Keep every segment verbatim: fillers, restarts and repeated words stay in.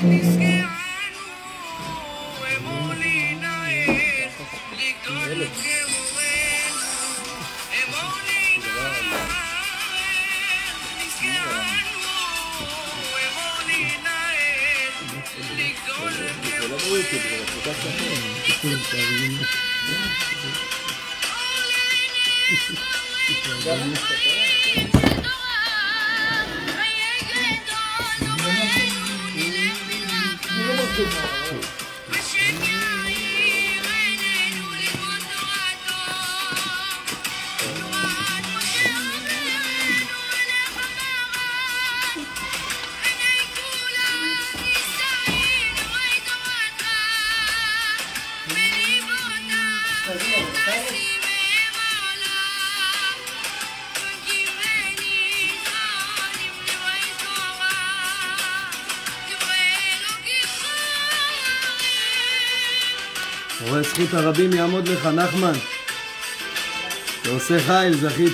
רואה זכות הרבים יעמוד לך, נחמן. אתה עושה חיל, זכית.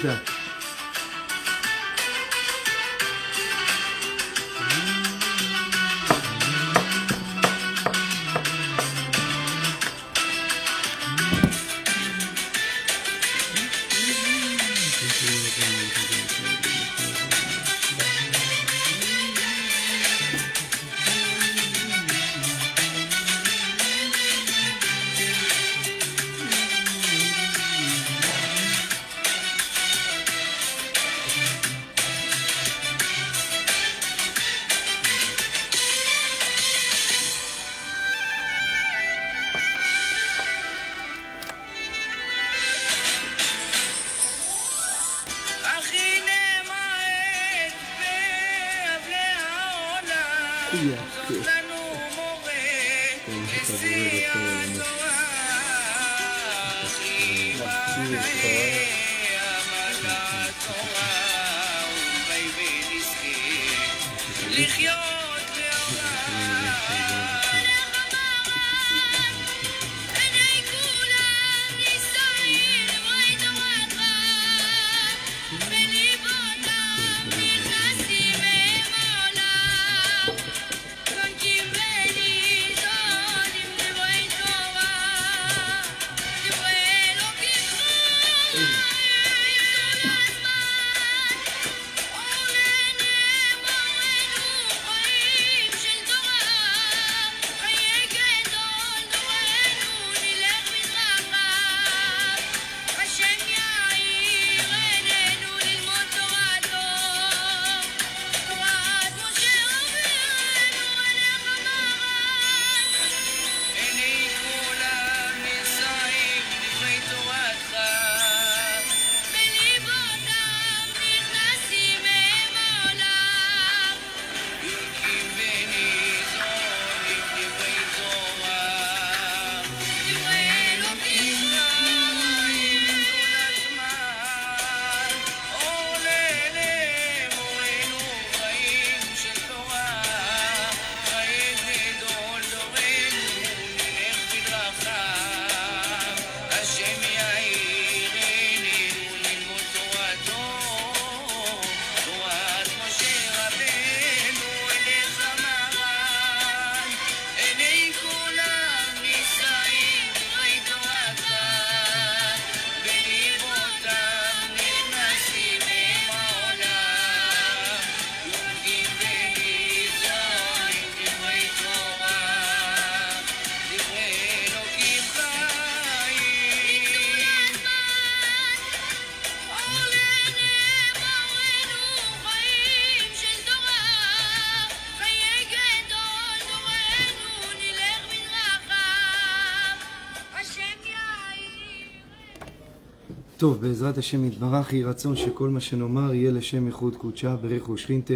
טוב, בעזרת השם יתברך, יהי רצון שכל מה שנאמר יהיה לשם ייחוד קודשה ברך ושכינתה,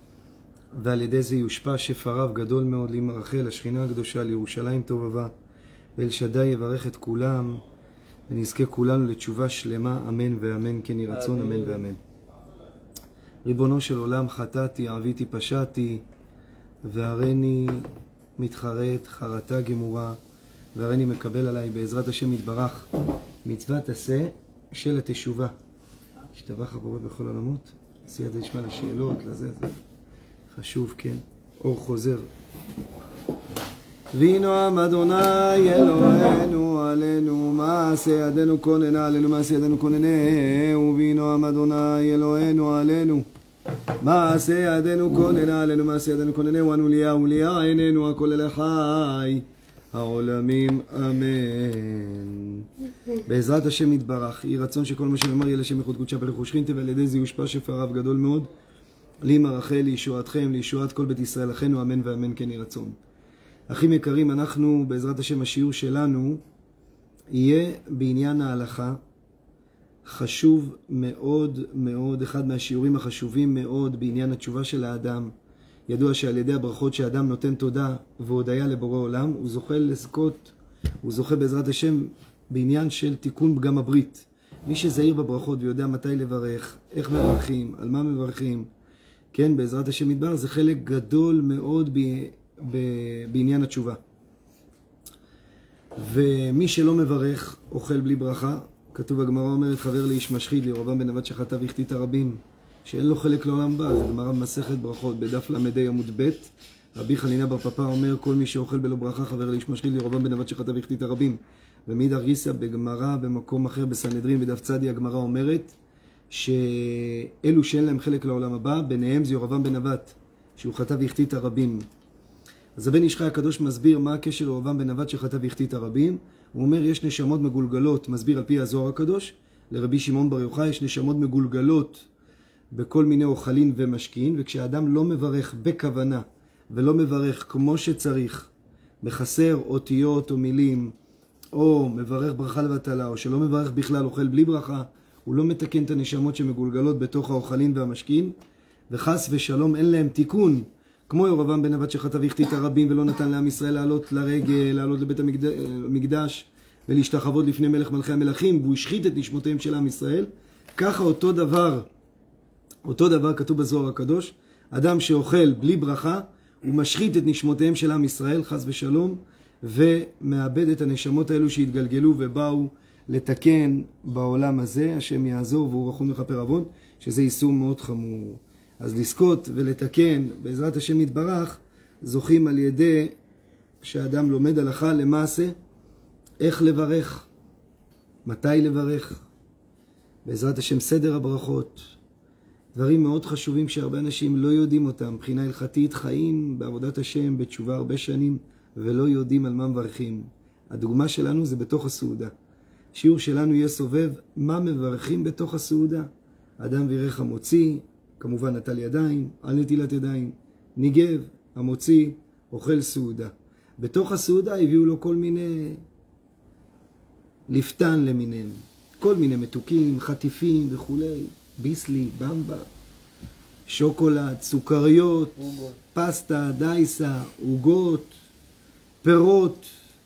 ועל ידי זה יושפע שפע רב גדול מאוד לאמא רחל, השכינה הקדושה, לירושלים טובבה, ואל שדי יברך את כולם, ונזכה כולנו לתשובה שלמה, אמן ואמן, כן יהי רצון, אמן ואמן. ריבונו של עולם, חטאתי, עוויתי, פשעתי, והריני מתחרט, חרטה גמורה, והריני מקבל עליי בעזרת השם יתברך מצוות עשה של התשובה. השתבח הבורא בכל העולמות. סייעתא דשמיא לשאלות, לזה, זה חשוב, כן. אור חוזר. וינועם אדוני אלוהינו עלינו, מעשה ידינו כוננה עלינו, מעשה ידינו כוננה, וינועם אדוני אלוהינו עלינו, מעשה ידינו כוננה עלינו, מעשה ידינו כוננה, ואנו ליה וליה עינינו הכל אל חי העולמים, אמן. בעזרת השם יתברך, יהי רצון שכל מה שנאמר יהיה לשם ייחוד קודשה ברך ושכינתה, ועל ידי זה יושפע שפע רב גדול מאוד לימרחל, לישועתכם, לישועת כל בית ישראל אחינו, אמן ואמן כן יהי רצון. אחים יקרים, אנחנו בעזרת השם השיעור שלנו יהיה בעניין ההלכה, חשוב מאוד מאוד, אחד מהשיעורים החשובים מאוד בעניין התשובה של האדם. ידוע שעל ידי הברכות שהאדם נותן תודה והודיה לבורא עולם, הוא זוכה לזכות, הוא זוכה בעזרת השם בעניין של תיקון פגם הברית. מי שזהיר בברכות ויודע מתי לברך, איך מברכים, על מה מברכים, כן, בעזרת השם יתברך, זה חלק גדול מאוד ב, ב, בעניין התשובה. ומי שלא מברך, אוכל בלי ברכה. כתוב, הגמרא אומרת, חבר לאיש משחית, לירבעם בן נבט שחטא והחטיא את הרבים, שאין לו חלק לעולם הבא. זה גמרא במסכת ברכות, בדף למדי עמוד ב', רבי חנינא בר פפא אומר, כל מי שאוכל בלא ברכה, חבר לאיש משחית, לירבעם בן נבט שחטא והחטיא את הרבים. ומאידך גיסא בגמרא במקום אחר בסנהדרין בדף צדי, הגמרא אומרת שאלו שאין להם חלק לעולם הבא, ביניהם זה ירבעם בן נבט, שהוא חטא והחטיא את הרבים. אז הבן איש חי הקדוש מסביר מה הקשר לירבעם בן נבט שחטא והחטיא את הרבים. הוא אומר, יש נשמות מגולגלות, מסביר על פי הזוהר הקדוש, לרבי שמעון בר יוחאי יש נשמות מגולגלות בכל מיני אוכלים ומשקין, וכשאדם לא מברך בכוונה ולא מברך כמו שצריך, בחסר אותיות או מילים, או מברך ברכה לבטלה, או שלא מברך בכלל, אוכל בלי ברכה, הוא לא מתקן את הנשמות שמגולגלות בתוך האוכלים והמשקין, וחס ושלום אין להם תיקון, כמו ירבעם בן נבט שחטא והחטיא את הרבים ולא נתן לעם ישראל לעלות לרגל, לעלות לבית המקדש ולהשתחוות לפני מלך מלכי המלכים, והוא השחית את נשמותיהם של עם ישראל. ככה אותו דבר, אותו דבר כתוב בזוהר הקדוש, אדם שאוכל בלי ברכה, הוא משחית את נשמותיהם של עם ישראל, חס ושלום, ומאבד את הנשמות האלו שהתגלגלו ובאו לתקן בעולם הזה. השם יעזור והוא רחום מכפר עוון, שזה איסור מאוד חמור. אז לזכות ולתקן בעזרת השם יתברך, זוכים על ידי שהאדם לומד הלכה למעשה איך לברך, מתי לברך, בעזרת השם סדר הברכות, דברים מאוד חשובים שהרבה אנשים לא יודעים אותם. מבחינה הלכתית חיים בעבודת השם בתשובה הרבה שנים ולא יודעים על מה מברכים. הדוגמה שלנו זה בתוך הסעודה. שיעור שלנו יהיה סובב מה מברכים בתוך הסעודה. אדם וירך המוציא, כמובן נטל ידיים, על נטילת ידיים, ניגב, המוציא, אוכל סעודה. בתוך הסעודה הביאו לו כל מיני לפתן למיניהם, כל מיני מתוקים, חטיפים וכולי, ביסלי, במבה, שוקולד, סוכריות, אוגות. פסטה, דייסה, עוגות, פירות,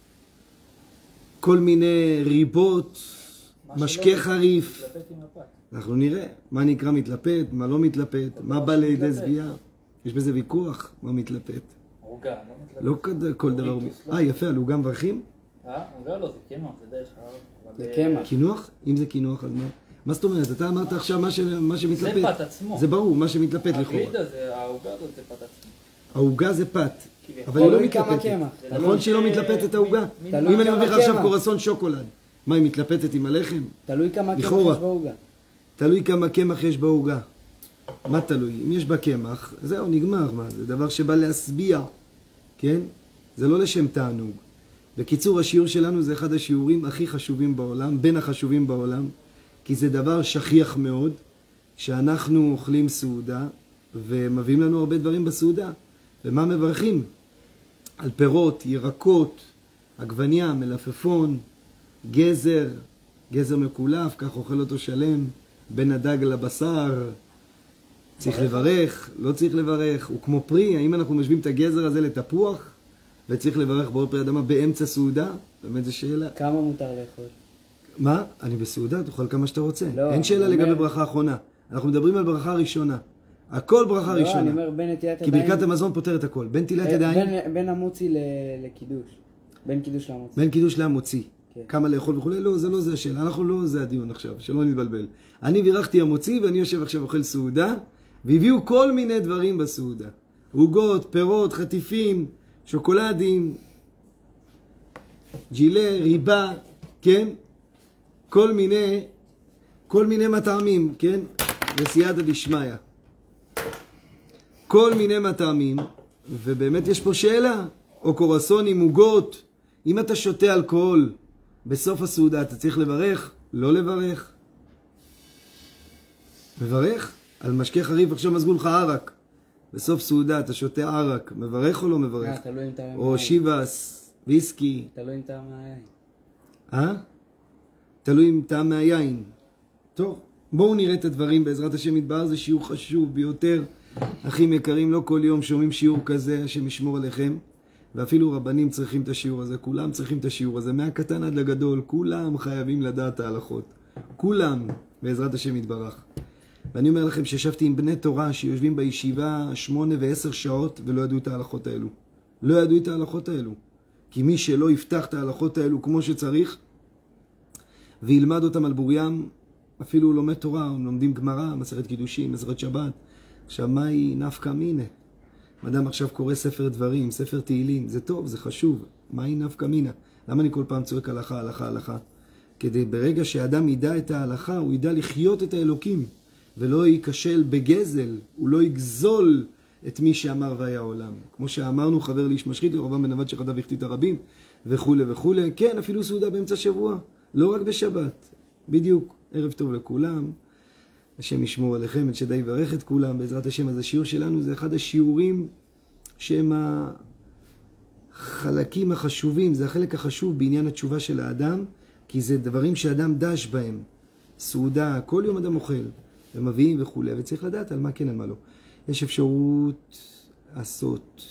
כל מיני ריבות, משקה חריף. אנחנו נראה מה נקרא מתלפת, מה לא מתלפת, מה בא לידי שביעה. יש בזה ויכוח, מה מתלפת. עוגה, לא מתלפת. לא כל דבר. אה, יפה, על עוגה מברכים? אה, עוגה לא, זה קינוח, זה דרך. זה קמח. קינוח? אם זה קינוח, אז מה? מה זאת אומרת? אתה אמרת עכשיו מה שמתלפת. זה פת עצמו. זה ברור, מה שמתלפת לכאורה. הגלידה זה, העוגה הזאת זה פת עצמו. העוגה זה פת, אבל היא לא מתלפתת. נכון שהיא לא מתלפתת העוגה? אם אני מביא לך עכשיו קורסון שוקולד, מה, היא מתלפתת עם הלחם? תלוי כמה קמח יש בעוגה. תלוי כמה קמח יש בעוגה. מה תלוי? אם יש בה קמח, זהו, נגמר. מה? זה דבר שבא להשביע, כן? זה לא לשם תענוג. בקיצור, השיעור שלנו זה אחד השיעורים הכי חשובים בעולם, בין החשובים בעולם, כי זה דבר שכיח מאוד, שאנחנו אוכלים סעודה, ומביאים לנו הרבה דברים בסעודה. ומה מברכים? על פירות, ירקות, עגבניה, מלפפון, גזר, גזר מקולף, כך אוכל אותו שלם, בין הדג לבשר. צריך לברך, לא צריך לברך, הוא כמו פרי. האם אנחנו משווים את הגזר הזה לתפוח, וצריך לברך בעוד פרי אדמה באמצע סעודה? באמת זו שאלה. כמה מותר לאכול? מה? אני בסעודה, תאכל כמה שאתה רוצה. לא, אין שאלה אומר... לגבי ברכה אחרונה. אנחנו מדברים על ברכה ראשונה. הכל ברכה לא, ראשונה. אני אומר בין נטילת כי ידיים... ברכת המזון פותרת הכל. בין נטילת בין, ידיים... בין, בין המוציא ל... לקידוש. בין קידוש למוציא. בין קידוש למוציא. כן. כמה לאכול וכו'. לא, זה לא זה השאלה. אנחנו לא זה הדיון עכשיו, שלא נתבלבל. אני בירכתי המוציא ואני יושב עכשיו אוכל סעודה, והביאו כל מיני דברים בסעודה. עוגות, פירות, חטיפים, שוקולדים, ג'ילה, ריבה, כן? כל מיני, כל מיני מטעמים, כן? וסייעתא דשמיא. כל מיני מטעמים, ובאמת יש פה שאלה, או קורסונים, עוגות. אם אתה שותה אלכוהול בסוף הסעודה, אתה צריך לברך? לא לברך. מברך? על משקה חריף, עכשיו מזגו לך ערק. בסוף סעודה אתה שותה ערק, מברך או לא מברך? תלוי אם אתה... או שיבס, ויסקי. תלוי אם אתה מהיין. אה? תלוי אם טעם מהיין. טוב, בואו נראה את הדברים בעזרת השם יתברך, זה שיעור חשוב ביותר. אחים יקרים, לא כל יום שומעים שיעור כזה, השם ישמור עליכם. ואפילו רבנים צריכים את השיעור הזה, כולם צריכים את השיעור הזה, מהקטן עד לגדול, כולם חייבים לדעת ההלכות. כולם, בעזרת השם יתברך. ואני אומר לכם שישבתי עם בני תורה שיושבים בישיבה שמונה ועשר שעות ולא ידעו את ההלכות האלו. לא ידעו את ההלכות האלו. כי מי שלא יפתח את ההלכות האלו כמו שצריך, וילמד אותם על בוריים, אפילו הוא לומד תורה, הם לומדים גמרא, מסכת קידושים, מסכת שבת. עכשיו, מה היא נפקא מינה? אדם עכשיו קורא ספר דברים, ספר תהילים, זה טוב, זה חשוב. מה היא נפקא מינה? למה אני כל פעם צועק הלכה, הלכה, הלכה? כדי ברגע שאדם ידע את ההלכה, הוא ידע לחיות את האלוקים, ולא ייכשל בגזל, הוא לא יגזול את מי שאמר והיה עולם. כמו שאמרנו, חבר לאיש משחית, ירבעם בן נבט שחטא והחטיא את הרבים, וכו' וכו'. כן, אפילו סעודה באמצע שבוע, לא רק בשבת. בדיוק, ערב טוב לכולם. השם ישמור עליכם, את שדי יברך את כולם, בעזרת השם. אז השיעור שלנו זה אחד השיעורים שהם החלקים החשובים, זה החלק החשוב בעניין התשובה של האדם, כי זה דברים שאדם דש בהם. סעודה, כל יום אדם אוכל, ומביאים וכו', וצריך לדעת על מה כן, על מה לא. יש אפשרות לעשות,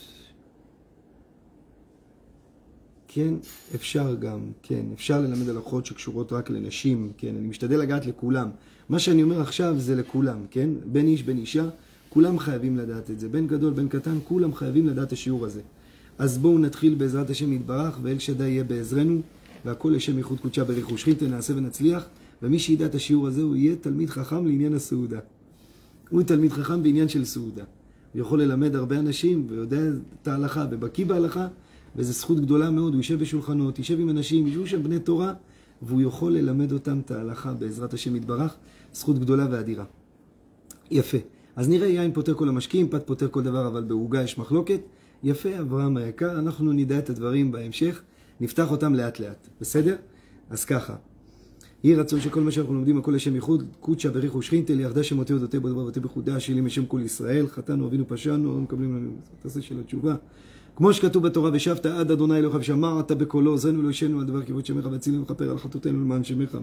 כן, אפשר גם, כן, אפשר ללמד הלכות שקשורות רק לנשים, כן, אני משתדל לגעת לכולם. מה שאני אומר עכשיו זה לכולם, כן? בין איש, בין אישה, כולם חייבים לדעת את זה. בין גדול, בין קטן, כולם חייבים לדעת את השיעור הזה. אז בואו נתחיל בעזרת השם יתברך, ואל שדי יהיה בעזרנו, והכל לשם ייחוד קודשה בריך ושכינתא, נעשה ונצליח, ומי שידע את השיעור הזה, הוא יהיה תלמיד חכם לעניין הסעודה. הוא תלמיד חכם בעניין של סעודה. הוא יכול ללמד הרבה אנשים, ויודע את ההלכה, ובקיא בהלכה, וזו זכות גדולה מאוד. הוא יישב בשולחנות, יישב עם אנשים, יישבו שם בני תורה, והוא יכול ללמד אותם את ההלכה בעזרת השם יתברך, זכות גדולה ואדירה. יפה. אז נראה יין פותר כל המשקים, פת פותר כל דבר, אבל בעוגה יש מחלוקת. יפה, אברהם היקר, אנחנו נדע את הדברים בהמשך, נפתח אותם לאט לאט. בסדר? אז ככה. יהי רצון שכל מה שאנחנו לומדים הכל לשם ייחוד, קודשא בריך ושכינתא, ליחדה שמותי ודותי בדבר ותהיה בחודה, שלי משם כל ישראל, חטאנו אבינו פשענו, לא מקבלים לנו את הזה של התשובה. כמו שכתוב בתורה, ושבת עד אדוני אלוהיך ושמרת בקולו, עוזרנו לא ישנו על דבר כבוד שמך והצילנו וכפר על חטאותינו למען שמך.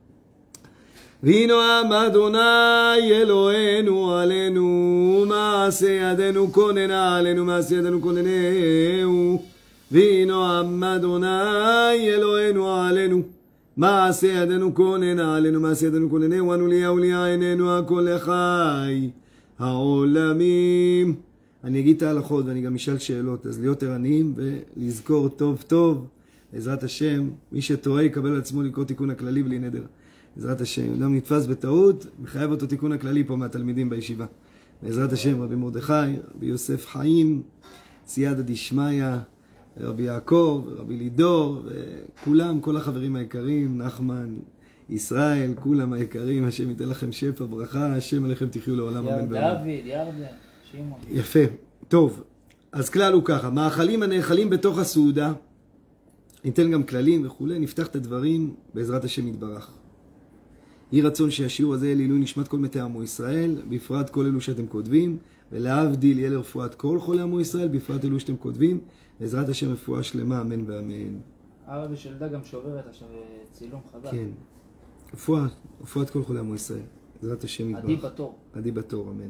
וינועם אדוני אלוהינו עלינו, מעשה ידינו כוננה עלינו, מעשה ידינו כוננהו. וינועם אדוני אלוהינו עלינו, מעשה ידינו כוננה עלינו, מעשה ידינו כוננהו. אנו ליה וליה עינינו הכל לחי העולמים. אני אגיד את ההלכות ואני גם אשאל שאלות, אז להיות ערניים ולזכור טוב טוב. בעזרת השם, מי שטועה יקבל על עצמו לקרוא תיקון הכללי בלי נדר. בעזרת השם, אדם נתפס בטעות, מחייב אותו תיקון הכללי פה מהתלמידים בישיבה. בעזרת השם, רבי מרדכי, רבי יוסף חיים, סייעתא דשמיא, רבי יעקב, רבי לידור, וכולם, כל החברים היקרים, נחמן, ישראל, כולם היקרים, השם ייתן לכם שפע, ברכה, השם עליכם תחיו לעולם, אמן ואמן. דוד, ירדן, שמעון. יפה, טוב. אז כלל הוא ככה, מאכלים הנאכלים בתוך הסעודה, ניתן גם כללים וכו', נפתח את הדברים בעזרת השם יתברך. יהי רצון שהשיעור הזה יהיה לעילוי נשמת כל מתי עמו ישראל, בפרט כל אלו שאתם כותבים, ולהבדיל יהיה לרפואת כל חולי עמו ישראל, בפרט אלו שאתם כותבים, בעזרת השם רפואה שלמה, אמן ואמן. הרבי שלדה גם שוברת עכשיו צילום חדש. כן, רפואה, רפואת כל חולי עמו ישראל, בעזרת השם יתברך. עדי בתור. עדי בתור, אמן.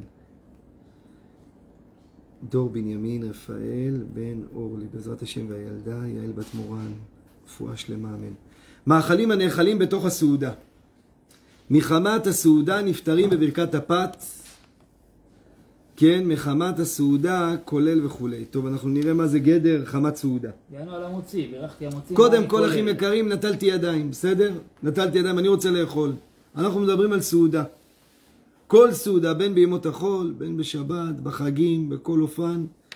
דור בנימין רפאל בן אורלי, בעזרת השם, והילדה יעל בת מורן, רפואה שלמה, אמן. מאכלים הנאכלים בתוך הסעודה. מחמת הסעודה נפטרים בברכת הפת, כן, מחמת הסעודה כולל וכו'. טוב, אנחנו נראה מה זה גדר חמת סעודה. יענו על המוציא, בירכתי המוציא. קודם כל, אחים יקרים, נטלתי ידיים, בסדר? נטלתי ידיים, אני רוצה לאכול. אנחנו מדברים על סעודה. כל סעודה, בין בימות החול, בין בשבת, בחגים, בכל אופן,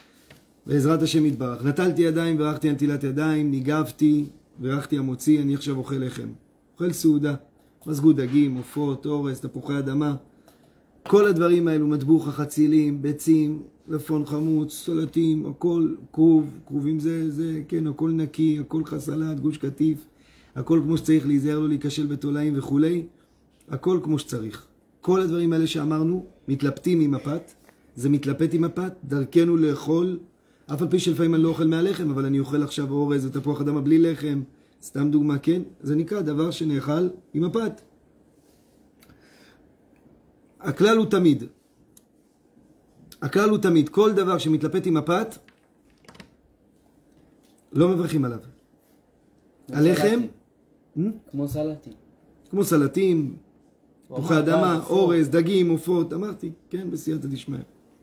בעזרת השם יתברך. נטלתי ידיים, ברכתי נטילת ידיים, ניגבתי, ברכתי המוציא, אני עכשיו אוכל לחם. אוכל סעודה, מזגו דגים, עופות, אורז, תפוחי אדמה. כל הדברים האלו, מטבוחה, חצילים, ביצים, לפון חמוץ, סולטים, הכל כרוב, כרובים זה, זה, כן, הכל נקי, הכל חסלת, גוש קטיף, הכל כמו שצריך, להיזהר לו להיכשל בתולעים וכולי, הכל כמו שצריך. כל הדברים האלה שאמרנו, מתלבטים עם הפת, זה מתלבט עם הפת, דרכנו לאכול, אף על פי שלפעמים אני לא אוכל מהלחם, אבל אני אוכל עכשיו אורז ותפוח אדמה בלי לחם, סתם דוגמה, כן? זה נקרא דבר שנאכל עם הפת. הכלל הוא תמיד, הכלל הוא תמיד, כל דבר שמתלבט עם הפת, לא מברכים עליו. הלחם, כמו סלטים. כמו סלטים, תפוחי אדמה, אורז, דגים, עופות, אמרתי, כן, בסייעתא דשמיא.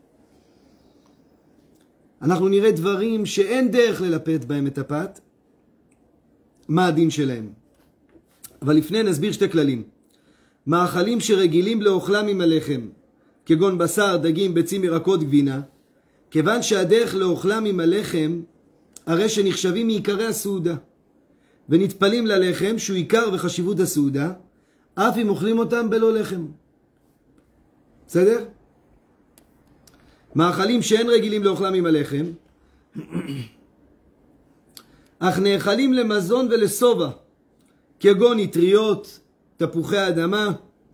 אנחנו נראה דברים שאין דרך ללפט בהם את הפת, מה הדין שלהם. אבל לפני נסביר שתי כללים. מאכלים שרגילים לאוכלם עם הלחם, כגון בשר, דגים, ביצים, ירקות, גבינה, כיוון שהדרך לאוכלם עם הלחם, הרי שנחשבים מעיקרי הסעודה, ונטפלים ללחם שהוא עיקר וחשיבות הסעודה, אף אם אוכלים אותם בלא לחם. בסדר? מאכלים שאין רגילים לאוכלם עם הלחם, אך נאכלים למזון ולסובה, כגון אטריות, תפוחי אדמה,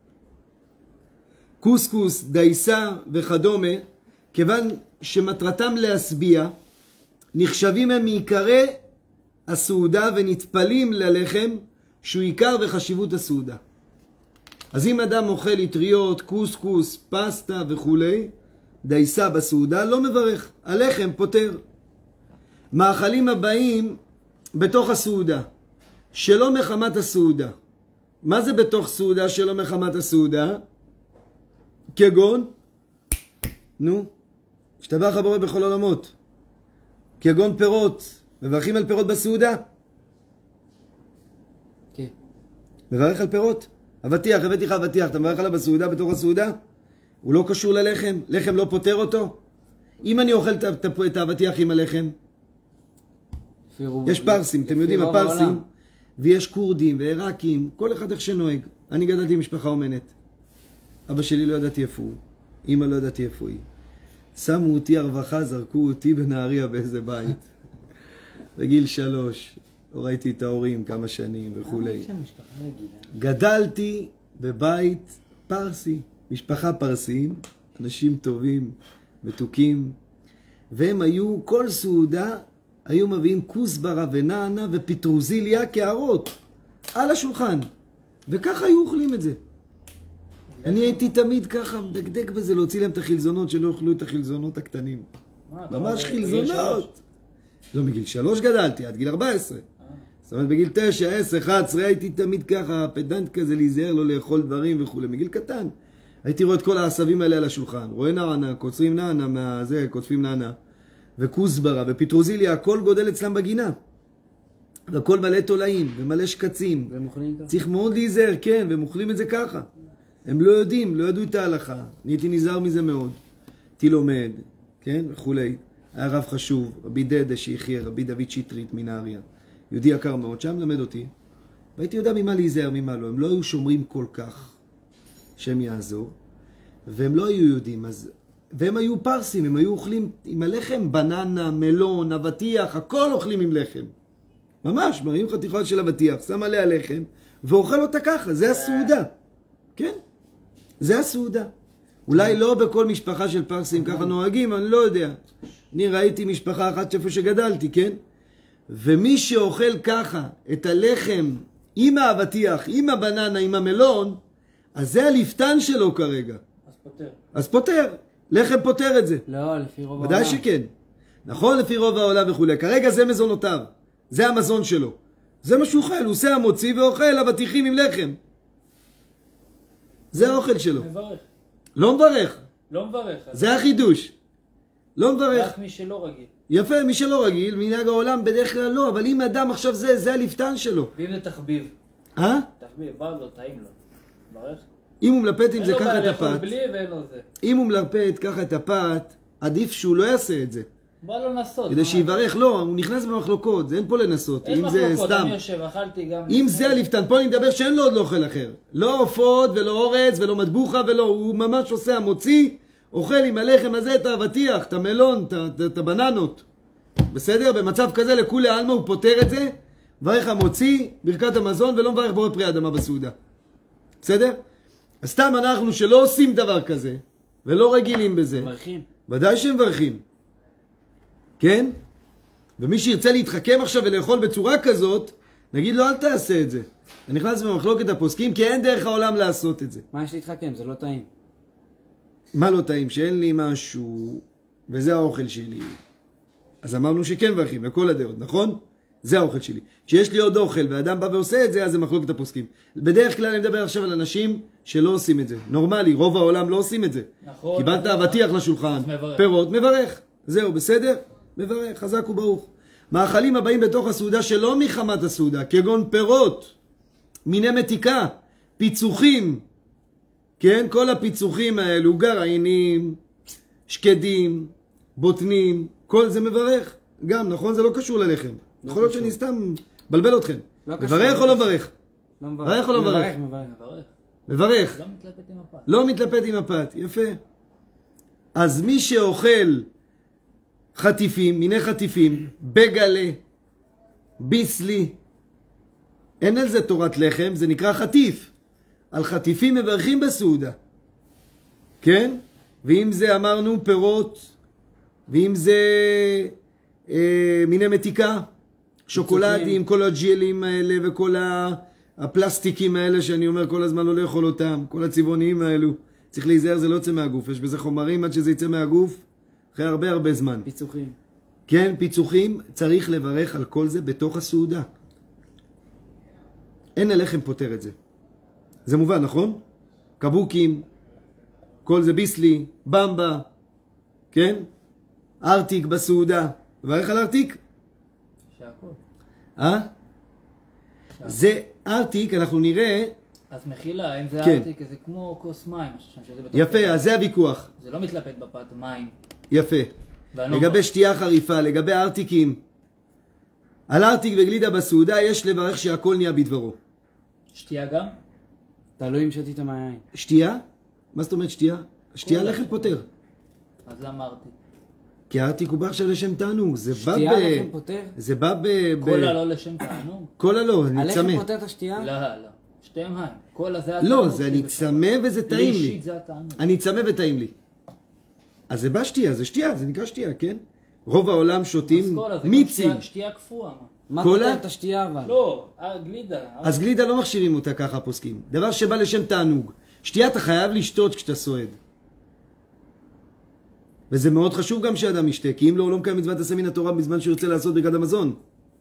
קוסקוס, דייסה וכדומה, כיוון שמטרתם להשביע, נחשבים הם מעיקרי הסעודה ונטפלים ללחם שהוא עיקר וחשיבות הסעודה. אז אם אדם אוכל אטריות, קוסקוס, פסטה וכולי, דייסה בסעודה, לא מברך. הלחם פותר. מאכלים הבאים בתוך הסעודה, שלא מחמת הסעודה. מה זה בתוך סעודה שלא מחמת הסעודה? כגון, נו, השתבח הבורא בכל עולמות. כגון פירות, מברכים על פירות בסעודה? כן. מברך על פירות? אבטיח, הבאתי לך אבטיח, אתה מברך עליו בסעודה, בתוך הסעודה? הוא לא קשור ללחם, לחם לא פותר אותו. אם אני אוכל את האבטיח עם הלחם, יש פרסים, אתם יודעים, הפרסים, ויש קורדים ועיראקים, כל אחד איך שנוהג. אני גדלתי משפחה אומנת. אבא שלי לא ידעתי איפה הוא, אמא לא ידעתי איפה היא. שמו אותי הרווחה, זרקו אותי בנהריה באיזה בית. בגיל שלוש, לא ראיתי את ההורים כמה שנים וכולי. גדלתי בבית פרסי, משפחה פרסים, אנשים טובים, מתוקים, והם היו, כל סעודה, היו מביאים כוסברה ונענה ופטרוזיליה כערות על השולחן, וככה היו אוכלים את זה. אני הייתי תמיד ככה מדקדק בזה, להוציא להם את החלזונות, שלא אוכלו את החלזונות הקטנים. ממש חלזונות. לא, מגיל שלוש גדלתי, עד גיל ארבע עשרה. זאת אומרת, בגיל תשע, עשר, אחת עשרה, הייתי תמיד ככה, פדנט כזה, להיזהר, לא לאכול דברים וכו'. מגיל קטן. הייתי רואה את כל העשבים האלה על השולחן. רואה נענה, קוצרים נענה, מהזה, קוצפים נענה. וכוסברה ופטרוזיליה, הכל גודל אצלם בגינה. והכל מלא תולעים ומלא שקצים. והם אוכלים ככה? צריך מאוד להיזהר, כן, והם אוכלים את זה ככה. הם לא יודעים, לא ידעו את ההלכה. אני הייתי נזהר מזה מאוד. הייתי לומד, כן, וכולי. היה רב חשוב, רבי דדה שיחיה, רבי דוד שטרית מנהריה. יהודי יקר מאוד, שם למד אותי. והייתי יודע ממה להיזהר, ממה לא. הם לא היו שומרים כל כך, שהם יעזור. והם לא היו יודעים, אז... והם היו פרסים, הם היו אוכלים עם הלחם, בננה, מלון, אבטיח, הכל אוכלים עם לחם. ממש, מראים חתיכות של אבטיח, שם עליה לחם, ואוכל אותה ככה, זה הסעודה. כן? זה הסעודה. אולי לא בכל משפחה של פרסים ככה נוהגים, אני לא יודע. אני ראיתי משפחה אחת שאיפה שגדלתי, כן? ומי שאוכל ככה את הלחם עם האבטיח, עם הבננה, עם המלון, אז זה הלפתן שלו כרגע. אז פותר. אז פותר. לחם פותר את זה. לא, לפי רוב העולם. ודאי שכן. נכון, לפי רוב העולם וכו'. כרגע זה מזונותיו. זה המזון שלו. זה מה שהוא אוכל. הוא עושה המוציא ואוכל אבטיחים עם לחם. זה האוכל שלו. מברך. לא מברך. לא מברך. זה החידוש. לא מברך. רק מי שלא רגיל. יפה, מי שלא רגיל, מנהג העולם בדרך כלל לא, אבל אם אדם עכשיו זה, זה הלפתן שלו. ואם זה תחביב. אה? תחביב, בא לו, טעים לו. מברך. אם הוא מלפת עם זה ככה את אין לו בעיה לאכול הפת, בלי ואין לו זה. אם הוא מלפת ככה את הפת, עדיף שהוא לא יעשה את זה. בא לו לנסות. כדי שיברך, לא, הוא נכנס במחלוקות, אין פה לנסות. אין אם זה מחלוקות, סתם. אני יושב, אכלתי גם... אם זה הליפתן, פה אני מדבר שאין לו עוד אוכל אחר. לא עופות ולא אורץ ולא מטבוחה ולא, הוא ממש עושה המוציא, אוכל עם הלחם הזה את האבטיח, את המלון, את- את את הבננות. בסדר? במצב כזה לכולי עלמא הוא פותר את זה, מברך המוציא, ברכת המזון, ולא מברך בורא פרי אדמה בסעודה. בסדר? אז סתם אנחנו שלא עושים דבר כזה, ולא רגילים בזה, מברכים. ודאי שהם מברכים. כן? ומי שירצה להתחכם עכשיו ולאכול בצורה כזאת, נגיד לו אל תעשה את זה. אני נכנס במחלוקת הפוסקים, כי אין דרך העולם לעשות את זה. מה יש להתחכם? זה לא טעים. מה לא טעים? שאין לי משהו, וזה האוכל שלי. אז אמרנו שכן מברכים, לכל הדעות, נכון? זה האוכל שלי. כשיש לי עוד אוכל ואדם בא ועושה את זה, אז זה מחלוקת הפוסקים. בדרך כלל אני מדבר עכשיו על אנשים שלא עושים את זה. נורמלי, רוב העולם לא עושים את זה. נכון. קיבלת אבטיח לשולחן, אז מברך. פירות, מברך. זהו, בסדר? מברך, חזק וברוך. מאכלים הבאים בתוך הסעודה שלא מחמת הסעודה, כגון פירות, מיני מתיקה, פיצוחים, כן? כל הפיצוחים האלו, גרעינים, שקדים, בוטנים, כל זה מברך. גם, נכון? זה לא קשור ללחם. יכול להיות שאני סתם בלבל אתכם. לא קשור. מברך או לא מברך? לא מברך או לא מברך? מברך, מברך. מברך. מברך. גם מתלבט עם הפת. לא מתלפת עם הפת, יפה. אז מי שאוכל חטיפים, מיני חטיפים, בגלה, ביסלי, אין על זה תורת לחם, זה נקרא חטיף. על חטיפים מברכים בסעודה. כן? ואם זה אמרנו פירות, ואם זה אה, מיני מתיקה, שוקולדים, כל הג'לים האלה וכל ה- הפלסטיקים האלה שאני אומר כל הזמן לא לאכול אותם, כל הצבעוניים האלו. צריך להיזהר, זה לא יוצא מהגוף. יש בזה חומרים עד שזה יצא מהגוף אחרי הרבה הרבה זמן. פיצוחים. כן, פיצוחים, צריך לברך על כל זה בתוך הסעודה. אין הלחם פותר את זה. זה מובן, נכון? קבוקים, כל זה ביסלי, במבה, כן? ארטיק בסעודה. לברך על ארטיק? שהכל. אה? זה ארטיק, אנחנו נראה, אז מחילה, אם זה כן. ארטיק, זה כמו כוס מים, משהו שם, שזה בתוך... יפה, אז זה הוויכוח. זה לא מתלבט בפת, מים. יפה. ואני לא לגבי אומר. שתייה חריפה, לגבי ארטיקים. על ארטיק וגלידה בסעודה יש לברך שהכל נהיה בדברו. שתייה גם? תלוי אם שתית מהיין. שתייה? מה זאת אומרת שתייה? שתייה כל לחם לחם. פותר. אז למה ארטיק? כי הארטיק הוא בא עכשיו לשם תענוג. זה בא ב... שתייה לחם פותר? זה בא ב... ב- קולה לא לשם תענוג? קולה לא, אני הלחם צמא. פותר את השתייה? לא, לא. שתי מים. קולה זה התענוג. לא, זה אני שבשם. צמא וזה לי טעים לי. אישית זה התענוג. אני צמא וטעים לי. אז זה בא שתייה, זה שתייה, זה נקרא שתייה, כן? רוב העולם אז שותים קולה זה גם מיצים. שתייה- שתייה קפואה. מה? מה קולה? פותר את השתייה אבל? לא, אה, גלידה. אז גלידה לא מכשירים אותה ככה פוסקים. דבר שבא לשם תענוג. שתייה אתה חייב לשתות כשאתה סועד. וזה מאוד חשוב גם שאדם ישתה, כי אם לא, הוא לא מקיים מצוות עשה מן התורה בזמן שהוא ירצה לעשות ברכת המזון.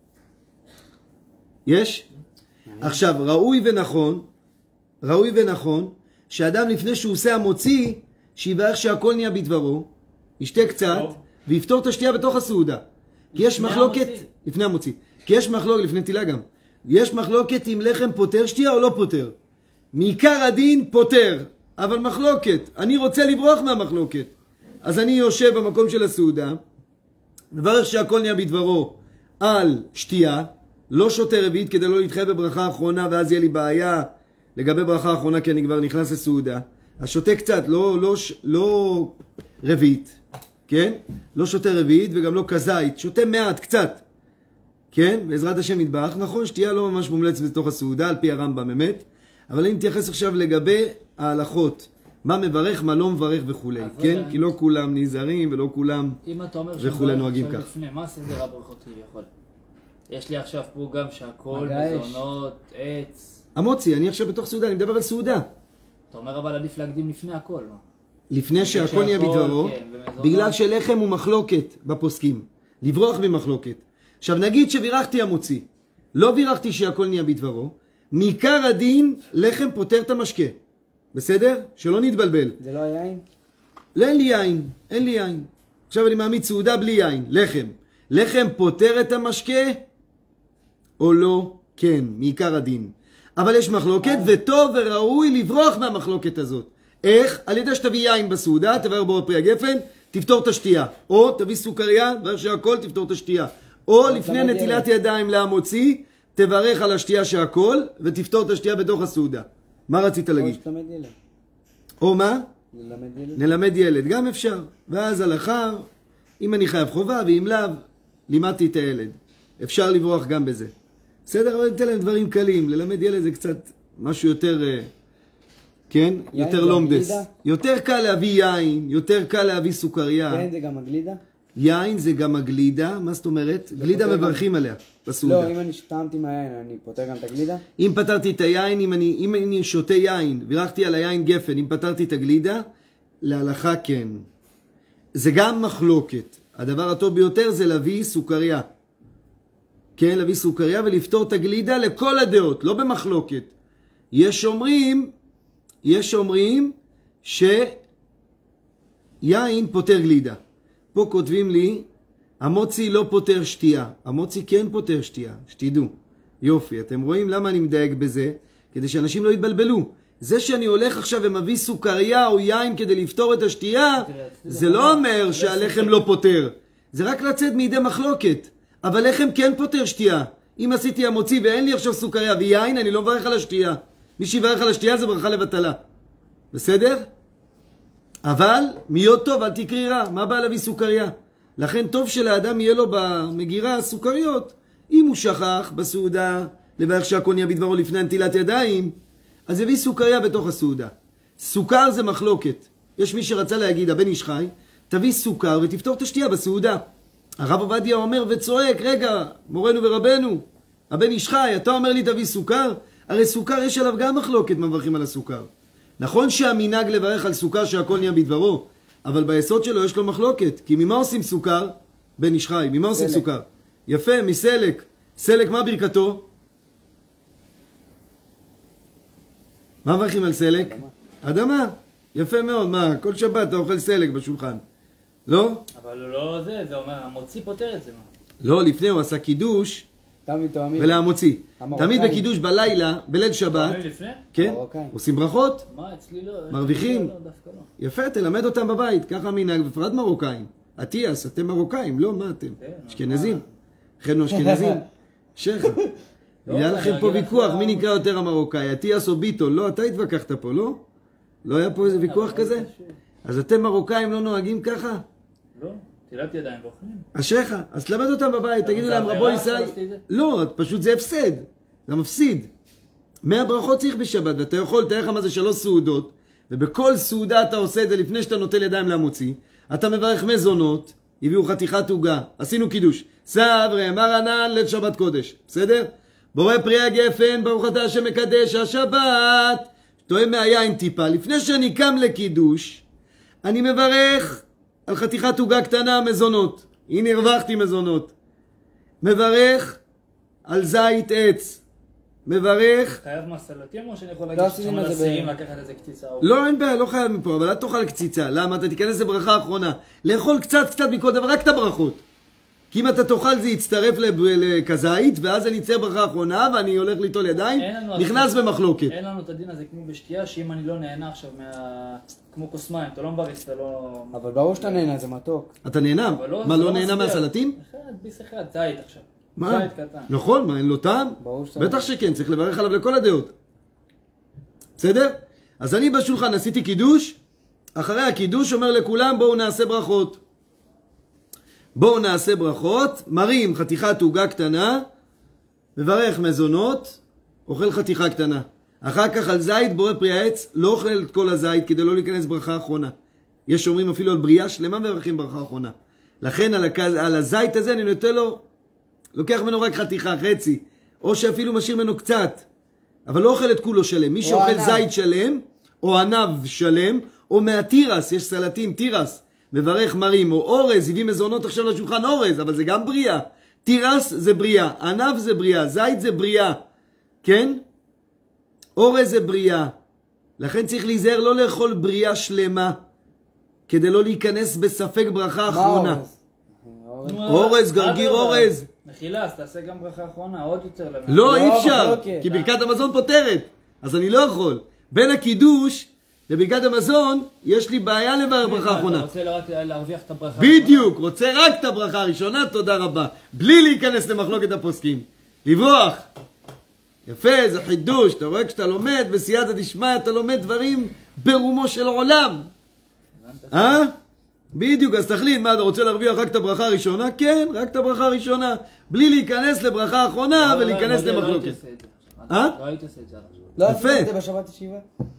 יש? עכשיו, ראוי ונכון, ראוי ונכון, שאדם לפני שהוא עושה המוציא, שיברך שהכל נהיה בדברו, ישתה קצת, טוב. ויפתור את השתייה בתוך הסעודה. כי יש לפני מחלוקת, המוציא. לפני המוציא, כי יש מחלוקת, לפני תילה גם, יש מחלוקת אם לחם פותר שתייה או לא פותר. מעיקר הדין פותר, אבל מחלוקת, אני רוצה לברוח מהמחלוקת. אז אני יושב במקום של הסעודה, מברך שהכל נהיה בדברו על שתייה, לא שותה רביעית כדי לא להתחייב בברכה האחרונה ואז יהיה לי בעיה לגבי ברכה האחרונה כי אני כבר נכנס לסעודה. אז שותה קצת, לא, לא, לא רביעית, כן? לא שותה רביעית וגם לא כזית, שותה מעט, קצת, כן? בעזרת השם יתברך, נכון, שתייה לא ממש מומלצת בתוך הסעודה על פי הרמב"ם אמת, אבל אני מתייחס עכשיו לגבי ההלכות, מה מברך, מה לא מברך וכו', אז כן? רגע, כי לא כולם נזהרים ולא כולם... אם אתה אומר וכולי נוהגים עכשיו כך. לפני, מה סדר הברכות כביכול? יש לי עכשיו פה גם שהכל, מגע אש. מזונות, עץ. המוציא, אני עכשיו בתוך סעודה, אני מדבר על סעודה. אתה אומר אבל עדיף להקדים לפני הכל, מה? לפני שהכל נהיה שהכל, בדברו, כן, ומזונות. בגלל שלחם הוא מחלוקת בפוסקים. לברוח ממחלוקת. עכשיו נגיד שבירכתי המוציא, לא בירכתי שהכל נהיה בדברו, מעיקר הדין לחם פותר את המשקה. בסדר? שלא נתבלבל. זה לא היין? לא, אין לי יין, אין לי יין. עכשיו אני מעמיד סעודה בלי יין, לחם. לחם פותר את המשקה או לא? כן, מעיקר הדין. אבל יש מחלוקת וטוב וראוי לברוח מהמחלוקת הזאת. איך? על ידי שתביא יין בסעודה, תברך בורא פרי הגפן, תפתור את השתייה. או תביא סוכריה, ואיך שהכל תפתור את השתייה. או לפני נטילת ידיים להמוציא, תברך על השתייה שהכל, ותפתור את השתייה בתוך הסעודה. מה רצית להגיד? או שתלמד ילד. או מה? ללמד ילד. נלמד ילד, גם אפשר. ואז הלכה, אם אני חייב חובה, ואם לאו, לימדתי את הילד. אפשר לברוח גם בזה. בסדר, אבל ניתן להם דברים קלים. ללמד ילד זה קצת משהו יותר, כן? יותר לומדס. יותר קל להביא יין, יותר קל להביא סוכריה. יין זה גם הגלידה? יין זה גם הגלידה, מה זאת אומרת? גלידה מברכים עליה, בסעודה. לא, אם אני שטעמתי מהיין, אני פותר גם את הגלידה? אם פתרתי את היין, אם אני, אם אני שותה יין, וירחתי על היין גפן, אם פתרתי את הגלידה, להלכה כן. זה גם מחלוקת. הדבר הטוב ביותר זה להביא סוכריה. כן, להביא סוכריה ולפתור את הגלידה לכל הדעות, לא במחלוקת. יש אומרים, יש אומרים שיין פותר גלידה. פה כותבים לי, המוצי לא פותר שתייה. המוצי כן פותר שתייה, שתדעו. יופי, אתם רואים למה אני מדייק בזה? כדי שאנשים לא יתבלבלו. זה שאני הולך עכשיו ומביא סוכריה או יין כדי לפתור את השתייה, זה לא אומר שהלחם לא פותר. זה רק לצאת מידי מחלוקת. אבל לחם כן פותר שתייה. אם עשיתי המוציא ואין לי עכשיו סוכריה ויין, אני לא מברך על השתייה. מי שיברך על השתייה זה ברכה לבטלה. בסדר? אבל מיות טוב, אל תקרי רע. מה בא להביא סוכריה? לכן טוב שלאדם יהיה לו במגירה סוכריות. אם הוא שכח בסעודה לברך שהכל נהיה בדברו לפני נטילת ידיים, אז הביא סוכריה בתוך הסעודה. סוכר זה מחלוקת. יש מי שרצה להגיד, הבן איש חי, תביא סוכר ותפתור את השתייה בסעודה. הרב עובדיה אומר וצועק, רגע, מורנו ורבנו, הבן איש חי, אתה אומר לי תביא סוכר? הרי סוכר יש עליו גם מחלוקת מברכים על הסוכר. נכון שהמנהג לברך על סוכר שהכל נהיה בדברו, אבל ביסוד שלו יש לו מחלוקת. כי ממה עושים סוכר? בן איש חי, ממה עושים סוכר? יפה, מסלק. סלק מה ברכתו? מה מברכים על סלק? אדמה. יפה מאוד, מה? כל שבת אתה אוכל סלק בשולחן. לא? אבל לא זה, זה אומר, המוציא פותר את זה. לא, לפני הוא עשה קידוש ולהמוציא. תמיד בקידוש בלילה, בליל שבת. כן? עושים ברכות? מה, אצלי לא. מרוויחים? יפה, תלמד אותם בבית, ככה מנהג, בפרט מרוקאים. אטיאס, אתם מרוקאים, לא, מה אתם? אשכנזים. אכלנו אשכנזים. שכה. היה לכם פה ויכוח, מי נקרא יותר המרוקאי, אטיאס או ביטון? לא, אתה התווכחת פה, לא? לא היה פה איזה ויכוח כזה? אז אתם מרוקאים לא נוהגים ככה? לא, תילת ידיים ואוכלים. אשריך, אז תלמד אותם בבית, תגידו להם רבו ישראל. לא, פשוט זה הפסד, זה מפסיד. מאה ברכות צריך בשבת, ואתה יכול, תאר לך מה זה שלוש סעודות, ובכל סעודה אתה עושה את זה לפני שאתה נוטל ידיים להמוציא, אתה מברך מזונות, הביאו חתיכת עוגה, עשינו קידוש, סברי, מרנן, ליל שבת קודש, בסדר? בורא פרי הגפן, ברוך אתה השם מקדש השבת, תואם מהיין טיפה, לפני שאני קם לקידוש, אני מברך על חתיכת עוגה קטנה מזונות. הנה הרווחתי מזונות. מברך על זית עץ. מברך... חייב מסלתים או שאני יכול להגיד ששם על הסירים לקחת איזה קציצה? לא, אין בעיה, לא חייב מפה, אבל אל תאכל קציצה. למה? אתה תיכנס לברכה האחרונה. לאכול קצת קצת מכל דבר, רק את הברכות. כי אם אתה תאכל זה יצטרף לכזית, ואז אני אצטרף ברכה האחרונה, ואני הולך ליטול ידיים, נכנס במחלוקת. אין לנו את הדין הזה כמו בשתייה, שאם אני לא נהנה עכשיו מה... כמו כוס מים, אתה לא מבריס, אתה לא... אבל ברור שאתה נהנה, זה מתוק. אתה נהנה? מה, לא נהנה מהסלטים? אחד, ביס אחד, זית עכשיו. מה? זית קטן. נכון, מה, אין לו טעם? בטח שכן, צריך לברך עליו לכל הדעות. בסדר? אז אני בשולחן עשיתי קידוש, אחרי הקידוש אומר לכולם בואו נעשה ברכות. בואו נעשה ברכות, מרים חתיכת עוגה קטנה, מברך מזונות, אוכל חתיכה קטנה. אחר כך על זית בורא פרי העץ, לא אוכל את כל הזית כדי לא להיכנס ברכה האחרונה. יש אומרים אפילו על בריאה שלמה מברכים ברכה האחרונה. לכן על, הכ... על הזית הזה אני נותן לו, לוקח ממנו רק חתיכה, חצי, או שאפילו משאיר ממנו קצת, אבל לא אוכל את כולו שלם. מי שאוכל ענב. זית שלם, או ענב שלם, או מהטירס, יש סלטים, טירס, מברך מרים, או אורז, הביא מזונות עכשיו לשולחן אורז, אבל זה גם בריאה. טירס זה בריאה, ענב זה בריאה, זית זה בריאה, כן? אורז זה בריאה. לכן צריך להיזהר לא לאכול בריאה שלמה, כדי לא להיכנס בספק ברכה אחרונה. אורז, גרגיר אורז. מחילה, אז תעשה גם ברכה אחרונה, עוד יותר למעלה. לא, אי אפשר, כי ברכת המזון פותרת, אז אני לא יכול. בין הקידוש בברכת המזון יש לי בעיה לברך ברכה אחרונה. אתה רוצה רק להרוויח את הברכה. בדיוק, רוצה רק את הברכה הראשונה, תודה רבה. בלי להיכנס למחלוקת הפוסקים. לברוח. יפה, זה חידוש. אתה רואה כשאתה לומד בסייעתא דשמיא, אתה לומד דברים ברומו של עולם. אה? בדיוק, אז תחליט, מה אתה רוצה להרוויח רק את הברכה הראשונה? כן, רק את הברכה הראשונה. בלי להיכנס לברכה האחרונה ולהיכנס למחלוקת. אה? לא הייתי עושה את זה. לא עשינו את זה בשבת ישיבה?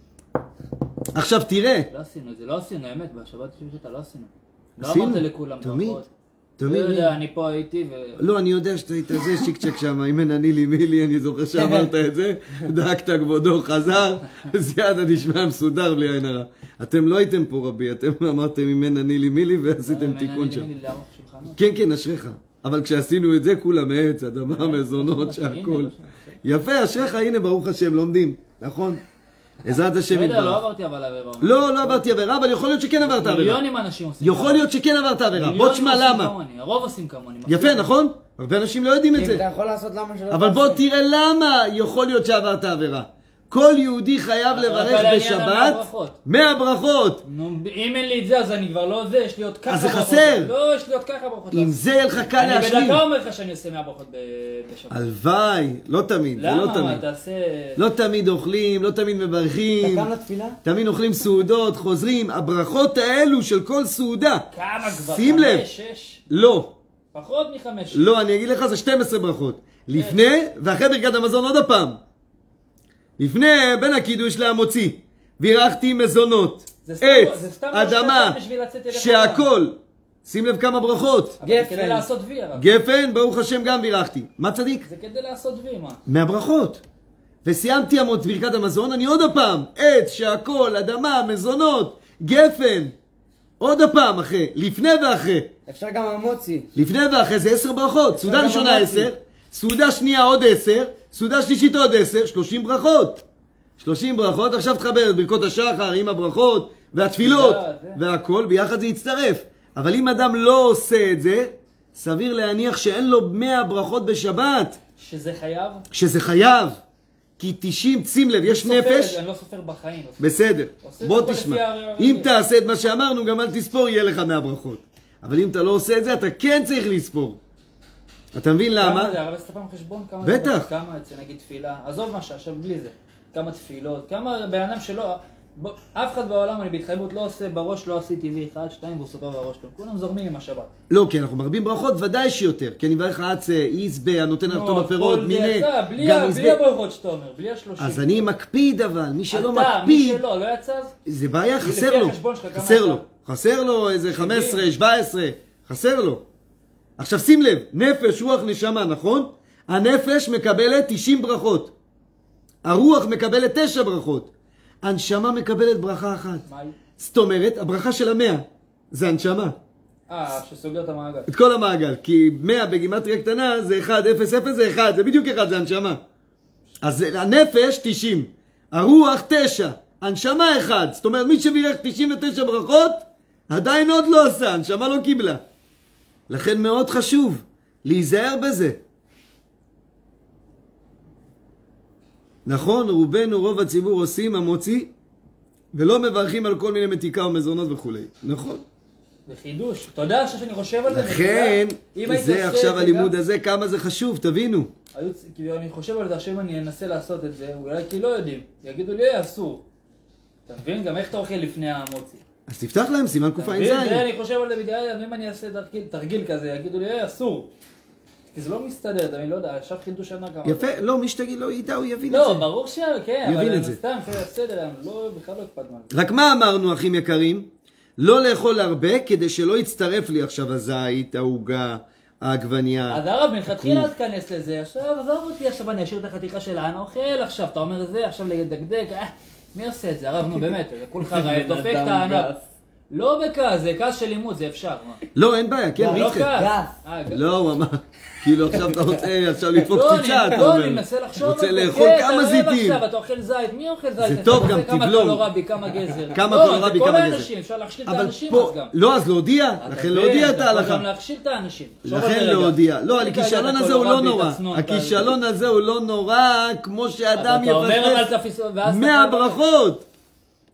עכשיו תראה. לא עשינו את זה, לא עשינו, האמת, בשבת ישיבה שאתה לא עשינו. לא עשינו? אמרת לכולם תמיד. ברכות. תמיד. לא יודע, אני פה הייתי ו... לא, אני יודע שאתה היית זה שיק צ'ק שם, אם אין אני לי מי לי, אני זוכר שאמרת את זה, דאגת כבודו, חזר, סייעתא דשמיא מסודר בלי עין הרע. אתם לא הייתם פה רבי, אתם אמרתם אם אין אני לי מי לי ועשיתם תיקון שם. כן, כן, אשריך. אבל כשעשינו את זה, כולם עץ, אדמה, מזונות, שהכל. יפה, אשריך, הנה ברוך השם, לומדים, נכון? עזרת השם לא יודע, לא יתברך. עברתי אבל עבירה. לא, לא עברתי עבירה, אבל יכול להיות שכן עברת עבירה. מיליונים אנשים עושים. יכול להיות שכן עברת עבירה. בוא תשמע למה. הרוב עושים כמוני. יפה, נכון? הרבה אנשים לא יודעים את אם זה. אתה יכול לעשות למה שלא אבל בוא תראה למה יכול להיות שעברת עבירה. כל יהודי חייב לברך בשבת מאה ברכות. נו, אם אין לי את זה אז אני כבר לא זה, יש לי עוד ככה אז זה ברכות. חסר. לא, יש לי עוד ככה ברכות. אם זה יהיה לך קל להשלים. אני בדקה אומר לך שאני עושה מאה ברכות ב- בשבת. הלוואי, לא תמיד, זה לא למה? תמיד. תעשה... לא תמיד אוכלים, לא תמיד מברכים. אתה קם לתפילה? תמיד אוכלים סעודות, חוזרים. הברכות האלו של כל סעודה. כמה כבר? שים לב. חמש, שש? לא. פחות מחמש. לא, אני אגיד לך, זה שתים עשרה ברכות. לפני, ואחרי ברכת המזון עוד הפעם. לפני, בין הקידוש להמוציא. בירכתי מזונות, זה סתם- זה עץ, סתם אדמה, לא בשביל לצאת אליך שהכל. שים לב כמה ברכות. אבל זה גפן. כדי לעשות וי הרב. גפן, ברוך השם גם בירכתי. מה צדיק? זה כדי לעשות וי, מה? מהברכות. וסיימתי המות ברכת המזון, אני עוד הפעם. עץ, שהכל, אדמה, מזונות, גפן. עוד הפעם אחרי, לפני ואחרי. אפשר גם המוציא. לפני ואחרי זה עשר ברכות. סעודה גם ראשונה אמרתי. עשר, סעודה שנייה עוד עשר, סעודה שלישית עוד עשר, שלושים ברכות. שלושים ברכות, עכשיו תחבר את ברכות השחר עם הברכות והתפילות והכל, ביחד זה יצטרף. אבל אם אדם לא עושה את זה, סביר להניח שאין לו מאה ברכות בשבת, שזה חייב? שזה חייב. כי תשעים, שים לב, יש סופר את נפש. זה, אני לא סופר בחיים. בסדר, עושה בוא את זה תשמע. לפי הרגיל. אם תעשה את מה שאמרנו, גם אל תספור, יהיה לך מהברכות. אבל אם אתה לא עושה את זה, אתה כן צריך לספור. אתה מבין למה? כמה זה? הרב עשתה פעם חשבון? כמה בטח. זה? כמה אצל נגיד תפילה? עזוב משהו, עכשיו בלי זה. כמה תפילות? כמה בן אדם שלא... בוא, אף אחד בעולם, אני בהתחייבות לא עושה בראש, לא עשיתי וי אחד, שתיים, והוא סופר בראש שלו. כולם זורמים עם השבת. לא, כי אנחנו מרבים ברכות, ודאי שיותר. כי אני מברך עצה, איזבה, הנותן על טוב הפירות, כל זה מיני, יצא, בלי גם ה- איזבה. בלי הברכות שאתה אומר, בלי השלושים. אז אני מקפיד אבל, מי שלא אתה, מי מקפיד, שלא, לא יצא אז? זה בעיה, לפי חסר לו. החשבון שלך, כמה חסר אתה? לו. חסר לו איזה חמש עשרה, שבע עשרה, חסר לו. עכשיו שים לב, נפש, רוח, נשמה, נכון? הנפש מקבלת תשעים ברכות. הרוח מקבלת תשע ברכות. הנשמה מקבלת ברכה אחת. מה היא? זאת אומרת, הברכה של המאה, זה הנשמה. אה, שסוגר את המעגל. את כל המעגל, כי מאה בגימטריה קטנה זה אחד, אפס, אפס זה אחד, זה בדיוק אחד, זה הנשמה. אז הנפש תשעים, הרוח תשע, הנשמה אחד. זאת אומרת, מי שבירך תשעים ותשע ברכות, עדיין עוד לא עשה, הנשמה לא קיבלה. לכן מאוד חשוב להיזהר בזה. נכון, רובנו, רוב הציבור עושים המוציא, ולא מברכים על כל מיני מתיקה ומזונות וכו'. נכון. זה חידוש. אתה יודע עכשיו שאני חושב על זה? לכן, אם הייתי זה עושה עכשיו את זה הלימוד גם- הזה, כמה זה חשוב, תבינו. היו- כאילו, אני חושב על זה, עכשיו אם אני אנסה לעשות את זה, אולי כי לא יודעים. יגידו לי, "אה, אסור. אתה מבין? גם איך אתה אוכל לפני המוציא. אז תפתח להם סימן אתה קופ"ז. מבין? זה אני חושב על זה בדיוק, אם אני אעשה תרגיל- תרגיל כזה, יגידו לי, "אה, אסור. כי זה לא מסתדר, אתה מבין? לא יודע, עכשיו חידוש שנה כמה. יפה, לא, מי שתגיד לא ידע, הוא יבין את לא, זה. ברור ש... כן, יבין אבל את זה. סתם, בסדר, לא, בכלל לא אכפת מה זה. רק מה אמרנו, אחים יקרים? לא לאכול הרבה, כדי שלא יצטרף לי עכשיו הזית, העוגה, העגבנייה. אז הרב, מלכתחילה אל תכנס לזה, עכשיו עזוב אותי, עכשיו אני אשאיר את החתיכה של האנה אוכל, עכשיו אתה אומר זה, עכשיו לדקדק, אה, מי עושה את זה, הרב, נו באמת, זה כולך רעב, דופק את האנה. לא בכעס, זה כעס של לימוד, זה אפשר, מה? לא, אין בעיה, כן, לא, אני לא איתכם. כעס. גס. אה, גס. לא, הוא אמר, כאילו עכשיו אתה רוצה עכשיו לדפוק לא, קציצה, אני- אתה לא, אומר. אני מנסה לחשוב על רוצה זה. לאכול כן, כמה אתה רעב זיתים. עכשיו, אתה אוכל זית, מי אוכל זית? זה טוב, אתה גם רוצה כמה תבלום. קולורבי, כמה גזר. כמה לא, קולורבי, זה כמה כל גזר. האנשים, אפשר להכשיל את אבל האנשים אז פה, גם. לא, אז להודיע, אתה לכן מבין, להודיע את אתה יכול ההלכה. גם להכשיל את האנשים. תחשוב על לכן זה רגע. להודיע. לא, תן לי כרגע הכישלון את הזה הוא לא הקולורבי, נורא. את הצנון, הכישלון הזה הוא לא נורא, כמו שאדם אתה אומר אבל יפספס תפיס... ואז מאה אתה- ברכות.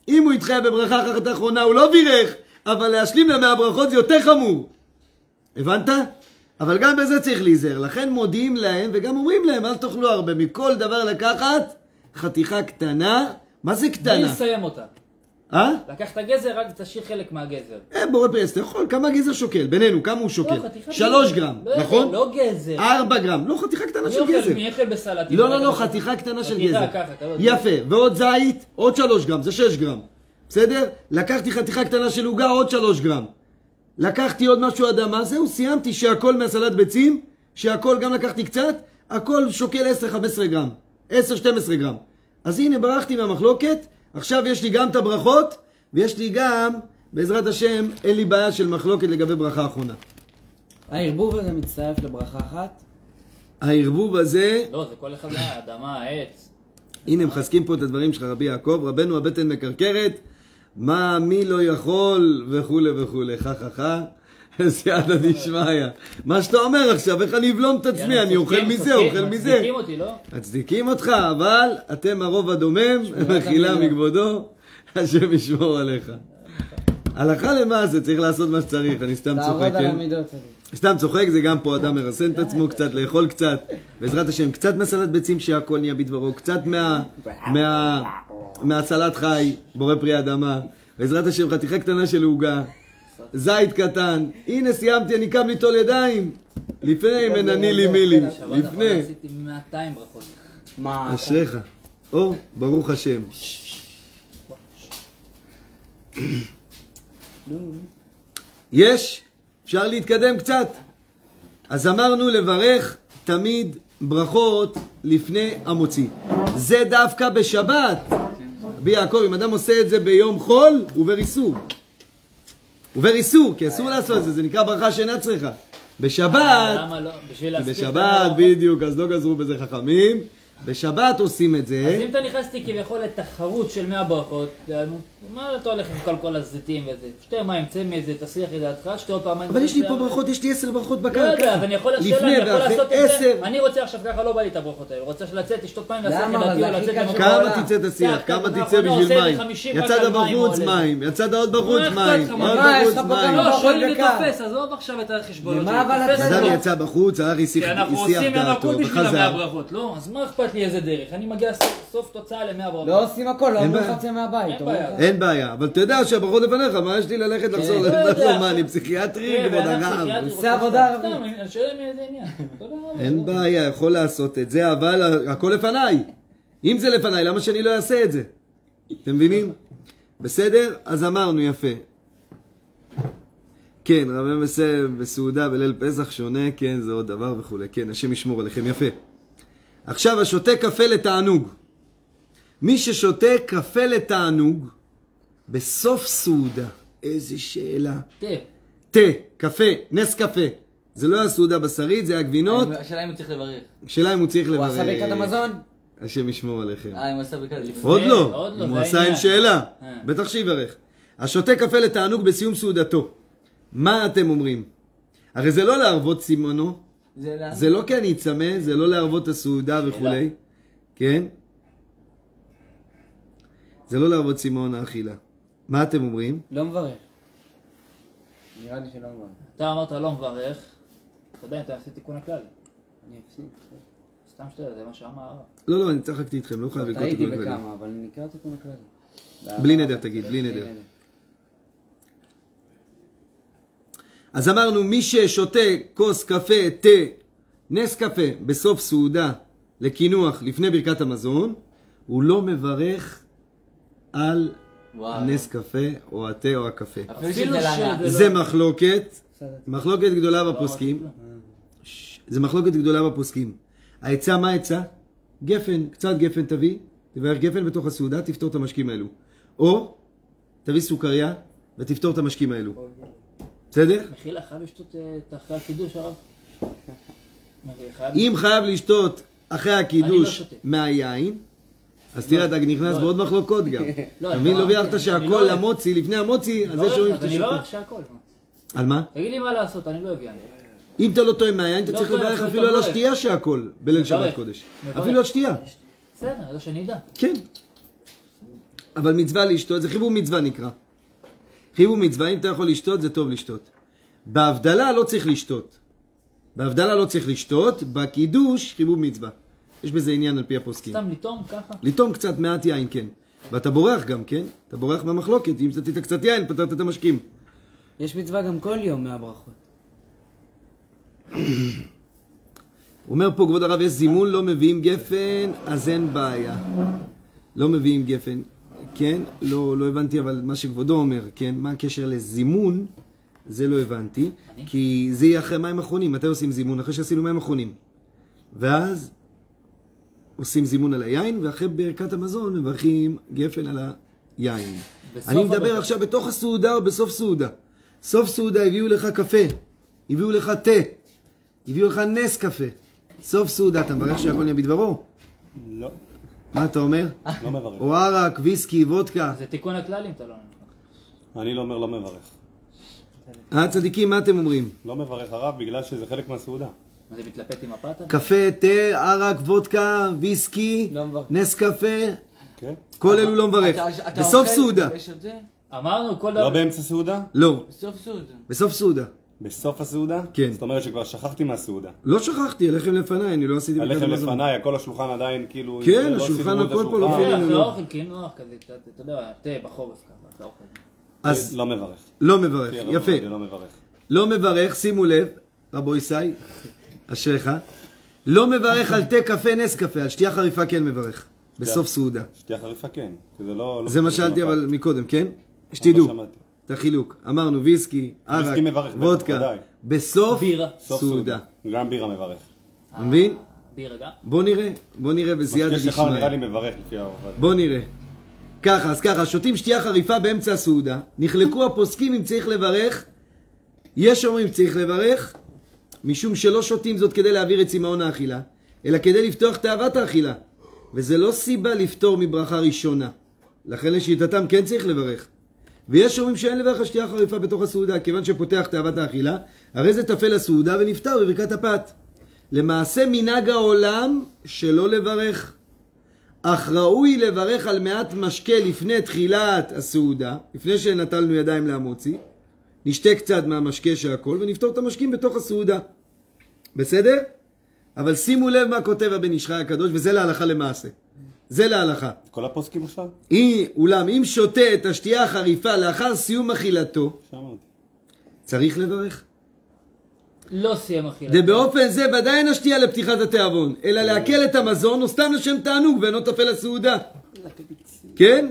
אם הוא התחייב בברכה אחת האחרונה, הוא לא בירך, אבל להשלים למאה ברכות זה יותר חמור. הבנת? אבל גם בזה צריך להיזהר. לכן מודיעים להם וגם אומרים להם, אל תאכלו הרבה. מכל דבר לקחת חתיכה קטנה. מה זה קטנה? בלי לסיים אותה. אה? לקח את הגזר, רק תשאיר חלק מהגזר. אה, בורא פרס, אתה יכול, כמה גזר שוקל? בינינו, כמה הוא שוקל? שלוש גרם, נכון? לא גזר. ארבע גרם, לא חתיכה קטנה של גזר. מי אוכל בסלט? לא, לא, לא, חתיכה קטנה של גזר. יפה, ועוד זית, עוד שלוש גרם, זה שש גרם. בסדר? לקחתי חתיכה קטנה של עוגה, עוד שלוש גרם. לקחתי עוד משהו אדמה, זהו, סיימתי שהכל מהסלט ביצים, שהכל גם לקחתי קצת, הכל שוקל עשר חמש עשרה גרם, עשר שתים עשרה גרם. אז הנה, ברחתי מהמחלוקת, עכשיו יש לי גם את הברכות, ויש לי גם, בעזרת השם, אין לי בעיה של מחלוקת לגבי ברכה האחרונה. הערבוב הזה מצטרף לברכה אחת? הערבוב הזה... לא, זה כל אחד האדמה, העץ. הנה, מחזקים פה את הדברים שלך, רבי יעקב, רבנו הבטן מקרקרת, מה, מי לא יכול, וכו' וכו', חה חה חה, סייעתא דשמיא. מה שאתה אומר עכשיו, איך אני אבלום את עצמי, אני אוכל מזה, אוכל מזה. מצדיקים אותי, לא? מצדיקים אותך, אבל אתם הרוב הדומם, מחילה מכבודו, השם ישמור עליך. הלכה למעשה, צריך לעשות מה שצריך, אני סתם צוחק, לעבוד על כן? המידות. סתם צוחק, זה גם פה אדם מרסן את עצמו קצת, לאכול קצת, בעזרת השם, קצת מהסלט ביצים שהכל נהיה בדברו, קצת מה, מה, מהסלט חי, בורא פרי אדמה, בעזרת השם, חתיכה קטנה של עוגה, זית קטן, הנה סיימתי, אני קם ליטול ידיים, לפני מנני לי מילי, לפני. עשיתי מאתיים ברכות. מה? אשריך, או, ברוך השם. יש? אפשר להתקדם קצת? אז אמרנו לברך תמיד ברכות לפני המוציא. זה דווקא בשבת. רבי יעקב, אם אדם עושה את זה ביום חול, הוא עובר איסור. הוא עובר איסור, כי אסור לעשות את זה, זה נקרא ברכה שאינה צריכה. בשבת, למה לא? בשביל להספיק. בשבת, בדיוק, אז לא גזרו בזה חכמים. בשבת עושים את זה. אז אם אתה נכנסתי כביכול לתחרות של מאה ברכות, מה אתה הולך עם כל כל הזיתים וזה? שתי מים, צא מאיזה, תסריח את דעתך, שתי עוד פעמיים. אבל יש לי פה ברכות, יש לי עשר ברכות בקר. לא יודע, אז אני יכול לשאול, אני יכול לעשות את עשר. זה. אני רוצה עכשיו ככה, לא בא לי את הברכות האלה. רוצה לצאת, לשתות מים, לעשות את דעתי או לצאת למקום. כמה תצא תסריח? כמה תצא בשביל מים? יצאת בחוץ מים, יצאת עוד בחוץ מים, עוד בחוץ מים. לא, שואלים לי תופס, עזוב עכשיו את החשבונות. אדם יצא בחוץ, הרי הסיח דעתו וחזר. לא, אז מה אכפת לי איזה דרך? אני מגיע סוף תוצאה למאה ברכות. לא עושים הכל, לא אומרים חצי מהבית. אין בעיה, אבל אתה יודע שהברכות לפניך, מה יש לי ללכת לחזור? מה, אני פסיכיאטרי, כבוד הרב. עושה עבודה. סתם, אני שואל מאיזה עניין. אין בעיה, יכול לעשות את זה, אבל הכל לפניי. אם זה לפניי, למה שאני לא אעשה את זה? אתם מבינים? בסדר? אז אמרנו יפה. כן, רבי מסב בסעודה בליל פסח שונה, כן, זה עוד דבר וכו'. כן, השם ישמור עליכם, יפה. עכשיו, השותה קפה לתענוג. מי ששותה קפה לתענוג, בסוף סעודה, איזה שאלה. תה. תה, קפה, נס קפה. זה לא הסעודה בשרית, זה הגבינות. השאלה אם הוא צריך לברך. השאלה אם הוא צריך לברך. הוא עשה ברכת המזון? השם ישמור עליכם. אה, אם הוא עשה ברכת לפני. עוד לא, אם הוא עשה עם שאלה. בטח שיברך. השותה קפה לתענוג בסיום סעודתו. מה אתם אומרים? הרי זה לא להרבות סימונו. זה לא כי אני אצמא, זה לא להרבות הסעודה וכולי. כן? זה לא להרבות סימון האכילה. מה אתם אומרים? לא מברך. נראה לי שלא מברך. אתה אמרת לא מברך, אתה יודע, אתה עושה תיקון הכלל. אני אפסיק. סתם שאתה יודע, זה מה שאמר הרב. לא, לא, אני צחקתי איתכם, לא חייב לקרוא טעיתי תיקון הכללי. בכמה, אבל אני נקרא תיקון הכללי. בלי נדר תגיד, בלי נדר. אז אמרנו, מי ששותה כוס קפה, תה, נס קפה בסוף סעודה לקינוח לפני ברכת המזון, הוא לא מברך על נס קפה או התה או הקפה. אפילו שזה זה מחלוקת, מחלוקת גדולה בפוסקים. זה מחלוקת גדולה בפוסקים. העצה, מה העצה? גפן, קצת גפן תביא, תברך גפן בתוך הסעודה, תפתור את המשקים האלו. או תביא סוכריה ותפתור את המשקים האלו. בסדר? מחילה, חייב לשתות את אחרי הקידוש הרב? אם חייב לשתות אחרי הקידוש מהיין, אז תראה, אתה נכנס בעוד מחלוקות גם. אתה מבין? לא בירכת שהכל למוצי, לפני המוצי, אז זה שאומרים שאתה אני לא שותה. רק שהכל. על מה? תגיד לי מה לעשות, אני לא יודע. אם אתה לא טועה מהיין, אתה לא צריך טועה, לברך אתה אפילו על מברך. השתייה שהכל, בליל שבת מברך. קודש. מברך. אפילו על שתייה. בסדר, זה שאני אדע. כן. אבל מצווה לשתות, זה חיבור מצווה נקרא. חיבור מצווה, אם אתה יכול לשתות, זה טוב לשתות. בהבדלה לא צריך לשתות. בהבדלה לא צריך לשתות, בקידוש חיבור מצווה. יש בזה עניין על פי הפוסקים. סתם לטום ככה? לטום קצת מעט יין, כן. ואתה בורח גם, כן? אתה בורח מהמחלוקת, אם שתית קצת יין, פתרת את המשקים. יש מצווה גם כל יום מהברכות. הוא אומר פה, כבוד הרב, יש זימון, לא מביאים גפן, אז אין בעיה. לא מביאים גפן, כן? לא, לא הבנתי, אבל מה שכבודו אומר, כן? מה הקשר לזימון? זה לא הבנתי. כי זה יהיה אחרי מים אחרונים. מתי עושים זימון? אחרי שעשינו מים אחרונים. ואז עושים זימון על היין, ואחרי ברכת המזון מברכים גפן על היין. אני מדבר הבטח. עכשיו בתוך הסעודה או בסוף סעודה. סוף סעודה הביאו לך קפה, הביאו לך תה, הביאו לך נס קפה. סוף סעודה, אתה מברך שהכל נהיה בדברו? לא. מה אתה אומר? לא מברך. או ערק, ויסקי, וודקה. זה תיקון הכללים, אתה לא אומר. אני לא אומר לא מברך. אה, צדיקים, מה אתם אומרים? לא מברך הרב בגלל שזה חלק מהסעודה. מה זה מתלפת עם הפתה? קפה, תה, ערק, וודקה, ויסקי, לא מברך. נס קפה, כן? כל אלו לא מברך. אתה- אתה בסוף אוכל סעודה. ויש את זה? אמרנו כל לא דבר... באמצע סעודה? לא, בסוף סעודה. בסוף סעודה. בסוף הסעודה? כן. זאת אומרת שכבר שכחתי מהסעודה. לא שכחתי, הלחם לפניי, אני לא עשיתי הלחם ברכת המזון. לפניי, הכל השולחן עדיין כאילו... כן, לא השולחן, סידרו את הכל פה לא השולחן. פינינו. לא, לא אוכל קינוח כזה, אתה אתה יודע, תה בחורף ככה, אתה אוכל. אז לא מברך. לא מברך, כן, לא יפה. מברך, לא מברך. לא מברך, שימו לב, רבו ישי, אשריך. לא מברך על תה, קפה, נס קפה, על שתייה חריפה כן מברך. בסוף סעודה. שתייה חריפה כן. זה לא... זה מה שאלתי אבל מקודם, כן? שתדעו, שמעתי. את החילוק. אמרנו ויסקי, ערק, ויסקי מברך, וודקה, בוודאי. בסוף בירה. סוף סעודה. גם בירה מברך. אתה מבין? בירה גם? בוא נראה, בוא נראה בסייעתא משקה שלך נראה לי דשמיא. מברך לפי העובד. בוא נראה. ככה, אז ככה, שותים שתייה חריפה באמצע הסעודה, נחלקו הפוסקים אם צריך לברך, יש אומרים צריך לברך, משום שלא שותים זאת כדי להעביר את צמאון האכילה, אלא כדי לפתוח תאוות האכילה, וזה לא סיבה לפתור מברכה ראשונה, לכן לשיטתם כן צריך לברך. ויש אומרים שאין לברך השתייה חריפה בתוך הסעודה, כיוון שפותח תאוות האכילה, הרי זה תפל הסעודה ונפטר בברכת הפת. למעשה מנהג העולם שלא לברך, אך ראוי לברך על מעט משקה לפני תחילת הסעודה, לפני שנטלנו ידיים להמוציא, נשתה קצת מהמשקה של הכל ונפתור את המשקים בתוך הסעודה. בסדר? אבל שימו לב מה כותב הבן איש חי הקדוש, וזה להלכה למעשה. זה להלכה. כל הפוסקים עכשיו? אי, אולם אם שותה את השתייה החריפה לאחר סיום אכילתו, שמעתי. צריך לברך. לא סיים אכילה. ובאופן זה ודאי אין השתייה לפתיחת התיאבון, אלא להקל את המזון או סתם לשם תענוג ואינו טפל הסעודה. כן?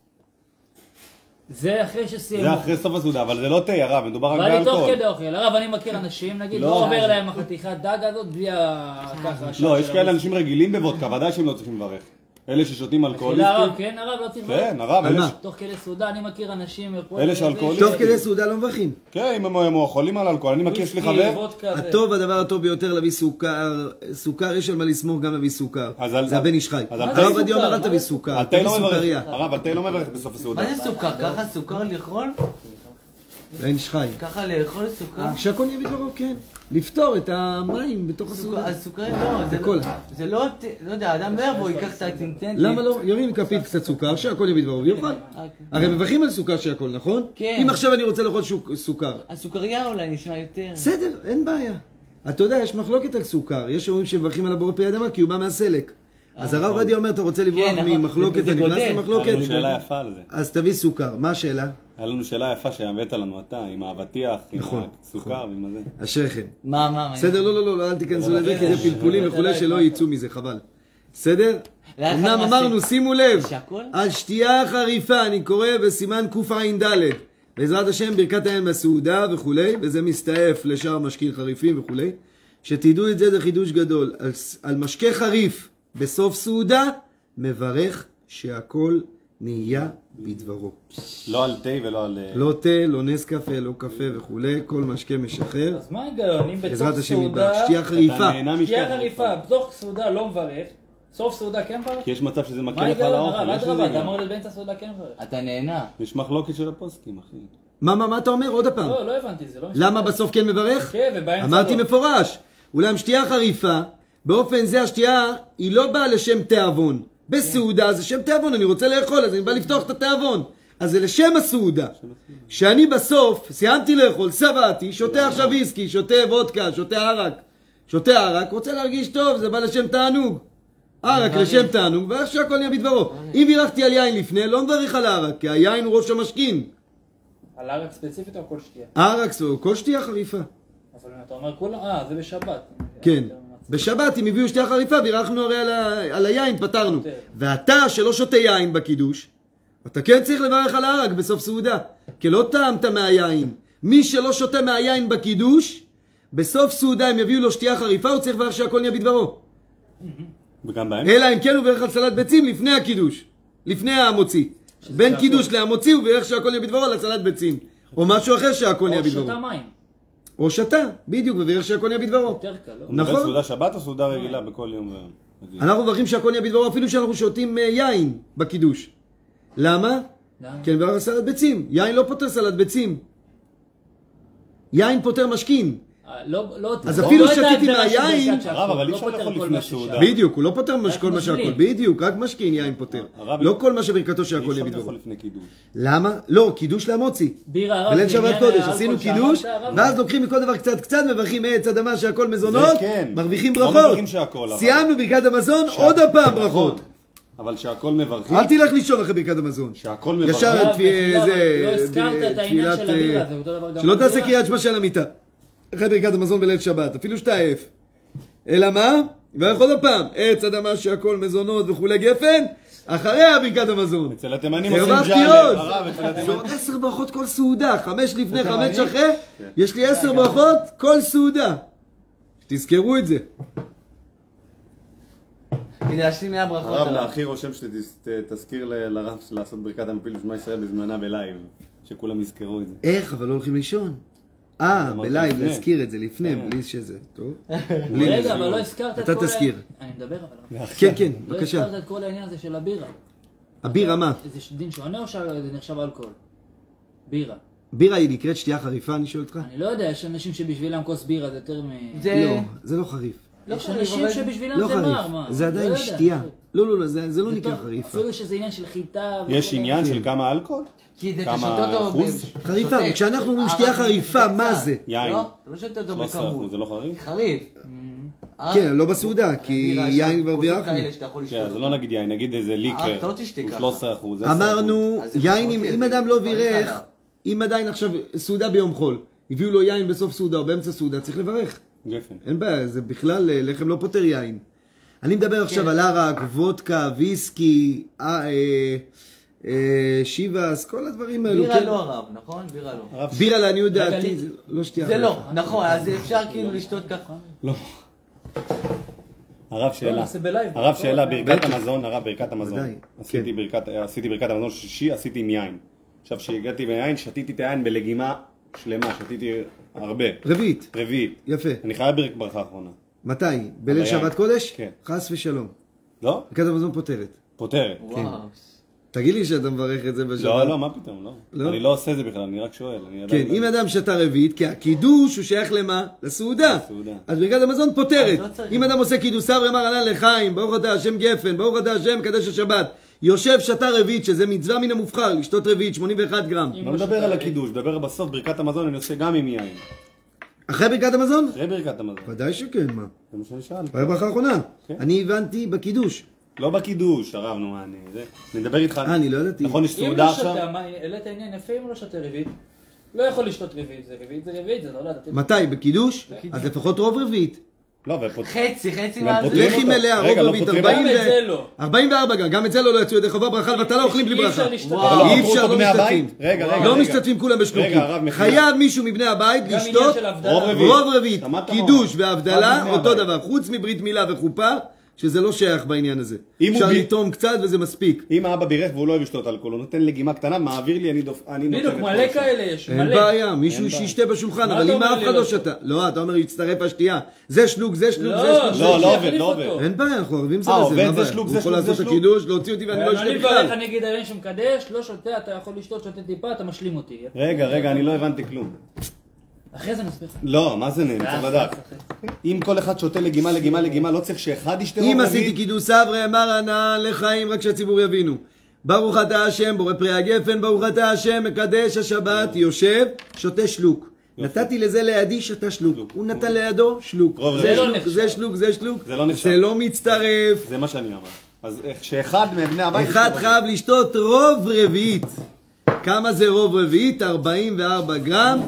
זה אחרי שסיימו. זה אחרי סוף הסעודה, אבל זה לא תה, הרב, מדובר רק ואני תוך באלכוהול. כדי אוכל. הרב, אני מכיר אנשים, נגיד, לא. לא עובר להם החתיכת דג הזאת בלי ה... ככה. לא, יש של כאלה המיץ. אנשים רגילים בוודקה, ודאי שהם לא צריכים לברך. אלה ששותים תחילה הרב, אלכוהוליסטים. כן הרב, לא צריך... כן, הרב, על אלה מה? ש- תוך כדי סעודה, אני מכיר אנשים... אלה שאלכוהוליסטים. תוך כדי סעודה לא מברכים. כן, אם הם הם חולים על אלכוהול, אני מכיר, יש לי חבר. הטוב, הדבר הטוב ביותר להביא סוכר, סוכר יש על מה לסמוך גם להביא סוכר. אז על- זה הבן איש חי. אז על הרב תה- עובדיה אומר אל מה תביא זה סוכר, על תביא תה לא סוכריה. מברך. הרב, על תה לא מברך בסוף הסעודה. מה זה סוכר? ככה סוכר לאכול? הבן איש חי. ככה לאכול סוכר? שהכל יהיה בדברו, כן. לפתור את המים בתוך סוכר- הסעודה. אז סוכר לא, זה הכל. לא, זה לא, ת- לא יודע, אדם לא יבוא, ייקח את הצנצנט. למה לא? ירים כפית קצת סוכר, שהכל יהיה בדברו ויאכל. הרי מברכים על סוכר שהכל, נכון? כן. אם עכשיו אני רוצה לאכול שוק- סוכר, הסוכריה אולי נשמע יותר. בסדר, אין בעיה. אתה יודע, יש מחלוקת על סוכר. יש אומרים שמברכים על הבורא פרי אדמה כי הוא בא מהסלק. אז הרב עובדיה אומר, אתה רוצה לברוח כן, נכון. ממחלוקת, זה אתה נכנס גודל. היה למחלוקת? לנו שאלה יפה על זה. אז תביא סוכר. מה השאלה? היה לנו שאלה יפה שהבאת לנו אתה, עם האבטיח, עם נכון, הסוכר ועם הזה. אשריכם. מה, מה, מה? בסדר, לא, לא, לא, לא, אל תיכנסו לזה, כי זה פלפולים וכולי שלא יצאו מזה, חבל. בסדר? לאחר אמנם מעשה. אמרנו, שימו לב, שהכל? על שתייה חריפה, אני קורא בסימן קע"ד, בעזרת השם ברכת היין מהסעודה וכולי, וזה מסתעף לשאר משקים חריפים וכולי, שתדעו את זה, זה חידוש גדול. על, על משקה חריף בסוף סעודה, מברך שהכל נהיה בדברו. לא על תה ולא על... לא תה, לא נס קפה, לא קפה וכולי, כל משקה משחרר. אז מה ההיגיון? אם בתוך בעזרת השם סעודה... יתברך, שתייה אתה חריפה. נהנה שתייה משקה חריפה, בתוך סעודה לא מברך, סוף סעודה כן מברך? כי יש מצב שזה מה מכה לך ההיגיון? על הרב, האוכל, יש לזה אדרבה, אתה היגיון. אמר לי באמצע סעודה כן מברך. אתה נהנה. יש מחלוקת של הפוסקים, אחי. מה, מה, מה אתה אומר? עוד הפעם. לא, לא הבנתי, זה לא משנה. למה בסוף כן מברך? כן, ובאמצע אמרתי לא. מפורש. אולם שתייה חריפה, באופן זה השתייה היא לא באה לשם תיאבון, בסעודה זה שם תיאבון, אני רוצה לאכול, אז אני בא לפתוח את התיאבון. אז זה לשם הסעודה. שאני בסוף סיימתי לאכול, שבעתי, שותה עכשיו ויסקי, שותה וודקה, שותה ערק, שותה ערק, רוצה להרגיש טוב, זה בא לשם תענוג. ערק לשם תענוג, ואיך שהכל נהיה בדברו. אם בירכתי על יין לפני, לא מברך על הערק, כי היין הוא ראש המשכין. על ערק ספציפית או כל שתייה? ערק, כל שתייה חריפה. אבל אתה אומר כולם, אה, זה בשבת. כן. בשבת, אם הביאו שתייה חריפה, בירכנו הרי על, ה... על היין, פתרנו. ואתה שלא שותה יין בקידוש, אתה כן צריך לברך על הערק בסוף סעודה. כי לא טעמת מהיין. מי שלא שותה מהיין בקידוש, בסוף סעודה, אם יביאו לו שתייה חריפה, הוא צריך לברך שהכל נהיה בדברו. וגם באמצע? אלא אם כן הוא בירך על סלט ביצים לפני הקידוש. לפני המוציא. בין קידוש להמוציא הוא בירך שהכל נהיה בדברו על הסלט ביצים. או משהו אחר שהכל נהיה בדברו. או שתה מים. או שתה, בדיוק, ובירך שהכל נהיה בדברו. יותר קל, לא? הוא מדבר נכון. סעודה שבת או סעודה רגילה בכל יום? אנחנו מברכים שהכל נהיה בדברו אפילו שאנחנו שותים יין בקידוש. למה? כי אני מברך על סלט ביצים. יין לא פותר סלט ביצים. יין פותר משכין. לא, לא, אז לא, אפילו לא שתיתי את ההגדרה של מהיין- ברכת שהכל, הרב, אבל אי לא אפשר פותר לאכול כל לפני מה ששאר. סעודה. בדיוק, הוא לא פותר מש- כל מה שהכל. משכין. בדיוק, רק משכין יין פותר. הרב, לא כל מה שברכתו שהכל אי יהיה אפשר בדברו. לאכול לפני קידוש. למה? לא, קידוש להמוציא. בירה, הרב, בליל זה שבת עניין קודש, האלכוהול עשינו שאמרת, קידוש, הרב. ואז לוקחים מכל דבר קצת קצת, מברכים מעץ אדמה שהכל מזונות, זה כן. מרוויחים לא ברכות. מברכים שהכל, אבל. סיימנו ברכת המזון, עוד הפעם ברכות. אבל שהכל מברכים, אל תלך לישון אחרי ברכת המזון. שהכל מברכים. ישר הרב, תפי- מחילה, זה- לא הזכרת את העניין תפילת, של הבירה, אה, זה אותו דבר גם שלא תעשה בבירה? קריאת שמע של המיטה. אחרי ברכת המזון בליל שבת, אפילו שאתה עייף. אלא מה? ואיך עוד הפעם, עץ אדמה שהכל מזונות וכולי גפן, אחריה ברכת המזון. אצל התימנים עושים הרווחתי ג'אלה. עוד. הרב, אצל זה התימנים. עוד עשר ברכות כל סעודה, חמש לפני, חמש אחרי, יש לי עשר ברכות כל סעודה. תזכרו את זה. כדי להשלים מאה ברכות. הרב, הרב. להכי רושם שתזכיר לרב לעשות ברכת המפיל ושמע ישראל בזמנה בלייב. שכולם יזכרו את זה. איך, אבל לא הולכים לישון. אה, אמרתי בלייב, לפני. להזכיר את זה לפני, כן. בלי שזה. טוב. בלי רגע, לזה. אבל לא הזכרת את אתה כל... ה- תזכיר. אני מדבר אבל... כן, כן, לא בבקשה. הזכרת את כל העניין הזה של הבירה. הבירה מה? זה דין שונה או שזה נחשב אלכוהול? בירה. בירה היא נקראת שתייה חריפה, אני שואל אותך? אני לא יודע, יש אנשים שבשבילם כוס בירה זה יותר מ... זה... לא, זה לא חריף. לא יש חריף, אנשים אבל- שבשבילם לא זה מר, חריף. מה? זה לא עדיין יודע. שתייה. לא, לא, לא, זה זה לא זה נקרא טוב, חריפה. אפילו שזה עניין של חיטה... יש וכו'. עניין של כמה אלכוהול? כי זה כמה תשותה אותו... אחוז? ב- חריפה, שותה. כשאנחנו אומרים שתייה ערק חריפה, קצת. מה זה? יין. לא, אתה לא שותה אותו שלושה עשר אחוז, בכמות. זה לא חריף? חריף. כן, לא בסעודה, כי בירה, יין יש כבר כוסות בירכנו. כאלה שאתה יכול לשתות כן, זה אותם. לא נגיד יין, נגיד איזה אה, ליקר. אתה לא תשתה הוא ככה. שלושה אחוז, עשר אחוז. אמרנו, אז זה יין, פחות אם יהיה, אם זה אדם לא פחות בירך, יהיה. אם עדיין עכשיו סעודה ביום חול, הביאו לו יין בסוף סעודה או באמצע סעודה, צריך לברך. גפן. אין בעיה, זה בכלל אה, לחם לא פותר יין. אני מדבר עכשיו על ערק, וודקה, ויסקי, אה, אה, אה, שיבאס, כל הדברים האלו. בירה כן? לא הרב, נכון? בירה לא. הרב, בירה לעניות רגע, דעתי, לי- זה לא שתייה. זה לא, חריפה. נכון, אז אפשר כאילו לשתות ככה. לא. הרב שאלה. נעשה בלייב. הרב שאלה, לא, ברכת המזון, הרב, ברכת המזון. ודאי, עשיתי כן. ברכת- עשיתי ברכת המזון שישי, עשיתי עם יין. עכשיו, כשהגעתי ביין, שתיתי את היין בלגימה שלמה, שתיתי הרבה. רביעית, רביעית. יפה. אני חייב ברק ברכה אחרונה. מתי? בליל היין. שבת קודש? כן. חס ושלום. לא? ברכת המזון פותרת. פותרת. וואו. תגיד לי שאתה מברך את זה בשבת. לא, לא, מה פתאום, לא. לא? אני לא עושה את זה בכלל, אני רק שואל. אני כן, עדיין- אם אדם שתה רביעית, כי הקידוש הוא שייך למה? לסעודה. לסעודה. אז ברכת המזון פותרת. אז לא צריך. אם אדם עושה קידוש סברי מרנן לחיים, ברוך אתה השם גפן, ברוך אתה השם קדש השבת, יושב שתה רביעית, שזה מצווה מן המובחר, לשתות רביעית, שמונים ואחד גרם. לא מדבר על הקידוש, מדבר בסוף ברכת המזון, אני עושה גם עם יין. אחרי ברכת המזון? אחרי ברכת המזון. ודאי שכן, מה? זה מה שאני שאלתי. אחרי ברכה האחרונה. כן. אני הבנתי בקידוש. לא בקידוש, הרב, נו, מה, אני... זה... אני מדבר איתך... אה, אני לא ידעתי. נכון, יש אם סעודה לא עכשיו? שותה, מה, העלית עניין יפה אם הוא לא שותה רביעית. לא יכול לשתות רביעית, זה רביעית, זה רביעית, זה לא יודע. אתה- מתי? בקידוש? אז לפחות רוב רביעית. לא, ופות... חצי, חצי גם מה פותרים זה? לחי אותו. מלאה, רגע, רוב לא רביעית, פותרים ארבעים גם את זה לא. ארבעים וארבע גם, גם את זה לא לא יצאו ידי חובה ברכה לבטלה, לא אוכלים בלי אי ברכה. אפשר לשתות. וואו. אבל לא אי פתרו אפשר, אותו לא בני משתתפים. הבית? רגע, רגע, לא רגע. משתתפים כולם בשלוקים. רגע, הרב, מחילה. חייב מישהו מבני הבית גם לשתות עניין של הבדלה. רוב רביעית. רוב רביעית, שמעת קידוש מה? והבדלה, אחד מבני אותו הבית. דבר, חוץ מברית מילה וחופה, שזה לא שייך בעניין הזה. אם הוא אפשר בי- לטעום קצת וזה מספיק. אם האבא בירך והוא לא אוהב לשתות אלכוהול, הוא נותן לגימה קטנה, מעביר לי, אני דופ... אני נותן... בדיוק, את מלא כל כאלה יש, אין מלא. בעיה, מישהו אין בעיה. שישתה בשולחן, מה אבל אתה אם אומר אף לי אחד לא לא לשתות? שתה. לא, אתה אומר יצטרף השתייה. זה שלוק, זה שלוק, זה לא, שלוק. לא, לא עובד, שיחליף לא אותו. עובד. אין בעיה, אנחנו אוהבים זה אה, לזה, עובד, מה זה הבעיה? שלוק, הוא זה יכול שלוק, זה לעשות את שלוק. הקידוש, להוציא אותי ואני לא אשתה אני מברך, בכלל. אני אגיד עליהם שמקדש, לא שותה, אתה יכול לשתות, שותה טיפה, אתה משלים אותי. רגע, רגע, אני לא הבנתי כלום. אחרי זה נסביר. לא, מה זה נהנה? צריך לדעת. אם כל אחד שותה לגימה, לגימה, לגימה, לא צריך שאחד ישתה רוב אם רביעית. עשיתי קידוש סברי, אמר הנעל לחיים, רק שהציבור יבינו. ברוך אתה השם, בורא פרי הגפן, ברוך אתה השם, מקדש השבת, יושב, שותה שלוק. נתתי לזה לידי, שתה שלוק. הוא נתן לידו, שלוק. זה שלוק, זה שלוק, זה שלוק. זה לא נחשב. זה לא מצטרף. זה מה שאני אמר. אז שאחד מבני הבית... אחד חייב לשתות רוב רביעית. כמה זה רוב רביעית? ארבעים וארבע גרם.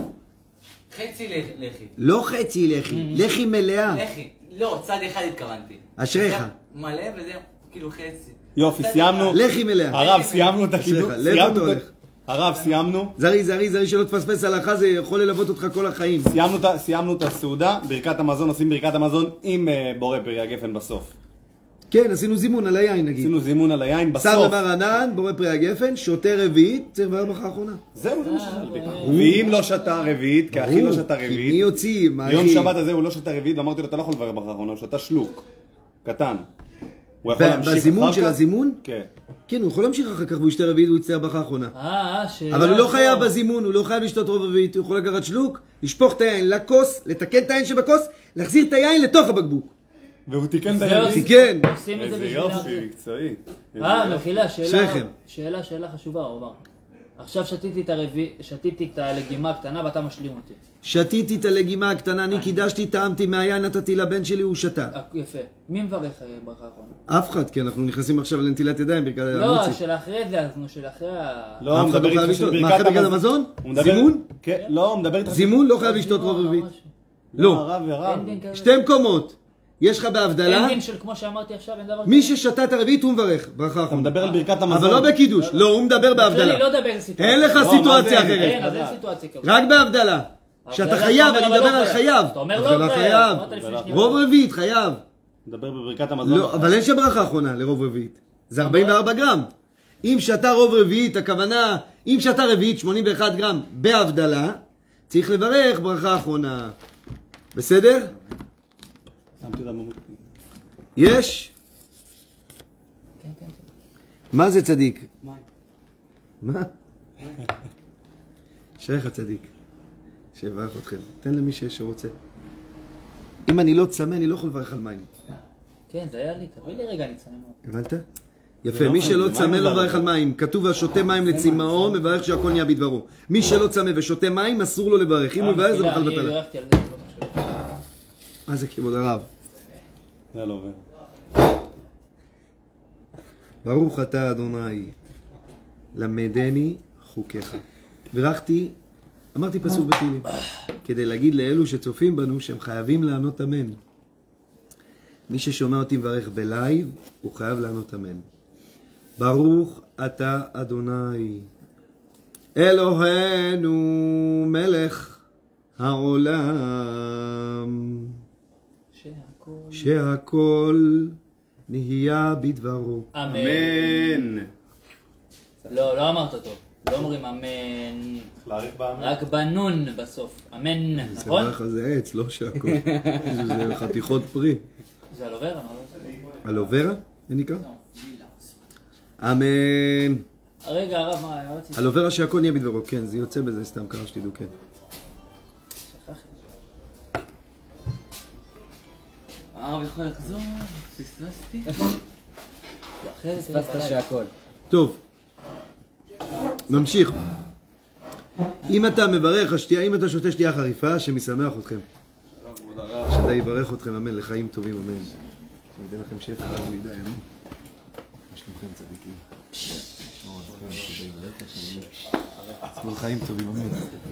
חצי לחי. לא חצי לחי, לחי מלאה. לחי. לא, צד אחד התכוונתי. אשריך. מלא וזה כאילו חצי. יופי, סיימנו. לחי מלאה. הרב, סיימנו את הקידוש. אשריך, לב סיימנו אותו את- הולך. הרב, סיימנו. זרי, זרי, זרי, שלא תפספס הלכה, זה יכול ללוות אותך כל החיים. סיימנו את ה- סיימנו את הסעודה, ברכת המזון, עושים ברכת המזון עם אה, בורא פרי הגפן בסוף. כן, עשינו זימון על היין נגיד. עשינו זימון על היין שר בסוף. אמר ענן, בורא פרי הגפן, שותה רביעית, צריך לבאר ברכה האחרונה. זהו, זה מה ששאלתי. ואם לא שתה רביעית, כי אחי לא שתה כי מי רביעית, יוציא? מה יום אחי? שבת הזה הוא לא שתה רביעית, ואמרתי לו, אתה לא יכול לברך ברכה האחרונה, הוא שתה שלוק. קטן. הוא יכול ב- להמשיך בזימון אחר של כך? הזימון? כן. כן, הוא יכול להמשיך אחר כך והוא ישתה רביעית והוא יצטער ברכה האחרונה. אה, שאלה. אבל הוא לא חייב טוב. בזימון, הוא לא חייב לשתות רוב רביעית, הוא יכול לקחת שלוק, לשפוך את היין לכוס, לתקן את היין שבכוס, להחזיר את היין לתוך הבקבוק. והוא תיקן את זה היין. עושים- כן. עושים את זה איזה בשביל... יופי, מקצועי. אה, מחילה, שאלה, שכם. שאלה, שאלה חשובה, עומר. עכשיו שתיתי את הרביעי, שתיתי את הלגימה הקטנה ואתה משלים אותי. שתיתי את הלגימה הקטנה, אני קידשתי, טעמתי מהיין, נתתי לבן שלי, הוא שתה. אה, יפה. מי מברך אה, ברכה האחרונה? אף אחד, כי אנחנו נכנסים עכשיו לנטילת ידיים, ברכת לא, המוצי. של אחרי זה, אז נו, של אחרי ה... לא, הוא אף אחד מדבר לא חייב איתך של לשתות. מה, ברכת אחרי ברכת המזון? המזון? הוא מדבר- זימון? כן, לא, הוא מדבר איתך... זימון לא חייב לשתות רוב רביעית. לא. הרב והרב. אין דין כזה. שתי מקומות. יש לך בהבדלה, אין דין של כמו שאמרתי עכשיו, אין דבר מי ששתה את הרביעית הוא מברך, ברכה אתה אחרונה. מדבר על ברכת המזון. אבל לא בקידוש, לא, הוא מדבר בהבדלה. אני לא יודע באיזה סיטואציה. אין לך לא, מה סיטואציה זה? אחרת. אין, אז אין סיטואציה כזאת. רק בהבדלה. שאתה הבדלה, חייב, אתה אני אומר, מדבר אבל על לא חייב. אתה אומר הבדלה לא חייב. חייב. אמרת לפני שנייה. רוב רביעית חייב. מדבר בברכת המזון. לא, אבל אין שם ברכה אחרונה לרוב רביעית. זה ארבעים וארבע גרם. אם שתה רוב רביעית, הכוונה, אם שתה רביעית שמונים ואחד גרם בהבדלה, צריך לברך ברכה אחרונה. בסדר? שמתי אותה במות. יש? מה זה צדיק? מה? שייך הצדיק. שיברך אתכם. תן למי שיש שרוצה. אם אני לא צמא, אני לא יכול לברך על מים. כן, זה היה לי, תביא לי רגע, אני צמא מאוד. הבנת? יפה, לא מי מים, שלא זה צמא מים לא מברך. מברך על מים. כתוב השותה מים לצמאו, מברך שהכל נהיה בדברו. מי שלא צמא ושותה מים, אסור לו לברך. אם הוא מברך זה בכלל אני בטלה. בירכתי על זה, לא משהו. מה זה כבוד הרב? זה לא עובר. ברוך אתה אדוני, למדני חוקיך. בירכתי, אמרתי פסוק בתהילים, כדי להגיד לאלו שצופים בנו שהם חייבים לענות אמן. מי ששומע אותי מברך בלייב, הוא חייב לענות אמן. ברוך אתה אדוני, אלוהינו מלך העולם, שהכל... שהכל נהיה בדברו. אמן. אמן. לא, לא אמרת טוב. לא אומרים אמן. להאריך באמן. רק בנון בסוף. אמן, זה נכון? ברכה זה עץ, לא שהכל. זה חתיכות פרי. זה על עובר, אמרנו. אלוברה? זה נקרא? אמן. רגע, הרב, מה, מה רציתי? אלוברה שהכל נהיה בדברו, כן, זה יוצא בזה סתם ככה שתדעו, כן. שכחתי. הרב יכול לחזור? פספסתי? אחרי זה פספסת שהכל. טוב, ממשיך. אם אתה מברך, השתייה, אם אתה שותה שתייה חריפה, שמשמח אתכם. שאתה יברך אתכם, אמן, לחיים טובים, אמן. אני אתן לכם שפע, רק מידע, אמן. מה שלומכם צדיקים? שמאל חיים טובים, אמן.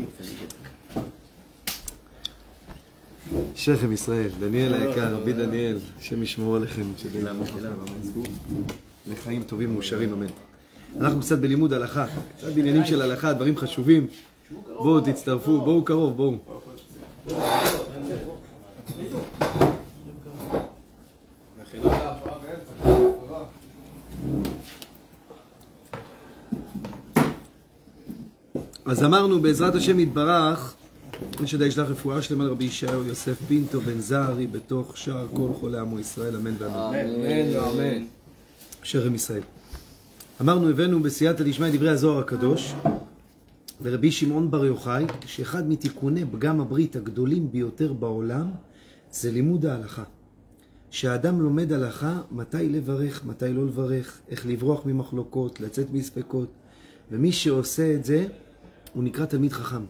שכם ישראל, דניאל היקר, רבי דניאל, השם ישמור עליכם, שתדעו לחיים טובים מאושרים, אמן. אנחנו קצת בלימוד הלכה, קצת בעניינים של הלכה, דברים חשובים. בואו תצטרפו, בואו קרוב, בואו. אז אמרנו, בעזרת השם יתברך, שדה ישלח רפואה שלמה לרבי ישעיהו יוסף פינטו בן זערי בתוך שער כל חולי עמו ישראל, אמן ואמן. אמן ואמן. שרם ישראל. אמרנו, הבאנו בסייעתא דשמיא דברי הזוהר הקדוש, ורבי שמעון בר יוחאי, שאחד מתיקוני פגם הברית הגדולים ביותר בעולם, זה לימוד ההלכה. שהאדם לומד הלכה, מתי לברך, מתי לא לברך, איך לברוח ממחלוקות, לצאת מספקות. ומי שעושה את זה, הוא נקרא תלמיד חכם.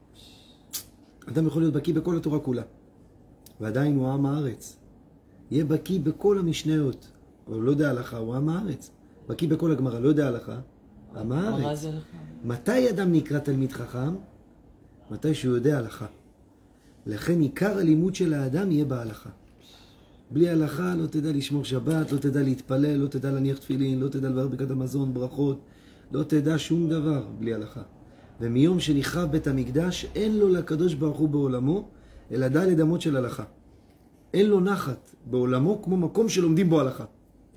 אדם יכול להיות בקיא בכל התורה כולה. ועדיין הוא עם הארץ. יהיה בקיא בכל המשניות. אבל הוא לא יודע הלכה, הוא עם הארץ. בקיא בכל הגמרא, לא יודע הלכה. עם הארץ. מתי אדם נקרא תלמיד חכם? מתי שהוא יודע הלכה. לכן עיקר הלימוד של האדם יהיה בהלכה. בלי הלכה לא תדע לשמור שבת, לא תדע להתפלל, לא תדע להניח תפילין, לא תדע לברך ברכת המזון, ברכות, לא תדע שום דבר בלי הלכה. ומיום שנחרב בית המקדש, אין לו לקדוש ברוך הוא בעולמו, אלא דלת אמות של הלכה. אין לו נחת בעולמו כמו מקום שלומדים בו הלכה.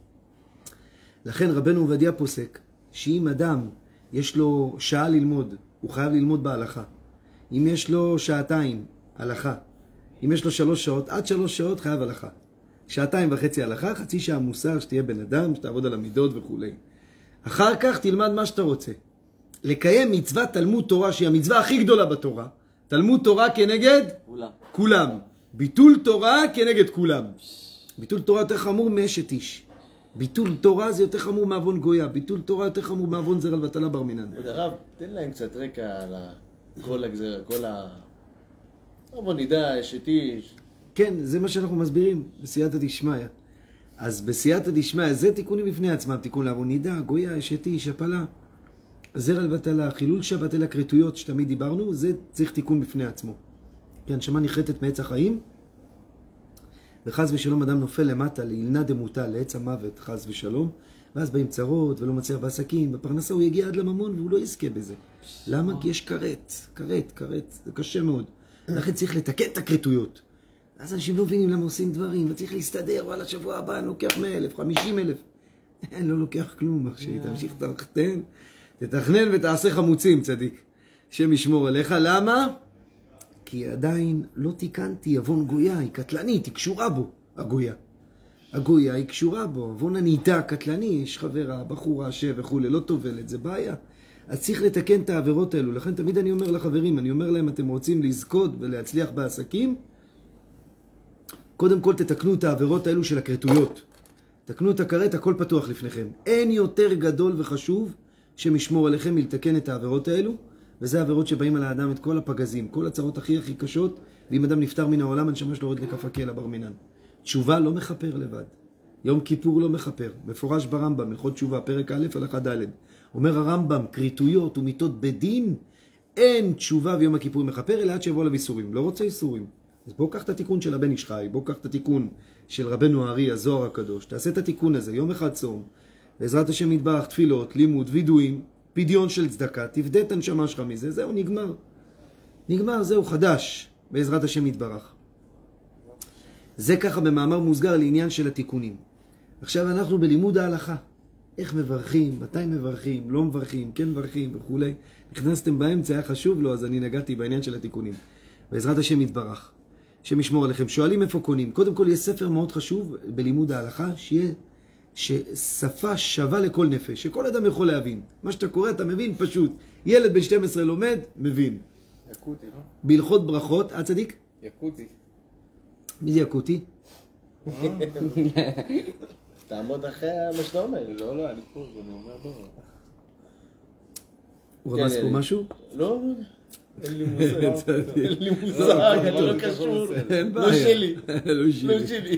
לכן רבנו עובדיה פוסק, שאם אדם יש לו שעה ללמוד, הוא חייב ללמוד בהלכה. אם יש לו שעתיים, הלכה. אם יש לו שלוש שעות, עד שלוש שעות חייב הלכה. שעתיים וחצי הלכה, חצי שעה מוסר, שתהיה בן אדם, שתעבוד על המידות וכו'. אחר כך תלמד מה שאתה רוצה. לקיים מצוות תלמוד תורה, שהיא המצווה הכי גדולה בתורה. תלמוד תורה כנגד? כולם. כולם. ביטול תורה כנגד כולם. ביטול תורה יותר חמור מאשת איש. ביטול תורה זה יותר חמור מעוון גויה. ביטול תורה יותר חמור מעוון זרע לבטלה בר מינן. הרב, תן להם קצת רקע על כל הגזר, כל ה... בוא נדע, אשת איש. כן, זה מה שאנחנו מסבירים בסייעתא דשמיא. אז בסייעתא דשמיא זה תיקונים בפני עצמם, תיקון לעוון נידה, גויה, אשת איש, הפלה, זרע לבטלה, חילול שבת אל הכרתויות שתמיד דיברנו, זה צריך תיקון בפני עצמו. כי הנשמה נחרטת מעץ החיים, וחס ושלום אדם נופל למטה לאילנה דמותה, לעץ המוות, חס ושלום, ואז באים צרות ולא מצליח בעסקים, בפרנסה הוא יגיע עד לממון והוא לא יזכה בזה. למה? כי יש כרת, כרת, כרת, זה קשה מאוד. לכן צריך לתקן את הכרתויות. אז אנשים לא מבינים למה עושים דברים, וצריך להסתדר, ועל השבוע הבא אני לוקח מאה אלף, חמישים אלף. אין, לא לוקח כלום, אחי, תמשיך תתכנן, תתכנן ותעשה חמוצים, צדיק. השם ישמור עליך, למה? כי עדיין לא תיקנתי, עוון גויה, היא קטלנית, היא קשורה בו, הגויה. הגויה היא קשורה בו, עוון הנידה קטלני, יש חברה, בחורה, שב וכו', לא טובלת, זה בעיה. אז צריך לתקן את העבירות האלו, לכן תמיד אני אומר לחברים, אני אומר להם, אתם רוצים לזכות ולהצליח בעסקים, קודם כל תתקנו את העבירות האלו של הכרתויות. תקנו את הכרת, הכל פתוח לפניכם. אין יותר גדול וחשוב שמשמור עליכם מלתקן את העבירות האלו, וזה העבירות שבאים על האדם את כל הפגזים, כל הצרות הכי הכי קשות, ואם אדם נפטר מן העולם, הנשמה שלו יורד לכף הקל הבר מינן. תשובה לא מכפר לבד. יום כיפור לא מכפר. מפורש ברמב"ם, הלכות תשובה, פרק א' הלכה ד'. אומר הרמב"ם, כריתויות ומיתות בדין, אין תשובה ויום הכיפור מכפר, אלא עד שיבוא עליו איסורים. לא רוצה איסורים. אז בואו קח את התיקון של הבן איש חי, בואו קח את התיקון של רבנו הארי, הזוהר הקדוש, תעשה את התיקון הזה, יום אחד צום, בעזרת השם יתברך, תפילות, לימוד, וידועים, פדיון של צדקה, תפדה את הנשמה שלך מזה, זהו, נגמר. נגמר, זהו, חדש, בעזרת השם יתברך. זה ככה במאמר מוסגר לעניין של התיקונים. עכשיו אנחנו בלימוד ההלכה. איך מברכים, מתי מברכים, לא מברכים, כן מברכים וכו'. נכנסתם באמצע, היה חשוב לו, אז אני נגעתי בעניין של התיקונים. בעזרת השם יתברך. השם ישמור עליכם. שואלים איפה קונים. קודם כל יש ספר מאוד חשוב בלימוד ההלכה, שיהיה ששפה שווה לכל נפש, שכל אדם יכול להבין. מה שאתה קורא אתה מבין פשוט. ילד בן שתים עשרה לומד, מבין. יקוטי, לא? בהלכות ברכות, אה צדיק? יקוטי. מי זה יקוטי? תעמוד אחרי מה שאתה אומר. לא, לא, אני פה, אני אומר בוא. הוא רמז פה משהו? לא, אין לי מושג. אין לי מושג, אני לא קשור. אין לא שלי. לא שלי. לא שלי.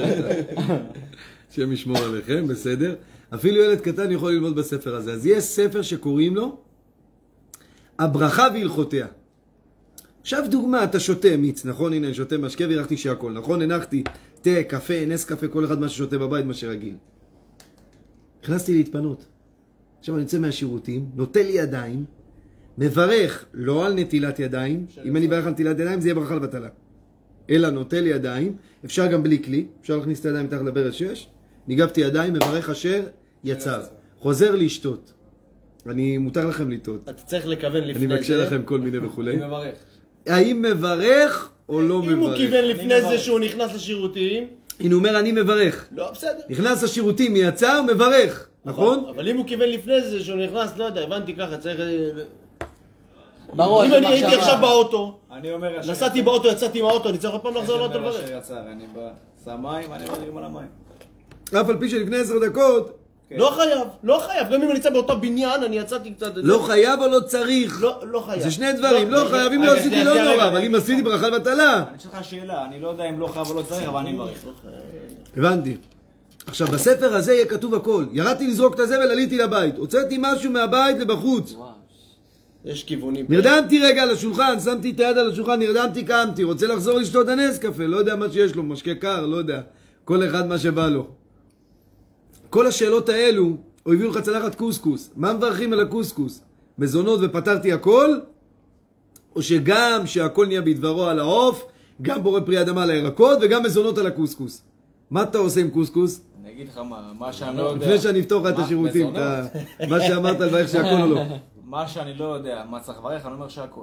השם ישמור עליכם, בסדר. אפילו ילד קטן יכול ללמוד בספר הזה. אז יש ספר שקוראים לו הברכה והלכותיה. עכשיו דוגמה, אתה שותה מיץ, נכון? הנה, אני שותה משקה והרחתי שהכל, נכון? הנחתי תה, קפה, נס קפה, כל אחד מה ששותה בבית, מה שרגיל. הכנסתי להתפנות. עכשיו אני יוצא מהשירותים, נוטל לי ידיים, מברך לא על נטילת ידיים, אם אני מברך על נטילת ידיים זה יהיה ברכה לבטלה. אלא נוטל לי ידיים, אפשר גם בלי כלי, אפשר להכניס את הידיים מתחת לברז שש, ניגבתי ידיים, מברך אשר יצר. חוזר לשתות. אני, מותר לכם לטעות. אתה צריך לכוון לפני זה. אני מקשה לכם כל מיני וכולי. אני מברך. האם מברך או לא מברך? אם הוא כיוון לפני זה שהוא נכנס לשירותים... הנה הוא אומר אני מברך. לא, בסדר. נכנס לשירותים, יצא, מברך. נכון? אבל אם הוא כיוון לפני זה שהוא נכנס, לא יודע, הבנתי ככה, צריך... בראש, אם אני הייתי במחשבה. עכשיו באוטו, אני אומר... השם נסעתי יצר. באוטו, יצאתי מהאוטו, אני צריך עוד פעם לחזור לאוטו השם לברך. אשר יצר, אני בא, שם מים, אני אומר נגמר המים. אף על פי שלפני עשר דקות, לא חייב, לא חייב, גם אם אני נמצא באותו בניין, אני יצאתי קצת... לא חייב או לא צריך. לא, לא חייב. זה שני דברים, לא חייב, אם רגע, לא עשיתי שנייה, לא שנייה, נורא, רגע, אבל רגע. אם עשיתי ברכה לבטלה. אני אשאל לך שאלה, אני לא יודע אם לא חייב או לא צריך, אבל אני מברך. הבנתי. עכשיו, בספר הזה יהיה כתוב הכל. ירדתי לזרוק את הזבל, עליתי לבית. הוצאתי משהו מהבית לבחוץ. יש כיוונים. נרדמתי רגע על השולחן, שמתי את היד על השולחן, נרדמתי, קמתי. רוצה לחזור לשתות הנס קפה, לא יודע מה שיש לו, משקה קר, לא יודע. כל אחד מה שבא לו. כל השאלות האלו, או הביאו לך צלחת קוסקוס. מה מברכים על הקוסקוס? מזונות ופתרתי הכל? או שגם שהכל נהיה בדברו על העוף, גם בורא פרי אדמה על הירקות, וגם מזונות על הקוסקוס. מה אתה עושה עם קוסקוס? אני אגיד לך מה, מה שאני לא יודע... לפני שאני אפתור לך את מה, השירותים, מזונות? אתה- מה שאמרת על ואיך שהכל או לא. מה שאני לא יודע, מה צריך לברך, אני אומר שהכל.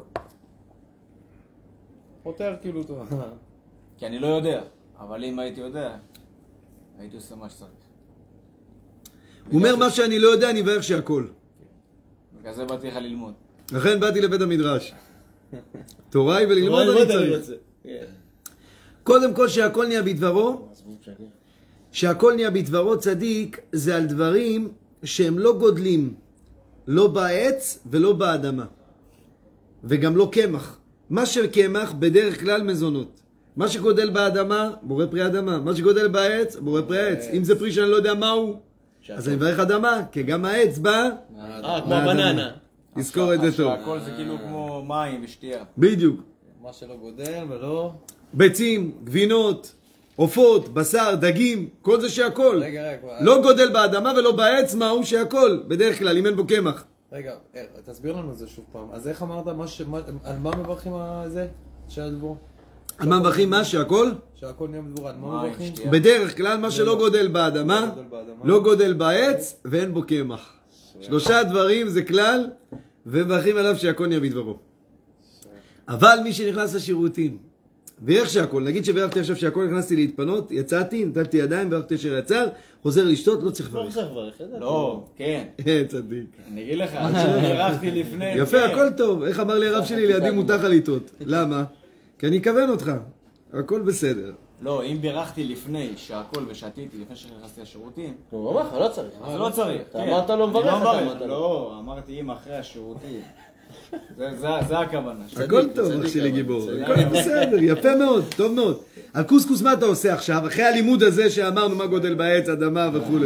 פותר כאילו טוב. כי אני לא יודע, אבל אם הייתי יודע, הייתי עושה מה שצריך. הוא אומר מה שאני לא יודע, אני מברך שהכל. בגלל זה באתי לך ללמוד. לכן באתי לבית המדרש. תורה היא וללמוד אני צריך. קודם כל שהכל נהיה בדברו, שהכל נהיה בדברו צדיק, זה על דברים שהם לא גודלים, לא בעץ ולא באדמה. וגם לא קמח. מה שקמח בדרך כלל מזונות. מה שגודל באדמה, בורא פרי אדמה. מה שגודל בעץ, בורא פרי העץ. אם זה פרי שאני לא יודע מהו, אז אני מברך אדמה, כי גם העץ בא, אה, כמו הבננה. תזכור את זה טוב. הכל זה כאילו כמו מים ושתייה. בדיוק. מה שלא גודל ולא... ביצים, גבינות, עופות, בשר, דגים, כל זה שהכל. רגע, רגע. לא גודל באדמה ולא בעץ, מהו שהכל, בדרך כלל, אם אין בו קמח. רגע, אה, תסביר לנו את זה שוב פעם. אז איך אמרת מה ש... מה- על מה מברכים על זה? של הדבור? על מה מברכים מה שהכל? שהכל נהיה בדבור, על מה מים, מברכים? שתייה. בדרך כלל מה שלא גודל באדמה, לא גודל באדמה. לא גודל בעץ ואין בו קמח. שלושה דברים זה כלל, ומברכים עליו שהכל נהיה בדברו. אבל מי שנכנס לשירותים, ואיך שהכל, נגיד שברכתי עכשיו שהכל נכנסתי להתפנות, יצאתי, נתתי ידיים, ברכתי אשר יצר, חוזר לשתות, לא צריך לא לברך. צריך לברך, ידעתי. לא, כן. אה, צדיק. אני אגיד לך, בירכתי לפני... יפה, כן. הכל טוב. איך אמר לי הרב שלי, לידי מותר לך לטעות. למה? כי אני אכוון אותך. הכל בסדר. לא, אם בירכתי לפני שהכל ושתיתי, לפני שנכנסתי לשירותים, הוא אמר לך, לא צריך. אז לא צריך. אתה כן. אמרת לו מברך, אני לא אתה אמרת לו. לא, אמרתי אם אחרי השירותים. זה- זה- זה הכוונה. הכל טוב, אח שלי גיבור. הכל בסדר, יפה מאוד, טוב מאוד. על קוסקוס מה אתה עושה עכשיו? אחרי הלימוד הזה שאמרנו מה גודל בעץ, אדמה וכולי.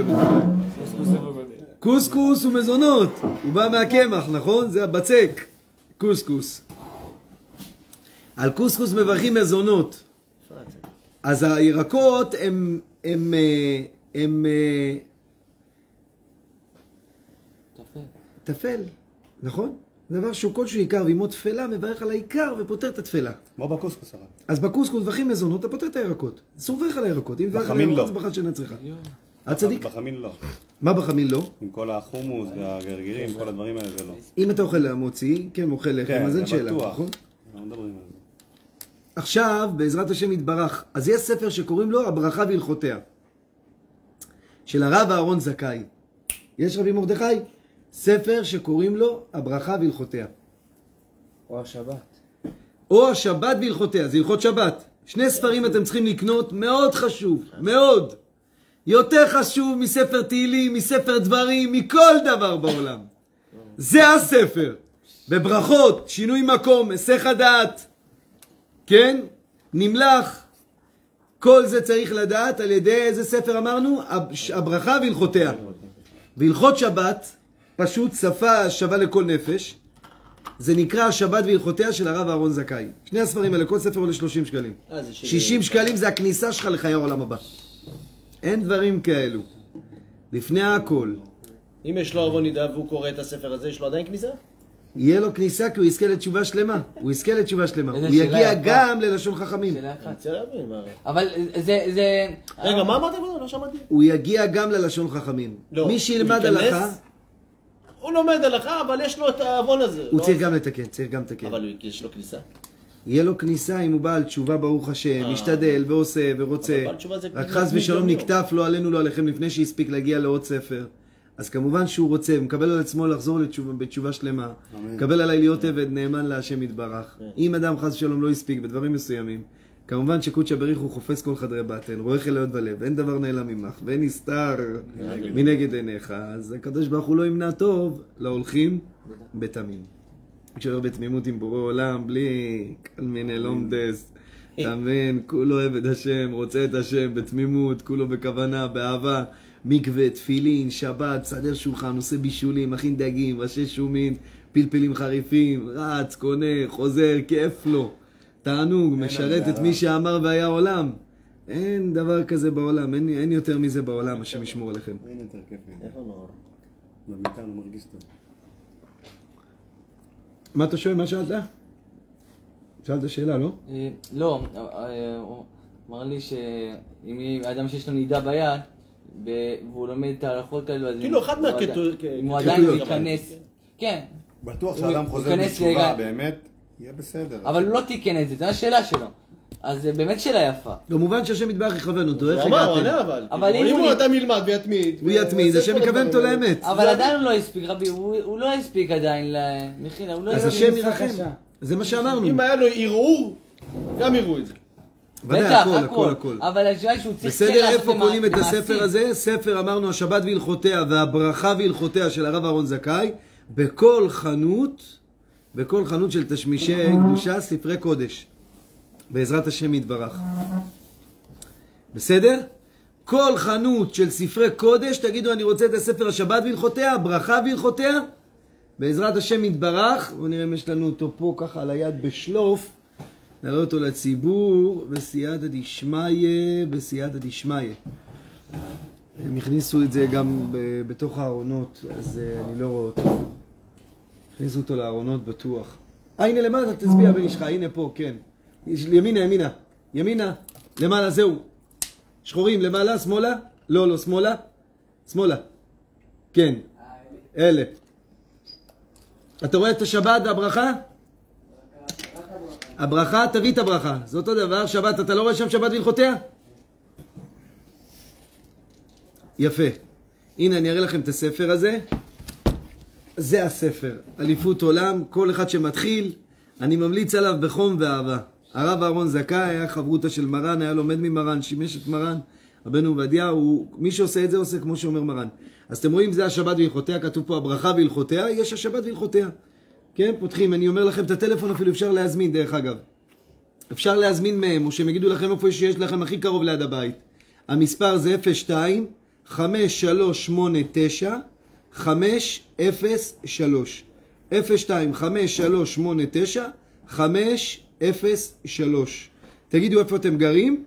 קוסקוס הוא מזונות, הוא בא מהקמח, נכון? זה הבצק. קוסקוס. על קוסקוס מברכים מזונות. אז הירקות הם, הם, אה, הם, אה, תפל, נכון? דבר שהוא כלשהו עיקר, ועימו תפלה מברך על העיקר ופותר את התפלה. כמו בקוסקוס הרב. אז בקוסקוס מברכים מזונות, אתה פותר את הירקות. אסור לברך על הירקות. אם מברך על בחמין הירקות לא. זה ברכה שאינה צריכה. הצדיק? בחמין לא. מה בחמין לא? עם כל החומוס והגרגירים, כל הדברים האלה זה לא. אם אתה אוכל מוציא, כן, אוכל לחם, כן, אז זה אין שאלה, בטוח. נכון? לא מדברים על זה. עכשיו, בעזרת השם יתברך, אז יש ספר שקוראים לו הברכה והלכותיה, של הרב אהרון זכאי. יש רבי מרדכי? ספר שקוראים לו הברכה והלכותיה. או השבת. או השבת והלכותיה, זה הלכות שבת. שני ספרים אתם צריכים לקנות, מאוד חשוב, מאוד. יותר חשוב מספר תהילים, מספר דברים, מכל דבר בעולם. זה הספר. בברכות, שינוי מקום, היסח הדעת, כן? נמלח. כל זה צריך לדעת על ידי איזה ספר אמרנו? הברכה והלכותיה. והלכות שבת, פשוט שפה שווה לכל נפש. זה נקרא השבת והלכותיה של הרב אהרון זכאי. שני הספרים האלה, כל ספר עולה שלושים שקלים. שישים שקלים זה הכניסה שלך לחיי העולם הבא. אין דברים כאלו. לפני הכל. אם יש לו עוון נידה והוא קורא את הספר הזה, יש לו עדיין כניסה? יהיה לו כניסה כי הוא יזכה לתשובה שלמה. הוא יזכה לתשובה שלמה. איזה הוא שאלה יגיע יפה. גם ללשון חכמים. שאלה אני אחת. רוצה להבין מה... אבל זה, זה... רגע, מה אמרתם? לא שמעתי. הוא יגיע גם ללשון חכמים. לא. מי שילמד הוא ייכנס? הלכה, הוא לומד הלכה, אבל יש לו את העוון הזה. הוא לא? צריך גם לתקן, צריך גם לתקן. אבל הוא- יש לו כניסה. יהיה לו כניסה אם הוא בעל תשובה ברוך השם, משתדל ועושה ורוצה. אבל בעל תשובה זה רק כניסה חס ושלום מיום יום. נקטף לא עלינו לא עליכם לפני שהספיק להגיע לעוד ספר. אז כמובן שהוא רוצה, מקבל על עצמו לחזור לתשובה, בתשובה שלמה, מקבל עליי להיות עבד נאמן להשם יתברך. אם אדם חס ושלום לא הספיק בדברים מסוימים, כמובן שקודשא בריך הוא חופש כל חדרי בטן, רואה חלאות בלב, אין דבר נעלם ממך, ואין נסתר מנגד עיניך. אז הקדוש ברוך הוא לא ימנע טוב להולכים בתמים. כשאומר בתמימות עם בורא עולם, בלי כל מיני לומדס, תאמן, כולו עבד השם, רוצה את השם בתמימות, כולו בכוונה, באהבה, מקווה, תפילין, שבת, סדר שולחן, עושה בישולים, מכין דגים, ראשי שומין, פלפלים חריפים, רץ, קונה, חוזר, כיף לו. תענוג, משרת את מי שאמר והיה עולם. אין דבר כזה בעולם, אין, אין יותר מזה בעולם, השם ישמור עליכם. אין יותר כיף. איפה נאור? במיטה לא מרגיש טוב. מה אתה שואל? מה שאלת? שאלת שאלה, לא? לא, הוא אמר לי שאם אדם שיש לו נידה ביד, והוא לומד את ההלכות האלו, אז כאילו, אחד מהקטויות. אם הוא עדיין ייכנס, כן. בטוח שאדם חוזר ייכנס בתשובה, רגע. באמת, יהיה בסדר. אבל הוא לא תיקן את זה, זו השאלה שלו. אז זה באמת שאלה יפה. במובן שהשם יתברך יכוון אותו, איך הוא אמר, הוא הגעתם? עונה אבל. אבל כאילו, אם אם הוא הוא נ- אדם ילמד ויתמיד. הוא יתמיד, השם יכוון אותו לאמת. אבל עדיין הוא לא הספיק, רבי, הוא הוא לא הספיק עדיין ל... מחילה, הוא לא אז הספיק. השם ירחם. זה מה שאמרנו. אם היה לו ערעור, גם יראו את זה. ודאי, בטח, הכל, הכל, הכל. הכל. אבל השאלה שהוא צריך בסדר, לעשות איפה למע- קונים את למעשים. הספר הזה? ספר אמרנו השבת והלכותיה והברכה והלכותיה של הרב אהרון זכאי, בכל חנות, בכל חנות של תשמישי קדושה, ספרי קודש. בעזרת השם יתברך. בסדר? כל חנות של ספרי קודש, תגידו אני רוצה את הספר השבת והלכותיה, הברכה והלכותיה, בעזרת השם יתברך. בואו נראה אם יש לנו אותו פה ככה על היד בשלוף, נראה אותו לציבור, בסייעתא דשמיא, בסייעתא דשמיא. הם הכניסו את זה גם ב- בתוך הארונות, אז uh, אני לא רואה אותו. הכניסו אותו לארונות בטוח. אה, הנה למטה, תצביע בן אישך, הנה פה, כן. יש- ימינה, ימינה, ימינה, למעלה, זהו. שחורים, למעלה, שמאלה? לא, לא, שמאלה. שמאלה. כן, אלה. אתה רואה את השבת והברכה? הברכה, תביא את הברכה. זה אותו דבר, שבת, אתה לא רואה שם שבת והלכותיה? יפה. הנה, אני אראה לכם את הספר הזה. זה הספר, אליפות עולם, כל אחד שמתחיל, אני ממליץ עליו בחום ואהבה. הרב אהרון זכאי היה חברותא של מרן, היה לומד ממרן, שימש את מרן, רבנו עובדיה, הוא, מי שעושה את זה עושה כמו שאומר מרן. אז אתם רואים, זה השבת והלכותיה, כתוב פה הברכה והלכותיה, יש השבת והלכותיה. כן, פותחים, אני אומר לכם, את הטלפון אפילו אפשר להזמין, דרך אגב. אפשר להזמין מהם, או שהם יגידו לכם איפה שיש לכם הכי קרוב ליד הבית. המספר זה אפס שתיים חמש שלוש שמונה תשע חמש אפס שלוש. אפס שתיים חמש שלוש שמונה תשע חמש אפס שלוש. תגידו איפה אתם גרים.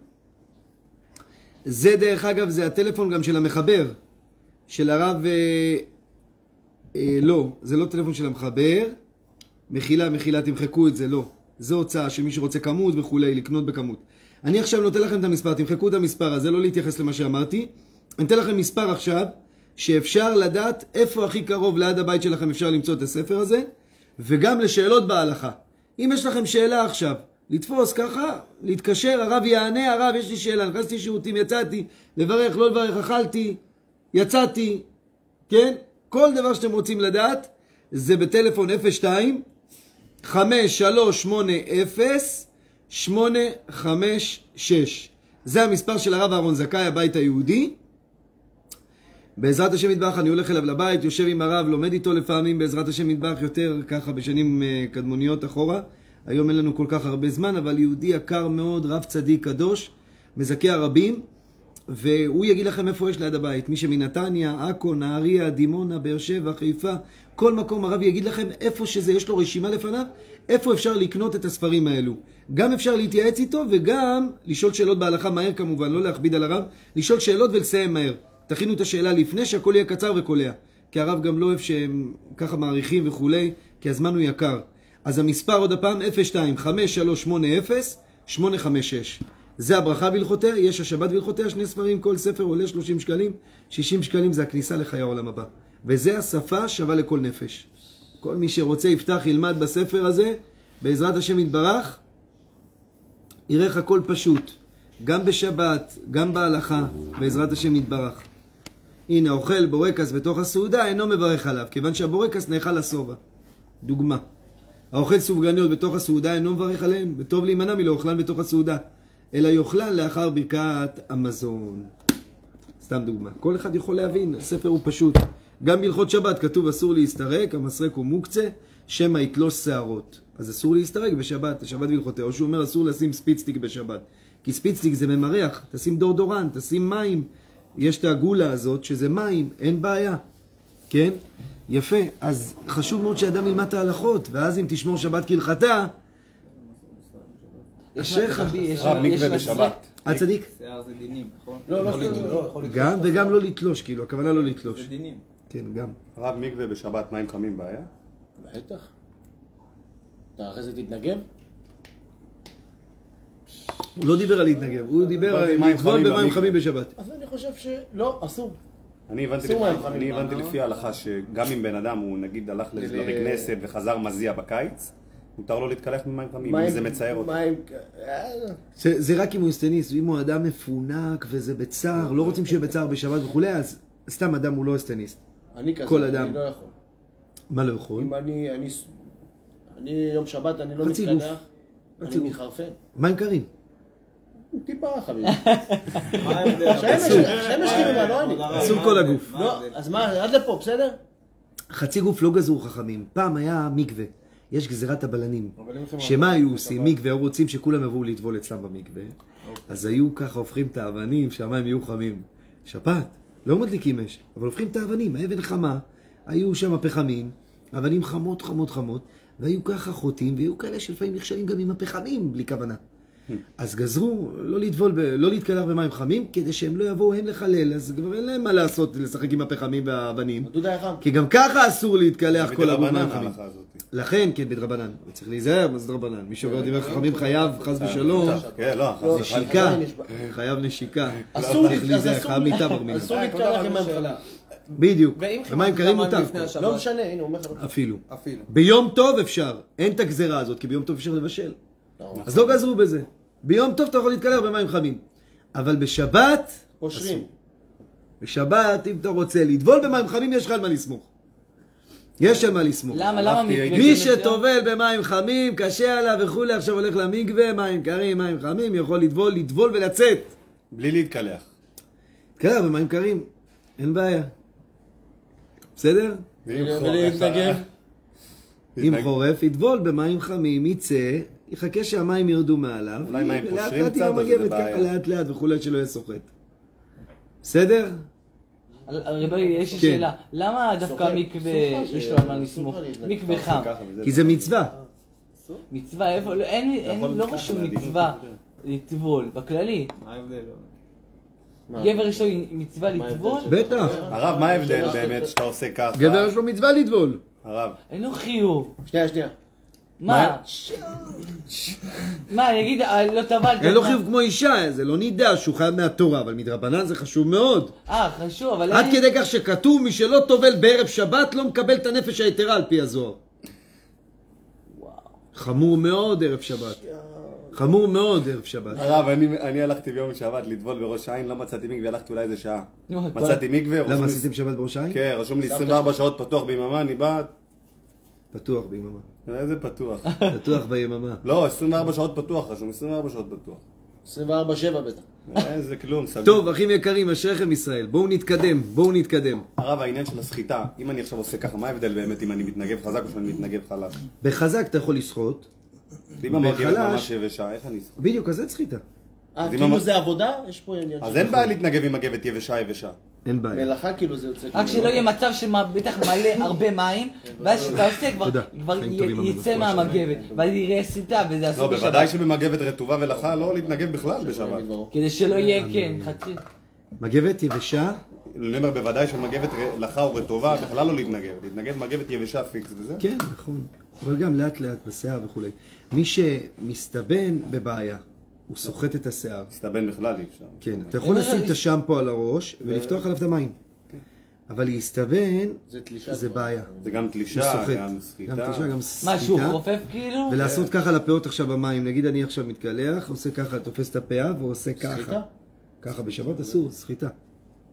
זה דרך אגב, זה הטלפון גם של המחבר, של הרב... אה, אה, לא, זה לא טלפון של המחבר. מחילה, מחילה, תמחקו את זה, לא. זו הוצאה שמי שרוצה כמות וכולי, לקנות בכמות. אני עכשיו נותן לכם את המספר, תמחקו את המספר הזה, לא להתייחס למה שאמרתי. אני אתן לכם מספר עכשיו, שאפשר לדעת איפה הכי קרוב ליד הבית שלכם אפשר למצוא את הספר הזה, וגם לשאלות בהלכה. אם יש לכם שאלה עכשיו, לתפוס ככה, להתקשר, הרב יענה, הרב יש לי שאלה, נכנסתי שירותים, יצאתי, לברך, לא לברך, אכלתי, יצאתי, כן? כל דבר שאתם רוצים לדעת, זה בטלפון אפס שתיים חמש שלוש שמונה אפס שמונה חמש שש. זה המספר של הרב אהרון זכאי, הבית היהודי. בעזרת השם יתברך אני הולך אליו לבית, יושב עם הרב, לומד איתו לפעמים, בעזרת השם יתברך יותר ככה בשנים קדמוניות אחורה. היום אין לנו כל כך הרבה זמן, אבל יהודי יקר מאוד, רב צדיק קדוש, מזכה הרבים, והוא יגיד לכם איפה יש ליד הבית. מי שמנתניה, עכו, נהריה, דימונה, באר שבע, חיפה, כל מקום הרב יגיד לכם איפה שזה, יש לו רשימה לפניו, איפה אפשר לקנות את הספרים האלו. גם אפשר להתייעץ איתו וגם לשאול שאלות בהלכה מהר כמובן, לא להכביד על הרב, לשאול שאלות ולסיים מהר. תכינו את השאלה לפני שהכל יהיה קצר וקולע, כי הרב גם לא אוהב שהם ככה מעריכים וכולי, כי הזמן הוא יקר. אז המספר עוד הפעם אפס שתיים חמש שלוש שמונה אפס שמונה חמש שש. זה הברכה והלכותיה, יש השבת והלכותיה, שני ספרים, כל ספר עולה שלושים שקלים, שישים שקלים זה הכניסה לחיי העולם הבא. וזה השפה שווה לכל נפש. כל מי שרוצה יפתח, ילמד בספר הזה, בעזרת השם יתברך, יראה לך הכל פשוט. גם בשבת, גם בהלכה, בעזרת השם יתברך. הנה, אוכל בורקס בתוך הסעודה, אינו מברך עליו, כיוון שהבורקס נאכל לשובע. דוגמה. האוכל סופגניות בתוך הסעודה אינו מברך עליהם, וטוב להימנע מלאוכלן בתוך הסעודה, אלא יאכלן לאחר ברכת המזון. סתם דוגמה. כל אחד יכול להבין, הספר הוא פשוט. גם בהלכות שבת כתוב אסור להסתרק, המסרק הוא מוקצה, שמא יתלוש שערות. אז אסור להסתרק בשבת, השבת בהלכותיה. או שהוא אומר אסור לשים ספיצטיק בשבת. כי ספיצטיק זה ממרח, תשים דורדורן, תשים מים. יש את הגולה הזאת שזה מים, אין בעיה. כן? יפה. אז חשוב מאוד שאדם ילמד את ההלכות, ואז אם תשמור שבת כהלכתה, אשריך. רב מקווה בשבת. הצדיק? שיער זה דינים, נכון? לא, לא, לא. גם וגם לא לתלוש, כאילו, הכוונה לא לתלוש. זה דינים. כן, גם. רב מקווה בשבת, מים חמים בעיה? בטח. אתה אחרי זה תתנגב? הוא לא דיבר על להתנגב, הוא דיבר על מים לטבול חמים במים במקווה. חמים בשבת. אז אני חושב שלא, אסור. אני הבנתי אסור לפי- מים חמים. אני הבנתי לפי ההלכה שגם אם בן אדם הוא נגיד הלך לבית כנסת וחזר מזיע בקיץ, מותר לו להתקלח במים חמים, אם זה מצער אותו. מים... זה זה רק אם הוא אסטניסט, אם הוא אדם מפונק וזה בצער, לא רוצים שיהיה בצער בשבת וכולי, אז סתם אדם הוא לא אסטניסט. אני כזה, כל אדם. אני לא יכול. מה לא יכול? אם אני... אני... אני יום שבת, אני לא חצי גוף. מתקלח, חצי אני גוף. מתחרפן. מים קרים. טיפה חביב. מה ההבדל? שמש כאילו מה, לא אני. אסור כל הגוף. מה לא, ההבדל? אז מה, עד לפה, בסדר? חצי גוף לא גזרו חכמים. פעם היה מקווה. יש גזירת הבלנים. אבל אם לכם- שמה היו עושים? מקווה, היו רוצים שכולם יבואו לטבול אצלם במקווה. אז היו ככה הופכים את האבנים שהמים יהיו חמים. שפעת, לא מדליקים אש, אבל הופכים את האבנים, האבן חמה, היו שם פחמים, אבנים חמות חמות חמות, והיו ככה חוטים, והיו כאלה שלפעמים נכשלים גם עם הפחמים בלי כוונה. אז גזרו לא לטבול, ב- לא להתקלח במים חמים, כדי שהם לא יבואו הם לחלל, אז כבר אין להם מה לעשות, לשחק עם הפחמים והאבנים. דודה יחם. כי גם ככה אסור להתקלח כל הגוף בדרבנן מים חמים. ההלכה הזאת. לכן, כן, בדרבנן. צריך להיזהר, מה זה דרבנן? מי שעובר דברי חכמים חייב, חס ושלום, כן, לא, חס וחלילה. נשיקה. חייב נשיקה. אסור צריך אז להיזהר, אסור חייב מיטה בר מילה. אסור להתקלח עם מים חמים. בדיוק. ואם במים קרים חיממת מותר. לפני השבת? לא משנה, הנה, הוא אומר לך. אפילו. אפילו. ביום טוב אפשר. אין את הגזרה הזאת, כי ביום טוב אפשר לבשל. אז לא גזרו בזה. ביום טוב אתה יכול להתקלח במים חמים. אבל בשבת, קושרים. בשבת, אם אתה רוצה לטבול במים חמים, יש לך על מה לסמוך. יש על מה לסמוך. למה, למה הלכתי, מקווה? מי זה מצוין? שטובל במים חמים, קשה עליו וכולי, עכשיו הולך למקווה, מים קרים, מים חמים, יכול לטבול, לטבול ולצאת. בלי להתקלח. קרה, במים קרים, אין בעיה. בסדר? ואם ולהתנגב. אם חורף, יטבול במים חמים, יצא, יחכה שהמים ירדו מעליו, אולי מים ולאט פושרים לאט קצת, עם אז זה המגבת, בעיה. ככה לאט לאט וכולי שלא יהיה סוחט. בסדר? כן. רבי, יש לי שאלה, למה דווקא מקווה יש לו על מה לסמוך? מקווה חם. ככה וזה- כי זה מצווה. מצווה, איפה? לא, אין, אין, יכול לא ככה רשום להגיד. מצווה לטבול, בכללי. מה ההבדל? גבר יש לו מצווה לטבול? בטח. הרב, מה ההבדל באמת שאתה עושה ככה? גבר יש לו מצווה לטבול. הרב, אין לו חיוב. שנייה, שנייה. מה? מה, אני אגיד, אה, לא טבלתי. אין לו מה? חיוב כמו אישה, זה לא נידע שהוא חייב מהתורה, אבל מדרבנן זה חשוב מאוד. אה, חשוב, אבל עד אין... כדי כך שכתוב, מי שלא טובל בערב שבת לא מקבל את הנפש היתרה על פי הזוהר. חמור מאוד ערב שבת. חמור מאוד ערב שבת. הרב, אני אני הלכתי ביום שבת לטבול בראש העין, לא מצאתי מקווה, הלכתי אולי איזה שעה. נו, מצאתי מקווה, רשום למה לי- עשיתם שבת בראש העין? כן, רשום לי עשרים וארבע שעות פתוח ביממה, אני בא, פתוח ביממה. איזה פתוח. פתוח ביממה. לא, עשרים וארבע שעות פתוח, רשום עשרים וארבע שעות פתוח. עשרים וארבע שבע בטח. איזה כלום, סגור. טוב, אחים יקרים, אשריכם ישראל. בואו נתקדם, בואו נתקדם. הרב, העניין של הסחיטה, אם אני עכשיו עושה ככה, מה ההבדל באמת אם אני מתנגב חזק או שאני מתנגב חלש? בחזק אתה יכול לשחות. אם המרכבת בחלש- ממש יבשה, איך אני אשחק? בדיוק, אז זה סחיטה. אה, אז אם כאילו אמר- זה עבודה? יש פה עניין. אז של- אין בעיה להתנגב עם מגבת יבשה יבשה. אין בעיה. מלאכה כאילו זה יוצא. רק שלא יהיה מצב שבטח מלא הרבה מים, ואז כשאתה עושה כבר תודה. כבר חיים י- טובים, יצא אמן. מהמגבת, ואז יראה סיטה, וזה לא, אסור בוודאי בשבת. שבמגבת רטובה ולחה לא להתנגב בכלל בשבת. כדי שלא יהיה, כן, חצי. מגבת יבשה, אני אומר, בוודאי שמגבת לחה או רטובה, בכלל לא להתנגב. להתנגב מגבת יבשה פיקס וזה. כן, נכון. אבל גם לאט לאט בשיער וכולי. מי שמסתבן בבעיה, הוא סוחט את השיער. מסתבן בכלל אי אפשר. כן, אתה יכול לשים את השמפו על הראש ולפתוח עליו את המים. אבל להסתבן זה תלישה זה כבר. בעיה. זה גם הוא תלישה, סוחט. גם גם סחיטה. תלישה, גם מה, שהוא סחיטה. חופף כאילו? ולעשות ככה לפאות עכשיו במים. נגיד אני עכשיו מתקלח, עושה ככה, תופס את הפאה ועושה ככה. סחיטה? ככה בשבת אסור, סחיטה.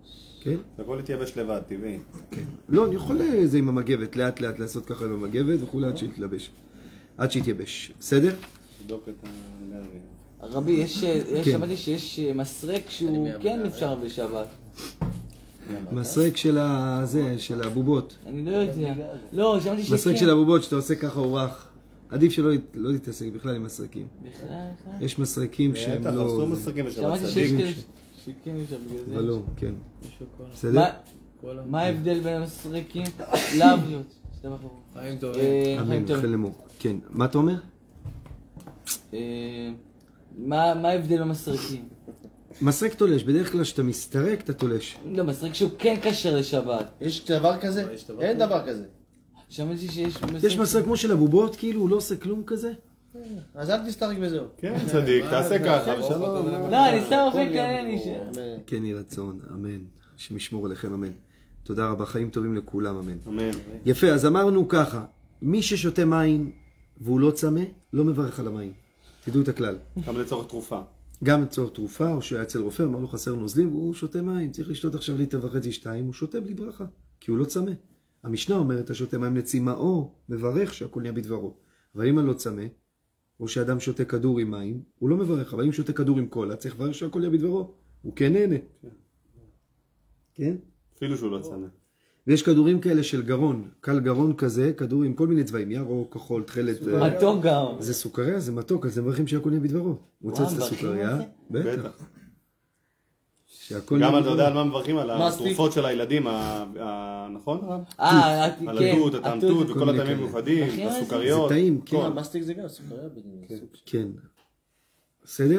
כן? הכל יתייבש לבד, טבעי. לא, אני יכול זה עם המגבת, לאט לאט לעשות ככה עם המגבת וכולי עד שיתלבש. עד שיתייבש. בסדר? תבדוק את האנרגיה. רבי, יש, יש, שמעתי שיש מסרק שהוא כן אפשר בשבת. מסרק של הזה, של הבובות. אני לא יודע. לא, שמעתי שכן. מסרק של הבובות שאתה עושה ככה אורח. עדיף שלא לא תתעסק בכלל עם מסרקים. בכלל, בכלל. יש מסרקים שהם בטח, לא... עשו מסרקים בשבת שמעתי שיש צדיק. כאלה שכן אפשר בגלל זה. אבל לא, כן. בסדר? מה- מה ההבדל בין המסרקים? לאביות. חיים טובים. אה, אמן, חיים טובים. אוכל לאמור. כן. מה אתה אומר? אה, מה מה ההבדל במסרקים? מסרק תולש, בדרך כלל כשאתה מסתרק אתה תולש. לא, מסרק שהוא כן כשר לשבת. יש דבר כזה? אין דבר כזה. שמעתי שיש יש מסרק כמו של הבובות, כאילו הוא לא עושה כלום כזה? אז אל תסתרק וזהו. כן, צדיק, תעשה ככה, ושלום. לא, אני סתם אוכל כאלה נשאר. כן יהי רצון, אמן. השם ישמור עליכם, אמן. תודה רבה, חיים טובים לכולם, אמן. אמן. יפה, אז אמרנו ככה, מי ששותה מים והוא לא צמא, לא מברך על המים. תדעו את הכלל. גם לצורך תרופה. גם לצורך תרופה, או שהיה אצל רופא, אמר לו חסר נוזלים, והוא שותה מים. צריך לשתות עכשיו ליטר וחצי שתיים, הוא שותה בלי ברכה, כי הוא לא צמא. המשנה אומרת, השותה מים לצמאו, מברך שהכל נהיה בדברו. אבל אם אני לא צמא, או שאדם שותה כדור עם מים, הוא לא מברך, אבל אם שותה כדור עם קולה, צריך לברך שהכל נהיה בדברו. הוא כן נהנה. כן? אפילו שהוא לא צמא. ויש כדורים כאלה של גרון, קל גרון כזה, כדור עם כל מיני צבעים, ירוק, כחול, תכלת. מתוק גם. זה סוכריה, זה מתוק, אז זה מברכים שהכל נהיה בדברו. מוצץ את הסוכריה, בטח. שהכל גם נהיה אתה יודע על מה מברכים? על מסטיק. התרופות של הילדים, ה- ה- נכון הרב? אה, על כן. התות, הטעמתות וכל מיני הטעמים כאלה. מיוחדים, אחי, זה הסוכריות. טעים, כן. מה, מסטיק זה גם סוכריה בדיוק. כן. בסדר?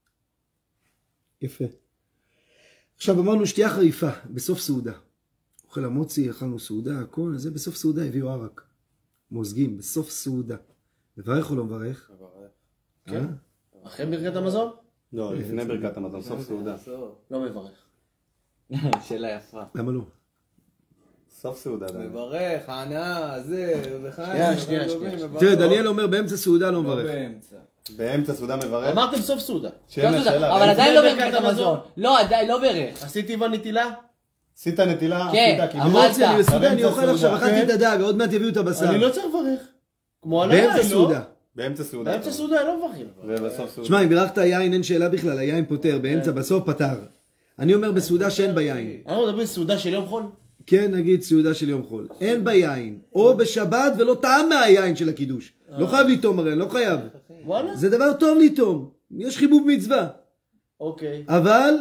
יפה. עכשיו אמרנו שתייה חריפה, בסוף סעודה. אוכל המוצי, אכלנו סעודה, הכל, זה בסוף סעודה הביאו ערק. מוזגים, בסוף סעודה. מברך או לא מברך? כן. אחרי ברכת המזון? לא, לפני ברכת המזון, סוף סעודה. לא מברך. שאלה יפה. למה לא? סוף סעודה. עדיין. מברך, הענה, זה, וחיים. שנייה, שנייה, שנייה. תראה, דניאל אומר באמצע סעודה לא לא מברך. באמצע. באמצע סעודה מברך? אמרתם סוף סעודה. שאלה, שאלה. אבל עדיין לא ברכת ברכת המזון. המזון. לא, עדיין לא ברך. עשיתי בנטילה? עשית נטילה? כן, עשית כאילו? אמרת. אני בסעודה, אני באמצע אוכל עכשיו, סעודה. אכלתי את הדג, עוד מעט יביאו את הבשר. אני לא צריך לברך. כמו עליי, באמצע לא? סעודה. באמצע סעודה. באמצע סעודה לא מברכים. ובסוף סעודה. שמע, אם בירכת יין אין שאלה בכלל, היין פותר, באמצע, בסוף פתר. אני אומר בסעודה שאין בה יין. אנחנו מדברים סעודה של יום חול? כן, נגיד סעודה של יום חול. אין בה יין. או בשבת ולא טעם מהיין של הקידוש. לא חייב לטעום הרי, לא חייב. וואלה? זה דבר טוב לטעום. יש חיבוב מצווה. אוקיי. אבל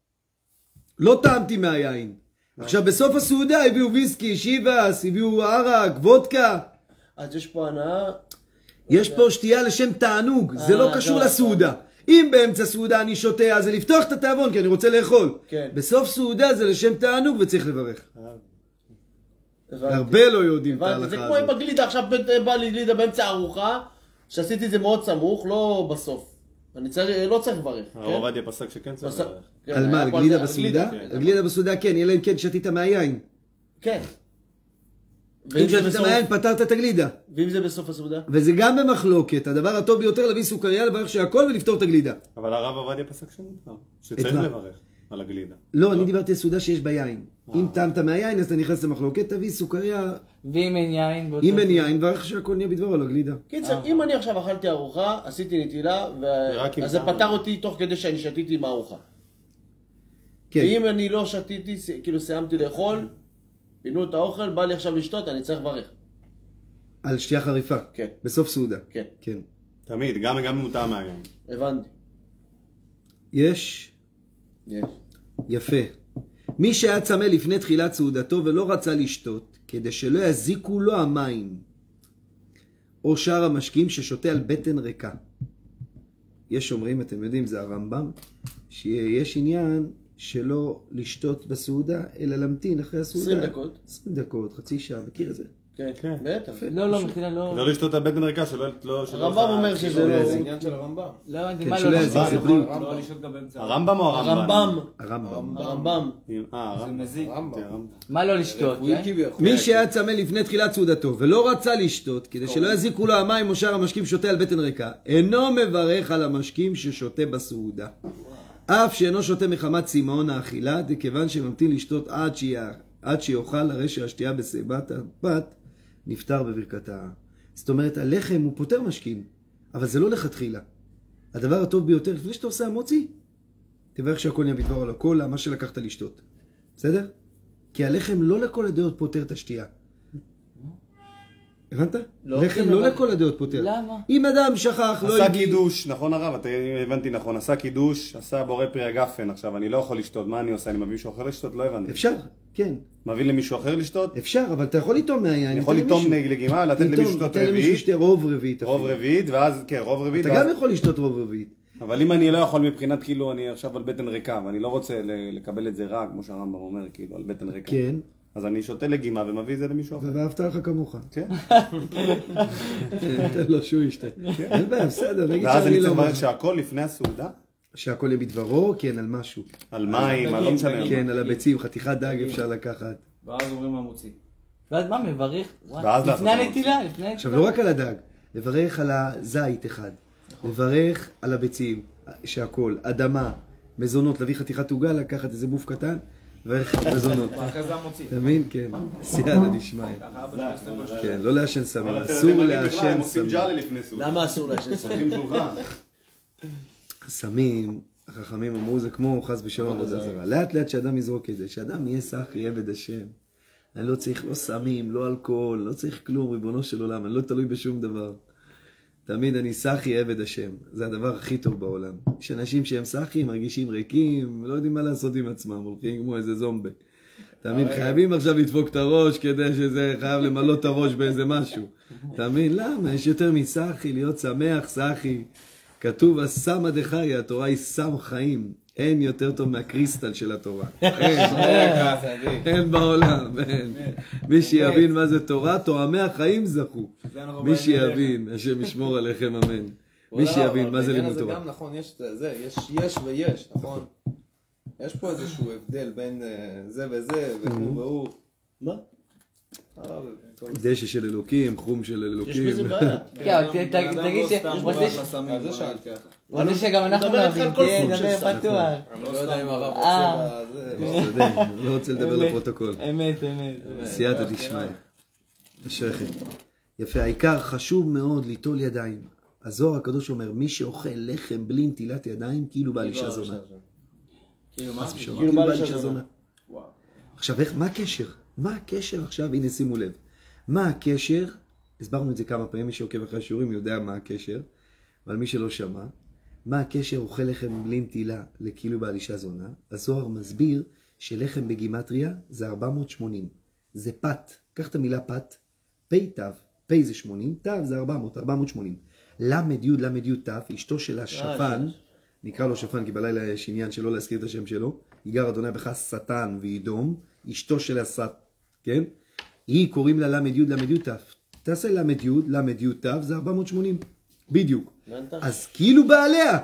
לא טעמתי מהיין. עכשיו בסוף הסעודה הביאו ויסקי, שיבאס, הביאו ערק, וודקה. אז יש פה הנאה. יש פה שתייה לשם תענוג, זה לא אה, קשור לא, לסעודה. אם באמצע סעודה אני שותה, אז זה לפתוח את התאבון, כי אני רוצה לאכול. כן. בסוף סעודה זה לשם תענוג וצריך לברך. הבנתי. הרבה לא יודעים את הבנתי. זה ההלכה כמו עם הזאת. הגלידה, עכשיו בא לי גלידה באמצע הארוחה, שעשיתי את זה מאוד סמוך, לא בסוף. אני צריך, לא צריך לברך. הרב עובדיה פסק שכן צריך בס- לברך. כן, על מה, היה על פה גלידה זה- בסעודה? הגלידה, על גלידה בסעודה כן, אלא אם כן שתית מהיין. כן. אם ואם זה שתית בסוף- מהיין פתרת את הגלידה. ואם זה בסוף הסעודה? וזה גם במחלוקת, הדבר הטוב ביותר להביא סוכריה, לברך שהכל ולפתור את הגלידה. אבל הרב עובדיה פסק שמותר. שצריך מה? לברך על הגלידה. לא, אני דיברתי על סעודה שיש בה יין. אם טעמת מהיין אז אתה נכנס למחלוקת, תביא סוכריה. ואם אין יין באותו... אם אין יין, ברך שהכל נהיה בדברו על הגלידה. קיצר, אם אני עכשיו אכלתי ארוחה, עשיתי נטילה, ו- ורק עם אז זה טעם. פתר אותי תוך כדי שאני שתיתי מהארוחה. כן. ואם אני לא שתיתי, ס- כאילו סיימתי לאכול, פינו את האוכל, בא לי עכשיו לשתות, אני צריך לברך. על שתייה חריפה. כן. בסוף סעודה. כן, כן. תמיד, גם גם אם הוא טעם מהיין. הבנתי. יש? יש. יפה. מי שהיה צמא לפני תחילת סעודתו ולא רצה לשתות, כדי שלא יזיקו לו המים, או שאר המשקים ששותה על בטן ריקה. יש אומרים, אתם יודעים, זה הרמב"ם, שיש עניין שלא לשתות בסעודה, אלא להמתין אחרי הסעודה. עשרים דקות. עשרים דקות, חצי שעה, מכיר את זה? כן, כן. בטח. לא, לא, מחילה, לא... לא לשתות על בטן ריקה, שלא... לא- שלא- הרמב"ם אומר שזה לא... זה עניין של הרמב"ם. לא הבנתי, כן, מה שלא לא... יזיק, זה נכון. בריאות. לא לשתות גם באמצע. הרמב"ם או הרמב"ם? הרמב"ם. הרמב"ם. הרמב"ם. אה, זה הרמב"ם. מזיק. מה לא לשתות, רפואי כן? כביכול. מי שהיה צמא לפני תחילת סעודתו ולא רצה לשתות, כדי שלא יזיקו לו המים או שאר המשקים שותה על בטן ריקה, אינו מברך על המשקים ששותה בסעודה. אף שאינו שותה מחמת צמאון האכילה, דכיוון שממתין לשתות עד, שיה, עד שיאכל, הרי שהשתייה בשיבת הפת נפטר בברכתה. זאת אומרת, הלחם הוא פותר משכין, אבל זה לא לכתחילה. הדבר הטוב ביותר, לפני שאתה עושה המוציא, תברך שהכל נהיה בדבר על הכל, מה שלקחת לשתות. בסדר? כי הלחם לא לכל הדעות פותר את השתייה. הבנת? לחם לא לכל הדעות פותר. למה? אם אדם שכח, לא עשה הגיע... קידוש, נכון הרב? אתה הבנתי נכון, עשה קידוש, עשה בורא פרי הגפן, עכשיו אני לא יכול לשתות, מה אני עושה? אני מביא מישהו אחר לשתות? לא הבנתי. אפשר, כן. מביא למישהו אחר לשתות? אפשר, אבל אתה יכול לטעום מהיין. אני יכול לטעום לגימה, לתת למישהו לשתות רביעית. רוב רביעית. רוב רביעית, ואז, כן, רוב רביעית. אתה גם יכול לשתות רוב רביעית. אבל אם אני לא יכול מבחינת, כאילו, אני עכשיו על בטן ריקה, ואני לא רוצה לקבל את זה רע, כמו שהרמב"ם אומר, כאילו, על בטן ריקה. כן. אז אני שותה לגימה ומביא את זה למישהו אחר. ואהבת לך כמוך. כן. תן לו שהוא ישתה. אין בעיה, בסדר, נגיד ואז אני שאני צריך לא... לברך שהכל לפני הסעודה? שהכל יהיה בדברו, כן, על משהו. על מים, על לא משנה. כן, על הביצים, חתיכת דג אפשר לקחת. ואז אומרים המוציא. ואז מה, מברך? ואז לפני לעשות הנטילה, לפני הנטילה. עכשיו, לא רק על הדג, לברך על הזית אחד, לברך על הביצים, שהכל, אדמה, מזונות, להביא חתיכת עוגה, לקחת איזה בוף קטן, לברך על מזונות. ואחרי זה המוציא. אתה מבין? כן. סייעתא דשמיא. כן, לא לעשן סמים, אסור לעשן סמים. למה אסור לעשן סמים? סמים, החכמים אמרו, זה כמו חס ושלום עבודה זרה. לאט לאט שאדם יזרוק את זה, שאדם יהיה סחי, עבד השם. אני לא צריך לא סמים, לא אלכוהול, לא צריך כלום, ריבונו של עולם, אני לא תלוי בשום דבר. תמיד אני סחי, עבד השם. זה הדבר הכי טוב בעולם. יש אנשים שהם סחי, מרגישים ריקים, לא יודעים מה לעשות עם עצמם, הולכים כמו איזה זומבי. תמיד חייבים עכשיו לדפוק את הראש כדי שזה חייב למלא את הראש באיזה משהו. תמיד, למה? יש יותר מסחי, להיות שמח, סחי. כתוב, הסמא דחיה, התורה היא סם חיים. אין יותר טוב מהקריסטל של התורה. אין בעולם, אין. מי שיבין מה זה תורה, תואמי החיים זכו. מי שיבין, השם ישמור עליכם, אמן. מי שיבין מה זה לימוד תורה. זה גם נכון, יש זה, יש יש ויש, נכון? יש פה איזשהו הבדל בין זה וזה, והוא והוא. מה? דשא של אלוקים, חום של אלוקים. יש בזה בעיה. כן, תגיד ש... על זה שאלתי ככה. רוצה שגם אנחנו נבין, כן, דבר פתוח. אני לא יודע אם הרב אה. רוצה בזה. לא רוצה לדבר לפרוטוקול. אמת, אמת. סייעתא דשמיא. אשריכם. יפה, העיקר חשוב מאוד ליטול ידיים. הזוהר הקדוש אומר, מי שאוכל לחם בלי נטילת ידיים, כאילו בעל אישה זונה. כאילו מה? כאילו בעל אישה זונה. עכשיו, מה הקשר? מה הקשר עכשיו? הנה, שימו לב. מה הקשר? הסברנו את זה כמה פעמים, מי שעוקב אחרי השיעורים יודע מה הקשר, אבל מי שלא שמע, מה הקשר אוכל לחם בלי נטילה לכאילו בעל אישה זונה? הזוהר מסביר שלחם בגימטריה זה ארבע מאות ושמונים. זה פת. קח את המילה פת, פי תו, פי זה שמונים, תו זה ארבע מאות, ארבע מאות ושמונים. למד יוד, למד יוד תו, אשתו של השפן, נקרא לו שפן כי בלילה יש עניין שלא להזכיר את השם שלו, יגר אדוני בך שטן וידום, אשתו של הסט, כן? היא קוראים לה למד יוד, למד יוד תו. תעשה למד יוד, למד יוד תו, זה ארבע מאות ושמונים. בדיוק. אז כאילו בעליה.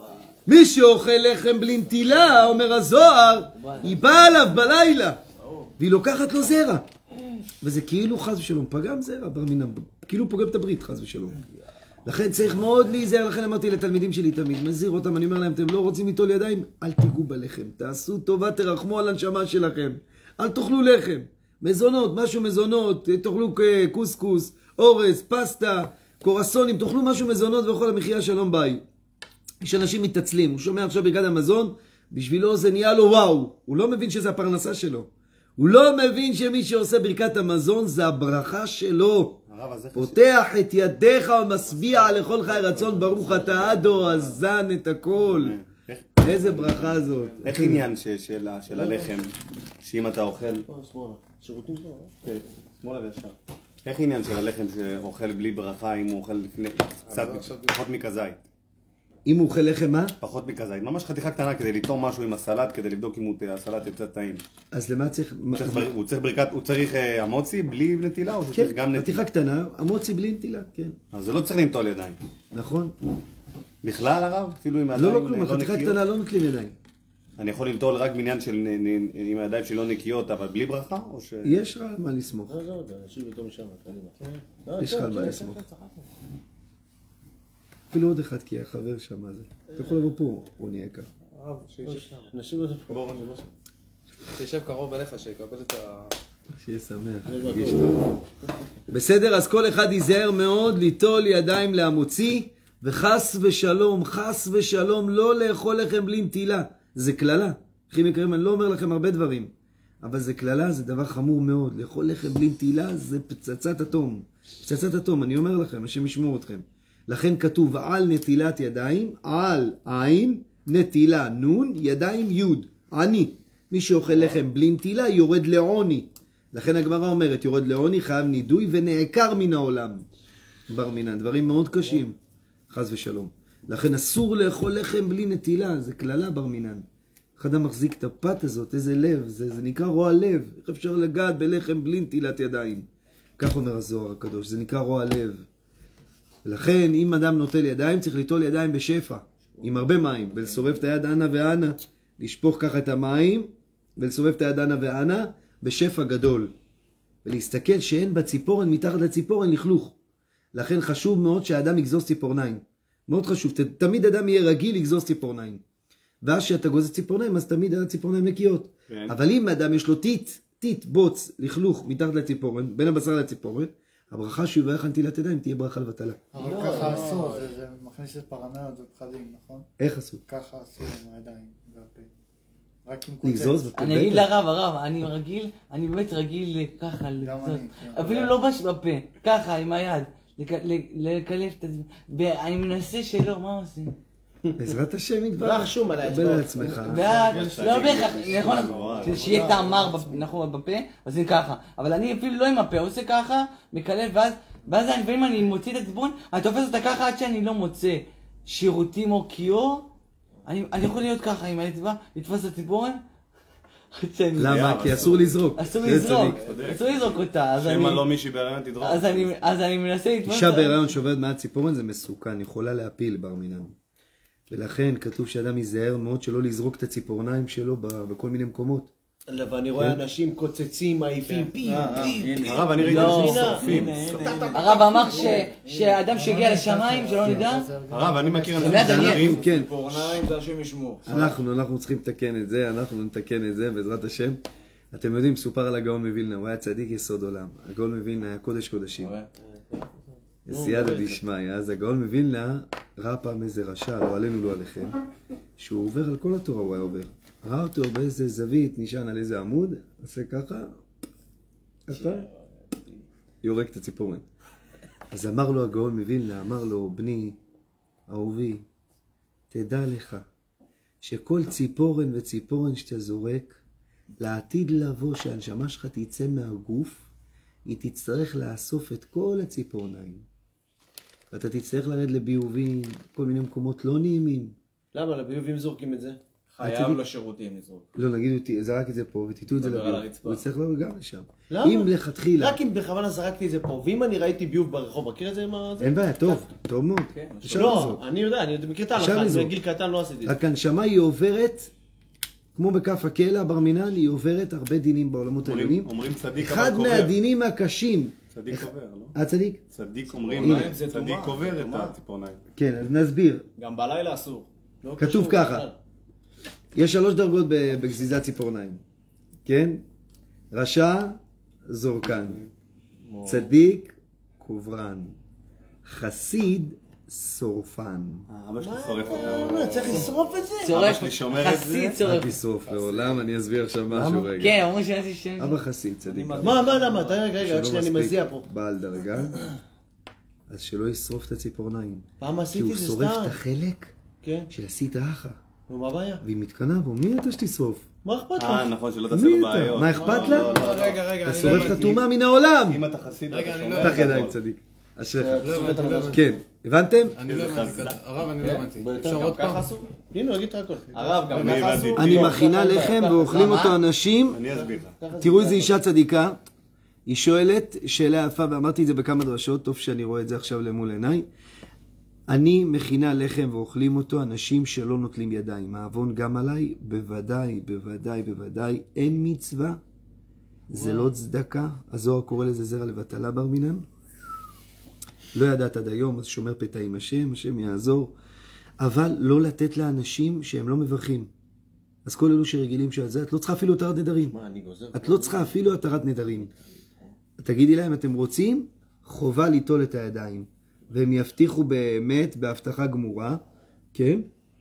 מי שאוכל לחם בלי נטילה, אומר הזוהר, היא באה עליו בלילה. והיא לוקחת לו זרע. וזה כאילו חס ושלום, פגם זרע, כאילו פוגם את הברית חס ושלום. לכן צריך מאוד להיזהר, לכן אמרתי לתלמידים שלי תמיד, מזהיר אותם, אני אומר להם, אתם לא רוצים ליטול ידיים, אל תיגעו בלחם, תעשו טובה, תרחמו על הנשמה שלכם, אל תאכלו לחם, מזונות, משהו מזונות, תאכלו קוסקוס, אורז, פסטה, קורסונים, תאכלו משהו מזונות ואוכל המחיה שלום ביי. יש אנשים מתעצלים, הוא שומע עכשיו ברכת המזון, בשבילו זה נהיה לו וואו, הוא לא מבין שזה הפרנסה שלו, הוא לא מבין שמי שעושה ברכת המזון זה הברכה שלו. פותח את ידיך ומשביע לכל חי רצון, ברוך אתה אדו, הזן את הכל. איזה ברכה זאת. איך עניין של הלחם, שאם אתה אוכל... שירותים פה, אה? שמאלה וישר. איך עניין של הלחם שאוכל בלי ברכה, אם הוא אוכל לפני... קצת פחות מכזית? אם הוא אוכל לחם מה? פחות מכזית. ממש חתיכה קטנה כדי לטעום משהו עם הסלט, כדי לבדוק אם הסלט יוצא טעים. אז למה צריך... הוא צריך ברכת... הוא צריך המוצי בלי נטילה, או שהוא צריך גם נטילה? כן, חתיכה קטנה, המוצי בלי נטילה, כן. אז זה לא צריך לנטול ידיים. נכון. בכלל הרב? אפילו עם לא, הידיים לא כלום, חתיכה קטנה לא נטלים ידיים. אני יכול לנטול רק בעניין של... עם הידיים שלא נקיות, אבל בלי ברכה, או ש... יש לך על מה לסמוך. לא, לא, אנשים יותר משם, קדימה. יש לך על מה לסמוך. אפילו עוד אחד, כי החבר שם, מה זה? אתה יכול לבוא פה, הוא נהיה כאן. הרב, שישב שם. נשים את זה בוא, שישב קרוב אליך, שיקבל את ה... שיהיה שמח, תרגיש טוב. בסדר, אז כל אחד ייזהר מאוד ליטול ידיים להמוציא, וחס ושלום, חס ושלום, לא לאכול לחם בלי נטילה. זה כללה. אחים יקרים, אני לא אומר לכם הרבה דברים, אבל זה כללה, זה דבר חמור מאוד. לאכול לחם בלי נטילה זה פצצת אטום. פצצת אטום, אני אומר לכם, השם ישמור אתכם. לכן כתוב על נטילת ידיים, על עין, נטילה נון, ידיים יוד, עני. מי שאוכל לחם בלי נטילה יורד לעוני. לכן הגמרא אומרת, יורד לעוני, חייב נידוי ונעקר מן העולם. בר מינן, דברים מאוד קשים, חס ושלום. לכן אסור לאכול לחם בלי נטילה, זה כללה בר מינן. אחד המחזיק את הפת הזאת, איזה לב, זה, זה נקרא רוע לב. איך אפשר לגעת בלחם בלי נטילת ידיים? כך אומר הזוהר הקדוש, זה נקרא רוע לב. ולכן אם אדם נוטל ידיים, צריך ליטול ידיים בשפע, עם הרבה מים, ולסובב את היד אנה ואנה, לשפוך ככה את המים, ולסובב את היד אנה ואנה, בשפע גדול. ולהסתכל שאין בציפורן, מתחת לציפורן, לכלוך. לכן חשוב מאוד שהאדם יגזוז ציפורניים. מאוד חשוב, ת, תמיד אדם יהיה רגיל לגזוז ציפורניים. ואז שאתה גוזז ציפורניים, אז תמיד הציפורניים נקיות. כן. אבל אם האדם יש לו טיט, טיט, בוץ, לכלוך מתחת לציפורן, בין הבשר לציפורן, הברכה שהוא יברך על נטילת ידיים תהיה ברכה לבטלה. אבל ככה אסור, זה מכניס את פרנויות ופחדים, נכון? איך אסור? ככה אסור עם הידיים והפה. רק עם לגזוז קוצץ. בפה. אני אגיד לרב, הרב, אני רגיל, אני באמת רגיל ככה לגזוז. אפילו לא בפה, ככה עם היד. לקלף את זה. ואני מנסה שלא, מה עושים? בעזרת השם יתברך. לא חשום על קבל על עצמך. ואז, לא בהכרח, נכון, שיהיה טעם מר נכון בפה, אז זה ככה. אבל אני אפילו לא עם הפה, עושה ככה, מקלף, ואז, ואז לפעמים אני מוציא את הציפורן, אני תופס אותה ככה עד שאני לא מוצא שירותים או קיור, אני יכול להיות ככה עם האצבע, לתפוס את הציפורן, למה? כי אסור לזרוק. אסור לזרוק, אסור לזרוק אותה. שמא לא מישהי בהיריון תדרוק. אז אני מנסה לתפוס... אישה בהיריון שעוברת מעט ציפורן זה מסוכן, יכולה להפיל בר מינן. ולכן כתוב שאדם ייזהר מאוד שלא לזרוק את הציפורניים שלו בכל מיני מקומות. ואני רואה אנשים קוצצים, מעיפים, פי, פי. הרב, אני ראיתי אנשים שורפים. הרב אמר שהאדם שהגיע לשמיים, שלא נדע. הרב, אני מכיר אנשים שורפים. ציפורניים זה השם ישמור. אנחנו, אנחנו צריכים לתקן את זה, אנחנו נתקן את זה בעזרת השם. אתם יודעים, סופר על הגאון מווילנה, הוא היה צדיק יסוד עולם. הגאון מווילנה היה קודש קודשים. סייעתא דשמיא. אז הגאון מווילנה ראה פעם איזה רשע, לא עלינו לא עליכם, שהוא עובר על כל התורה, הוא היה עובר. ראה אותו באיזה זווית, נשען על איזה עמוד, עושה ככה, ככה, יורק את הציפורן. אז אמר לו הגאון מווילנה, אמר לו, בני, אהובי, תדע לך, שכל ציפורן וציפורן שאתה זורק, לעתיד לבוא שהנשמה שלך תצא מהגוף, היא תצטרך לאסוף את כל הציפורניים. ואתה תצטרך לרד לביובים, כל מיני מקומות לא נעימים. למה? לביובים זורקים את זה? חייב לשירותים לזרוק. לא, נגיד, זרק את זה פה ותיתו את זה לביוב. הוא יצטרך לבוא גם לשם. למה? אם לכתחילה... רק אם בכוונה זרקתי את זה פה, ואם אני ראיתי ביוב ברחוב, מכיר את זה מה זה? אין בעיה, טוב, טוב מאוד. לא, אני יודע, אני מכיר את ההלכה, אני בגיל קטן לא עשיתי את זה. רק הנשמה היא עוברת, כמו בכף הקלע, בר מינן, היא עוברת הרבה דינים בעולמות העליונים. אומרים צדיק אבל אחד קובר. מהדינים הקשים. צדיק קובר, לא? הצדיק? צדיק אומרים, צדיק קובר את הציפורניים. כן, אז נסביר. גם בלילה אסור. כתוב ככה. יש שלוש דרגות בגזיזת ציפורניים, כן? רשע, זורקן, צדיק, קוברן, חסיד, שורפן. אבא שלי שורף אותם. צריך לשרוף את זה? אבא שלי שומר את זה. אל תשרוף לעולם, אני אסביר עכשיו משהו רגע. כן, אומרים שאני שם. אבא חסיד, צדיק. מה, מה, למה? רגע, רגע, רק שאני מזיע פה. בעל דרגה, אז שלא ישרוף את הציפורניים. פעם כי עשיתי הוא זה שורף סתם. את החלק כן. של הסטרא אחרא. נו, מה הבעיה? והיא מתקנה בו, מי אתה שתשרוף? מה אכפת לך? אה, נכון, שלא תעשה מי לו אתה? בעיות. מה אכפת לה? רגע, רגע, אתה אני שורף את הטומאה מן העולם! אם אתה חסיד, אתה אני שומר. פתח ידיים צדיק. אשריך. לא כן, הבנתם? אני לא הבנתי, הרב, אני לא הבנתי. אפשר עוד פעם? הנה, אגיד לך הכל. הרב, גם אני ככה הבנתי. אסור. אני מכינה לחם ואוכלים אותו אנשים. אני אסביר לך. תראו איזה אישה צדיקה. היא שואלת שאלה יפה, ואמרתי את זה בכמה דרשות, טוב שאני רואה את זה עכשיו למול עיניי. אני מכינה לחם ואוכלים אותו אנשים שלא נוטלים ידיים. העוון גם עליי, בוודאי, בוודאי, בוודאי. אין מצווה, זה לא צדקה. הזוהר קורא לזה זרע לבטלה בר מינן. לא ידעת עד היום, אז שומר פתע עם השם, השם יעזור. אבל לא לתת לאנשים שהם לא מברכים. אז כל אלו שרגילים שעל זה, את לא צריכה אפילו התרת נדרים. מה, אני גוזר? את לא צריכה אפילו התרת נדרים. תגידי להם, אתם רוצים? חובה ליטול את הידיים. והם יבטיחו באמת בהבטחה גמורה, כן?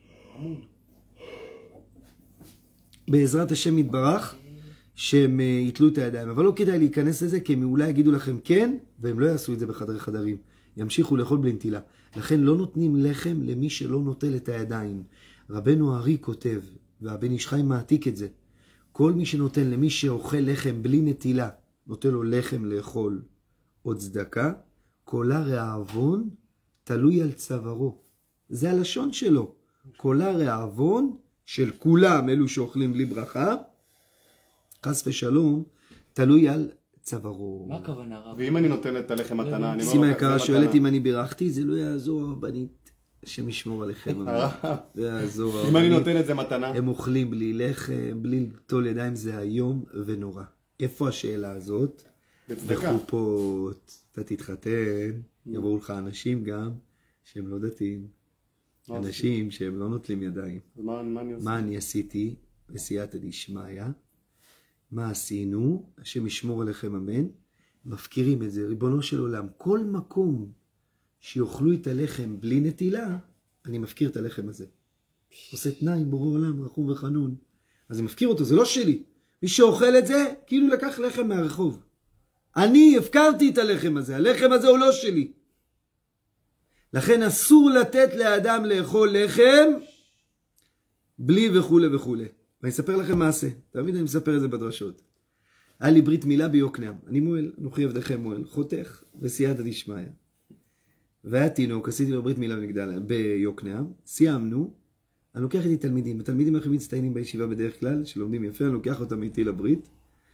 בעזרת השם יתברך, שהם יתלו את הידיים. אבל לא כדאי להיכנס לזה, כי הם אולי יגידו לכם כן, והם לא יעשו את זה בחדרי חדרים. ימשיכו לאכול בלי נטילה. לכן לא נותנים לחם למי שלא נוטל את הידיים. רבנו הארי כותב, והבן איש חי מעתיק את זה. כל מי שנותן למי שאוכל לחם בלי נטילה, נותן לו לחם לאכול או צדקה, כל הרעבון תלוי על צווארו. זה הלשון שלו. כל הרעבון של כולם, אלו שאוכלים בלי ברכה, חס ושלום, תלוי על צווארו. מה הכוונה רב? ואם אני נותן את הלחם מתנה, אני לא סימה לוקח, יקרה זה שואלת מתנה. אם אני בירכתי, זה לא יעזור הרבנית, השם ישמור עליכם. זה יעזור אם אני הרבנית. נותן את זה מתנה, הם אוכלים בלי לחם, בלי לטול ידיים, זה היום ונורא. איפה השאלה הזאת? בצדקה. בחופות, אתה תתחתן, יבואו לך אנשים גם שהם לא דתיים. אנשים שהם לא נוטלים ידיים. אז מה מה אני עושה? מה אני עשיתי? בסייעתא דשמיא. מה עשינו? השם ישמור עליכם אמן. מפקירים את זה. ריבונו של עולם, כל מקום שיאכלו את הלחם בלי נטילה, אני מפקיר את הלחם הזה. עושה תנאי, בורא עולם, רחום וחנון. אז אני מפקיר אותו, זה לא שלי. מי שאוכל את זה, כאילו לקח לחם מהרחוב. אני הפקרתי את הלחם הזה. הלחם הזה הוא לא שלי. לכן אסור לתת לאדם לאכול לחם בלי וכו' וכו'. ואני אספר לכם מעשה. תמיד אני מספר את זה בדרשות. היה לי ברית מילה ביוקנעם. אני מועל, אנוכי עבדכם מועל, חותך וסייעתא דשמיא. והיה תינוק, עשיתי לו ברית מילה במגדל, ביוקנעם. סיימנו. אני לוקח איתי תלמידים. התלמידים הכי מצטיינים בישיבה בדרך כלל, שלומדים יפה, אני לוקח אותם איתי לברית.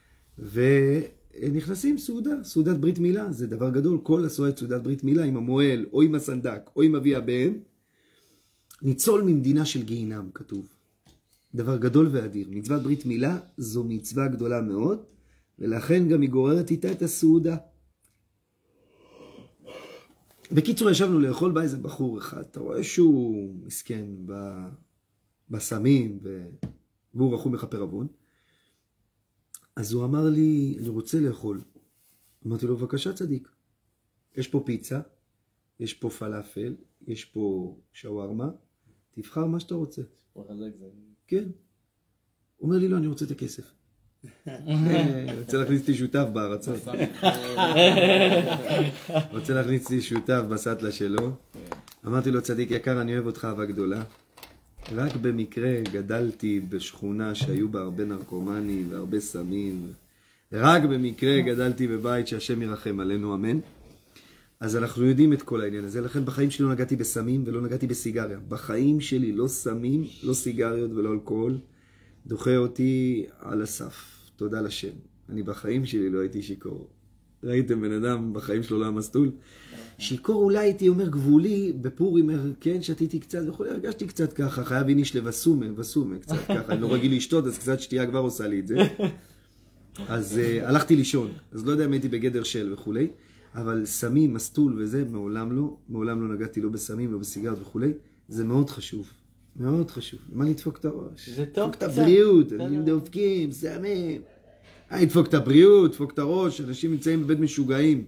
ונכנסים סעודה, סעודת ברית מילה. זה דבר גדול. כל עשו את סעודת ברית מילה עם המועל, או עם הסנדק, או עם אבי הבן. ניצול ממדינה של גיהינם, כתוב. דבר גדול ואדיר. מצוות ברית מילה זו מצווה גדולה מאוד, ולכן גם היא גוררת איתה את הסעודה. בקיצור, ישבנו לאכול בה איזה בחור אחד. אתה רואה שהוא מסכן בסמים, והוא רחום מכפר עוון. אז הוא אמר לי, אני רוצה לאכול. אמרתי לו, בבקשה צדיק. יש פה פיצה, יש פה פלאפל, יש פה שווארמה, תבחר מה שאתה רוצה. כן. הוא אומר לי, לא, אני רוצה את הכסף. אני רוצה להכניס אותי שותף בהרצות. רוצה להכניס אותי שותף בסטלה שלו. אמרתי לו, צדיק יקר, אני אוהב אותך אהבה גדולה. רק במקרה גדלתי בשכונה שהיו בה הרבה נרקומנים והרבה סמים. רק במקרה גדלתי בבית שהשם ירחם עלינו, אמן. אז אנחנו יודעים את כל העניין הזה. לכן בחיים שלי לא נגעתי בסמים ולא נגעתי בסיגריה. בחיים שלי לא סמים, לא סיגריות ולא אלכוהול. דוחה אותי על הסף. תודה לשם. אני בחיים שלי לא הייתי שיקור. ראיתם בן אדם בחיים שלו לא המסטול? שיקור אולי הייתי אומר גבולי, בפורים, כן, שתיתי קצת וכו', הרגשתי קצת ככה, חייב איניש לבסומה, בסומה, קצת ככה, אני לא רגיל לשתות, אז קצת שתייה כבר עושה לי את זה. אז uh, הלכתי לישון, אז לא יודע אם הייתי בגדר של וכו', אבל סמים, מסטול וזה, מעולם לא, מעולם לא נגעתי לא בסמים, לא בסיגרת וכו', זה מאוד חשוב, מאוד חשוב. מה לדפוק את הראש? זה טוב דפוק את הבריאות, אנשים דופקים, סמים. אה, דפוק את הבריאות, דפוק את הראש, אנשים נמצאים בבית משוגעים.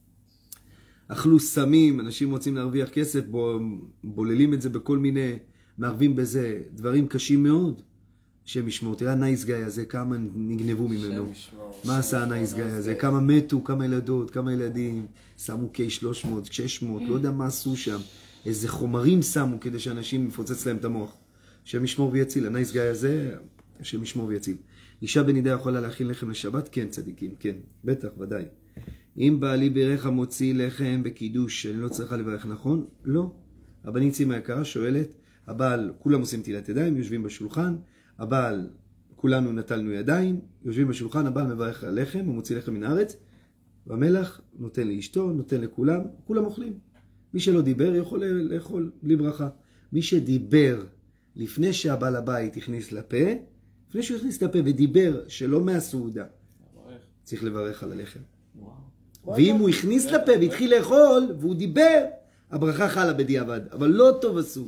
אכלו סמים, אנשים רוצים להרוויח כסף, בוללים את זה בכל מיני, מערבים בזה דברים קשים מאוד. שם ישמור, תראה הנייס גאי הזה, כמה נגנבו ממנו. מה עשה הנייס גאי הזה? כמה מתו, כמה ילדות, כמה ילדים, שמו קיי שלוש מאות, שש מאות, לא יודע מה עשו שם. איזה חומרים שמו כדי שאנשים מפוצץ להם את המוח. שם ישמור ויציל, הנייס גאי הזה, שם ישמור ויציל. אישה בנידה יכולה להכין לחם לשבת? כן, צדיקים, כן, בטח, ודאי. אם בעלי בירך המוציא לחם בקידוש, אני לא צריכה לברך, נכון? לא. הבנית סימה יקרה שואלת, הבעל, כולם עושים תילת ידיים, יושבים בשולחן, הבעל, כולנו נטלנו ידיים, יושבים בשולחן, הבעל מברך על לחם, הוא מוציא לחם מן הארץ, והמלך נותן לאשתו, נותן לכולם, כולם אוכלים. מי שלא דיבר יכול לאכול בלי ברכה. מי שדיבר לפני שהבעל הבית הכניס לפה, לפני שהוא הכניס לפה ודיבר שלא מהסעודה, צריך לברך על הלחם. ואם הוא הכניס לפה והתחיל לאכול והוא דיבר, הברכה חלה בדיעבד, אבל לא טוב עשו.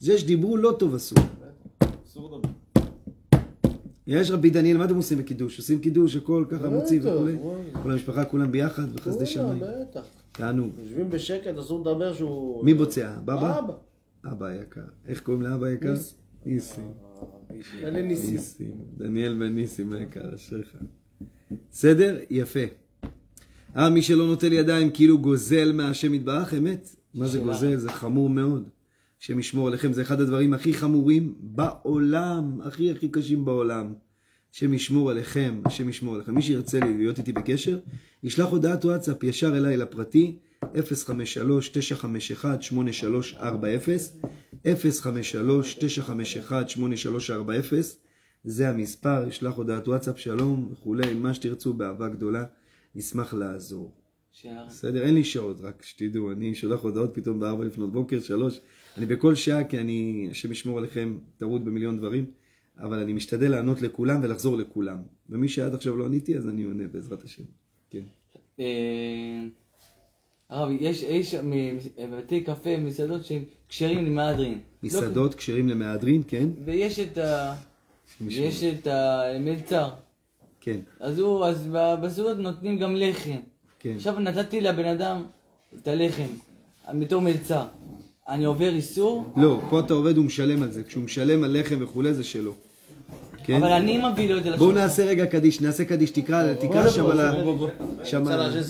זה שדיברו לא טוב עשו. אסור לדבר. יש רבי דניאל, מה אתם עושים בקידוש? עושים קידוש, הכל ככה מוציא וכולי. כל המשפחה כולם ביחד בחסדי שמיים. בטח. תענו. יושבים בשקט, אסור לדבר שהוא... מי בוצע? בבא? אבא. אבא היקר. איך קוראים לאבא היקר? ניסים. ניסים. אלה ניסים. ניסים. דניאל וניסים היקר, אשריך. בסדר? יפה. אה, מי שלא נוטל ידיים כאילו גוזל מהשם יתברך, אמת? מה זה גוזל? זה חמור מאוד. השם ישמור עליכם, זה אחד הדברים הכי חמורים בעולם, הכי הכי קשים בעולם. השם ישמור עליכם, השם ישמור עליכם. מי שירצה להיות איתי בקשר, ישלח הודעת וואטסאפ ישר אליי לפרטי, אפס חמש שלוש תשע חמש אחת שמונה שלוש ארבע אפס, אפס חמש שלוש תשע חמש אחת שמונה שלוש ארבע אפס, זה המספר, ישלח הודעת וואטסאפ, שלום וכולי, מה שתרצו באהבה גדולה, נשמח לעזור. בסדר, אין לי שעות, רק שתדעו, אני שולח הודעות פתאום בארבע לפנות בוקר, שלוש, אני בכל שעה, כי אני, השם ישמור עליכם, תרות במיליון דברים, אבל אני משתדל לענות לכולם ולחזור לכולם. ומי שעד עכשיו לא עניתי, אז אני עונה בעזרת השם. כן. הרב, יש בתי קפה, מסעדות שהם כשרים למהדרין. מסעדות כשרים למהדרין, כן. ויש את ה... יש את המלצר. כן. אז הוא, אז בסעודות נותנים גם לחם. כן. עכשיו נתתי לבן אדם את הלחם, מתור מלצר. אני עובר איסור? לא, פה אתה עובד ומשלם על זה. כשהוא משלם על לחם וכולי זה שלו. כן? אבל אני מביא לו את זה לשולחן. בואו נעשה רגע קדיש, נעשה קדיש, תקרא, תקרא שם על ה... שם על ה...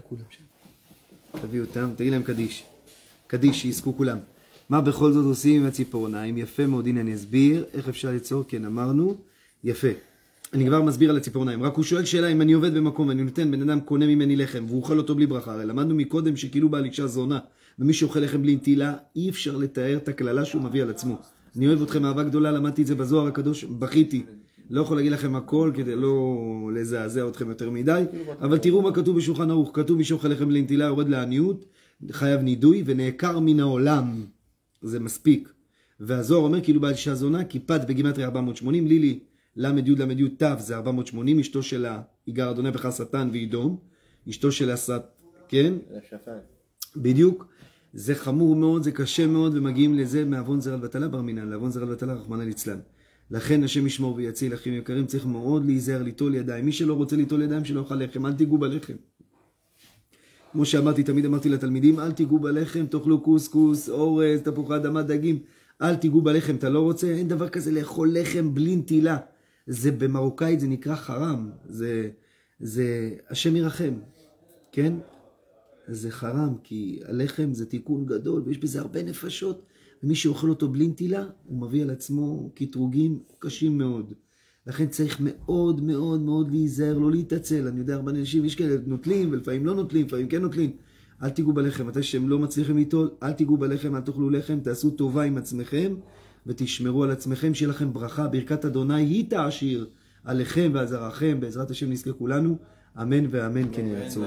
תביא אותם, תגיד להם קדיש. קדיש, שיזכו כולם. מה בכל זאת עושים עם הציפורניים? יפה מאוד, הנה אני אסביר איך אפשר ליצור, כן אמרנו, יפה. אני כבר מסביר על הציפורניים, רק הוא שואל שאלה אם אני עובד במקום ואני נותן, בן אדם קונה ממני לחם והוא אוכל אותו בלי ברכה, הרי למדנו מקודם שכאילו בעל אישה זונה, ומי שאוכל לחם בלי נטילה, אי אפשר לתאר את הכללה שהוא מביא על עצמו. אני אוהב אתכם אהבה גדולה, למדתי את זה בזוהר הקדוש, בכיתי. לא יכול להגיד לכם הכל כדי לא לזעזע אתכם יותר מדי, אבל תראו מה כתוב בשולחן ערוך, כתוב מי שאוכל לחם בלי נטילה יורד לעניות, חייב נידוי ונעקר מן העולם. זה מספיק. והזוהר אומר כאילו בעל אישה זונה, כיפת בגימטריה ארבע מאות ושמונים, לילי למד י' למד י' ת' זה ארבע מאות ושמונים, אשתו שלה יגאר אדוני בך שטן ואידום, אשתו שלה שט, כן? בדיוק. זה חמור מאוד, זה קשה מאוד, ומגיעים לזה מעוון זרע לבטלה בר מינן, לעוון זרע לבטלה רחמנא ליצלן. לכן השם ישמור ויציל, אחים יקרים, צריך מאוד להיזהר ליטול ידיים. מי שלא רוצה ליטול ידיים שלא יאכל לחם, אל תיגעו בלחם. כמו שאמרתי, תמיד אמרתי לתלמידים, אל תיגעו בלחם, תאכלו קוסקוס, אורז, תפוחי אדמה, דגים, אל תיגעו בלחם, אתה לא רוצה, אין דבר כזה לאכול לחם בלי נטילה. זה במרוקאית, זה נקרא חרם, זה, זה, השם ירחם, כן? זה חרם, כי הלחם זה תיקון גדול, ויש בזה הרבה נפשות, ומי שאוכל אותו בלי נטילה, הוא מביא על עצמו קטרוגים קשים מאוד. לכן צריך מאוד מאוד מאוד להיזהר, לא להתעצל. אני יודע, הרבה אנשים, יש כאלה נוטלים, ולפעמים לא נוטלים, לפעמים כן נוטלים. אל תיגעו בלחם, מתי שהם לא מצליחים ליטול, אל תיגעו בלחם, אל תאכלו לחם, תעשו טובה עם עצמכם, ותשמרו על עצמכם, שיהיה לכם ברכה, ברכת אדוני היא תעשיר עליכם ועל זרעכם, בעזרת השם נזכה כולנו, אמן ואמן כן יהיה רצון.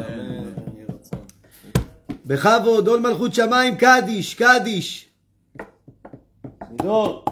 בכבוד, עול מלכות שמיים, קדיש, קדיש. דור.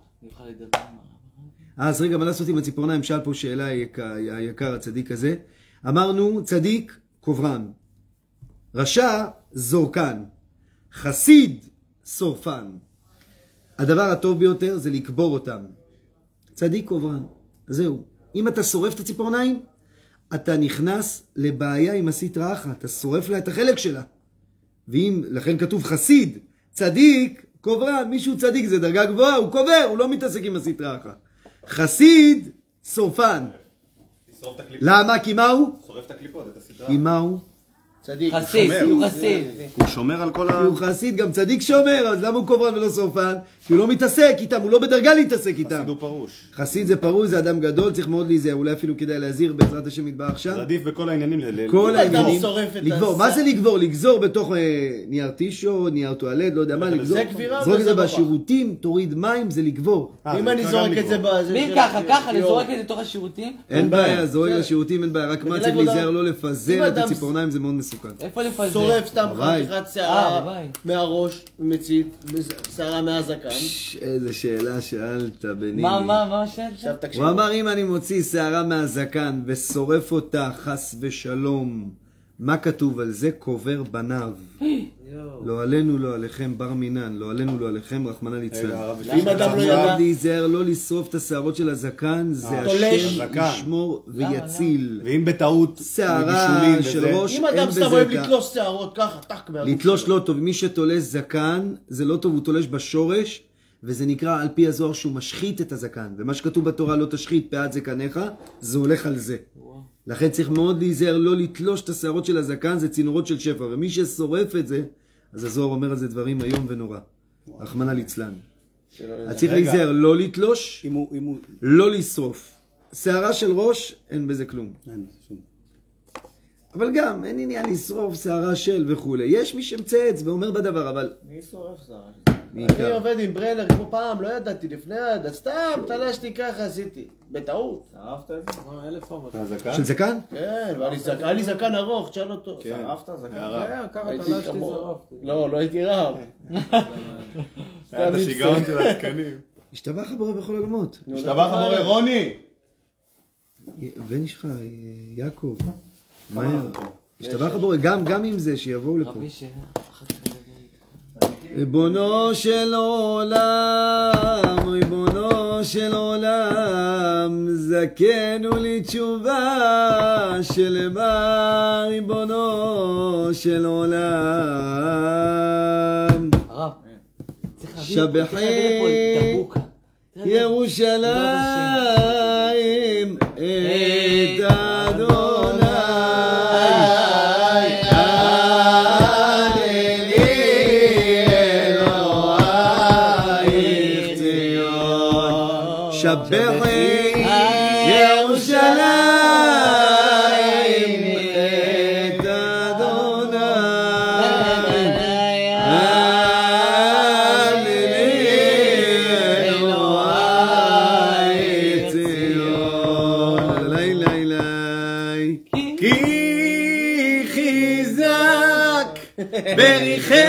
אז רגע, מה לעשות עם הציפורניים? שאל פה שאלה היקר הצדיק הזה. אמרנו, צדיק, קוברן. רשע, זורקן. חסיד, שורפן. הדבר הטוב ביותר זה לקבור אותם. צדיק, קוברן. זהו. אם אתה שורף את הציפורניים, אתה נכנס לבעיה עם הסטרא אחרא. אתה שורף לה את החלק שלה. ואם, לכן כתוב חסיד, צדיק, קוברן. מישהו צדיק זה דרגה גבוהה, הוא קובר, הוא לא מתעסק עם הסטרא אחרא. חסיד, שורפן. למה? כי מה הוא? שורף את הקליפות, את הסדרה. כי מה הוא? צדיק. חסיד, הוא חסיד. הוא שומר על כל ה... הוא חסיד, גם צדיק שומר, אז למה הוא קוברן ולא שורפן? כי הוא לא מתעסק איתם, הוא לא בדרגה להתעסק איתם. חסיד הוא פרוש. חסיד זה פרוש, זה אדם גדול, צריך מאוד להיזהר, אולי אפילו כדאי להזהיר בעזרת השם יתברך עכשיו. זה עדיף בכל העניינים. כל העניינים, שורף את לגבור. הס- מה זה לגבור? לגזור בתוך אה, נייר טישו, נייר טואלט, לא יודע מה, לגזור. זה גבירה זרוק את וזה זה ברכה. בשירותים, תוריד מים, זה לגבור. אם אני זורק את זה בזה... מי ככה, ככה, אני זורק את זה לתוך השירותים? אין בעיה, זורק לשירותים, אין בעיה, רק מה צריך בגלל להיזהר לא אם לפזר את אדם- הציפורניים, זה מאוד מסוכן. איפה לפזר? שורף סתם בבית. חתיכת אה, שערה בבית. מהראש, מצית, שערה מהזקן. ש- איזה שאלה שאלת בני. מה, מה, מה שאלת? עכשיו תקשיב. הוא אמר אם אני מוציא שערה מהזקן ושורף אותה חס ושלום, מה כתוב על זה? קובר בניו. לא עלינו, לא עליכם בר מינן, לא עלינו, לא עליכם רחמנא ליצלן. ואם אדם לא ידע... להיזהר לא לשרוף את השערות של הזקן, זה השם ישמור ויציל. ואם בטעות שערה של ראש, אם אדם סתם אוהב לתלוש שערות ככה, טק מהגוף. לתלוש לא טוב, מי שתולש זקן, זה לא טוב, הוא תולש בשורש, וזה נקרא על פי הזוהר שהוא משחית את הזקן. ומה שכתוב בתורה לא תשחית פאת זקניך, זה הולך על זה. לכן צריך מאוד להיזהר לא לתלוש את השערות של הזקן, זה צינורות של שפע. ומי ששורף את זה, אז הזוהר אומר על זה דברים איום ונורא. רחמנא ליצלן. אז צריך להיזהר לא לתלוש, לא לשרוף. שערה של ראש, אין בזה כלום. אבל גם, אין עניין לשרוף שערה של וכו'. יש מי שמצץ ואומר בדבר, אבל... מי שורף שערה? אני עובד עם ברנר כמו פעם, לא ידעתי לפני יד, סתם תלשתי ככה עשיתי, בטעות. שרפת את זה? לא, אלף פעם. של זקן? כן, היה לי זקן ארוך, תשאל אותו. שרפת זקן? כן, ככה תלשתי שרפתי. לא, לא הייתי רב. היה את השיגעון של הזקנים. השתבח הבורא בכל עולמות. השתבח הבורא רוני! בן איש חי, יעקב. מהר. השתבח הבורא, גם עם זה, שיבואו לפה. ריבונו של עולם, ריבונו של עולם, זכנו לתשובה שלמה, ריבונו של עולם. שבחי ירושלים את אדוני. שבחי ירושלים את אדוני. הללי אלוהי ציון. לילה אלי כי חיזק בריחי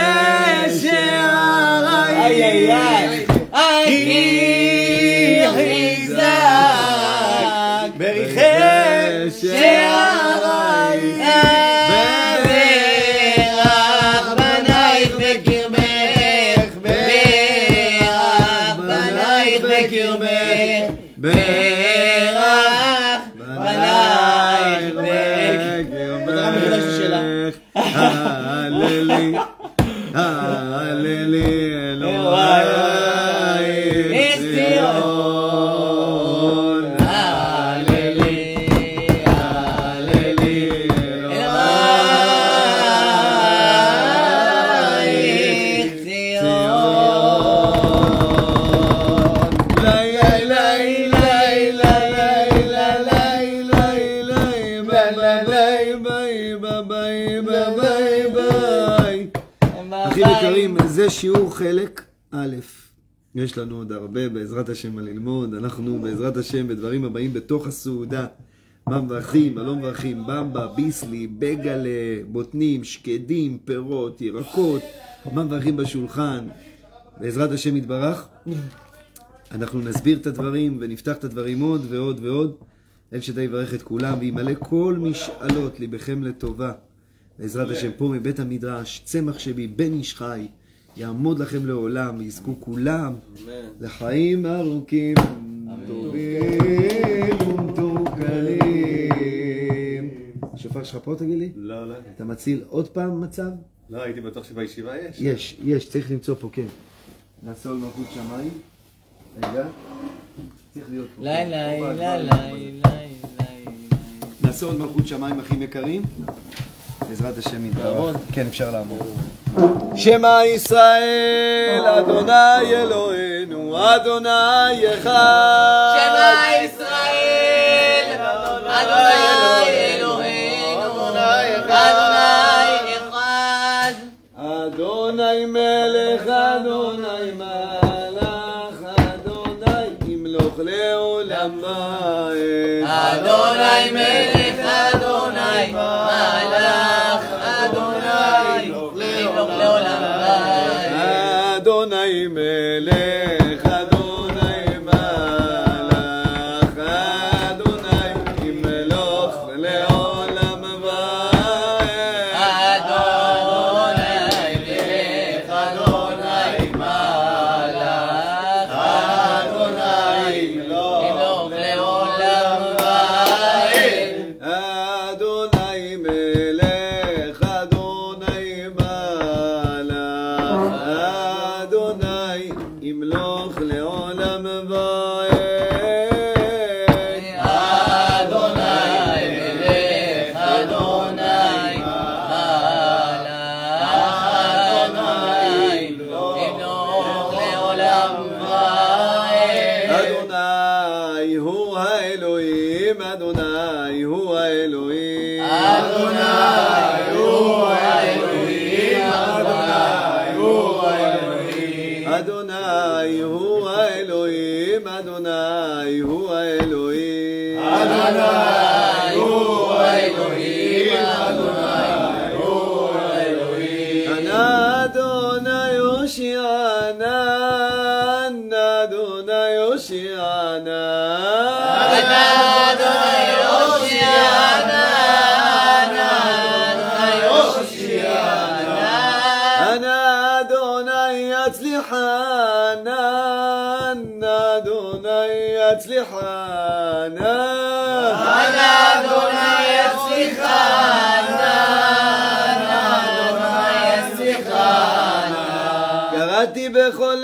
שערי. בריחי שערי ברך בנייך בקרבך, ברך בנייך בקרבך, ברך בנייך בקרבך. הללי הללי אלוהי ציון. אחים יקרים, זה שיעור חלק א'. יש לנו עוד הרבה בעזרת השם מה ללמוד. אנחנו בעזרת השם בדברים הבאים בתוך הסעודה. מה מברכים, מה לא מברכים, במבה, ביסלי, בגלה, בוטנים, שקדים, פירות, ירקות. מה מברכים בשולחן. בעזרת השם יתברך. אנחנו נסביר את הדברים ונפתח את הדברים עוד ועוד ועוד. אל שדי יברך את כולם וימלא כל משאלות ליבכם לטובה. בעזרת השם פה מבית המדרש, צמח שבי בן איש חי, יעמוד לכם לעולם, יזכו כולם לחיים ארוכים, טובים ומתוקנים. שופר שלך פה תגיד לי? לא, לא. אתה מציל עוד פעם מצב? לא, הייתי בטוח שבישיבה יש. יש, יש, צריך למצוא פה, כן. נעשה על מלכות שמיים. רגע. צריך להיות פה. לילה, לילה, לילה. נעשה על מלכות שמיים אחים יקרים. בעזרת השם יתברך. כן, אפשר לעמוד. שמע ישראל, אדוני אלוהינו, אדוני אחד. שמע ישראל, אדוני אלוהינו, אדוני אחד. אדוני מלך, אדוני מלך, אדוני ימלוך לעולם ועד. אדוני מלך, אדוני מלך, אדוני ימלוך לעולם ועד. אדוני מלך, אדוני מלך, אדוני ימלוך לעולם ועד. אדוני מלך, אדוני הוא האלוהים, אדוני הוא האלוהים, אדוני הוא האלוהים, אדוני הוא האלוהים, אדוני הוא האלוהים, אדוני הוא האלוהים, אדוני הוא האלוהים, אדוני הוא האלוהים. אנא אדוני הושיענה, אנא אדוני הושיענה, אנא אדוני הושיענה, אנא אדוני הושיענה, אנא אדוני יצליחנה, אנא אדוני יצליחנה, אנא אדוני יצליחנה, אנא אדוני יצליחנה. קראתי בכל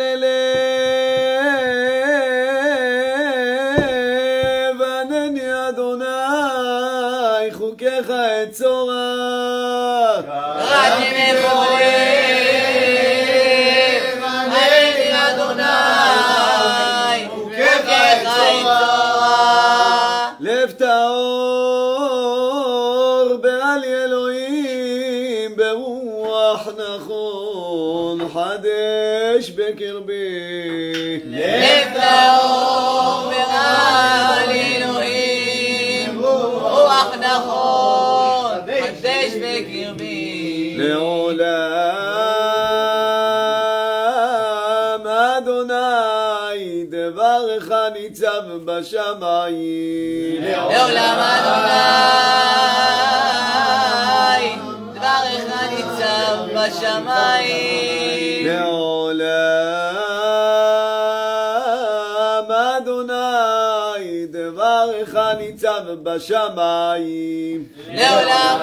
לב, ענני אדוני חוקיך אצורה. קראתי בכל לב, ענני אדוני חוקיך אצורה. לב טהור בעלי אלוהים, ברוח נכון חדש בקרבי. לב טהור בעל אלוהים, רוח נכון חדש בקרבי. לעולם אדוני דברך ניצב בשמיים. לעולם אדוני דברך ניצב בשמיים. לעולם אדוני דברך ניצב בשמיים. לעולם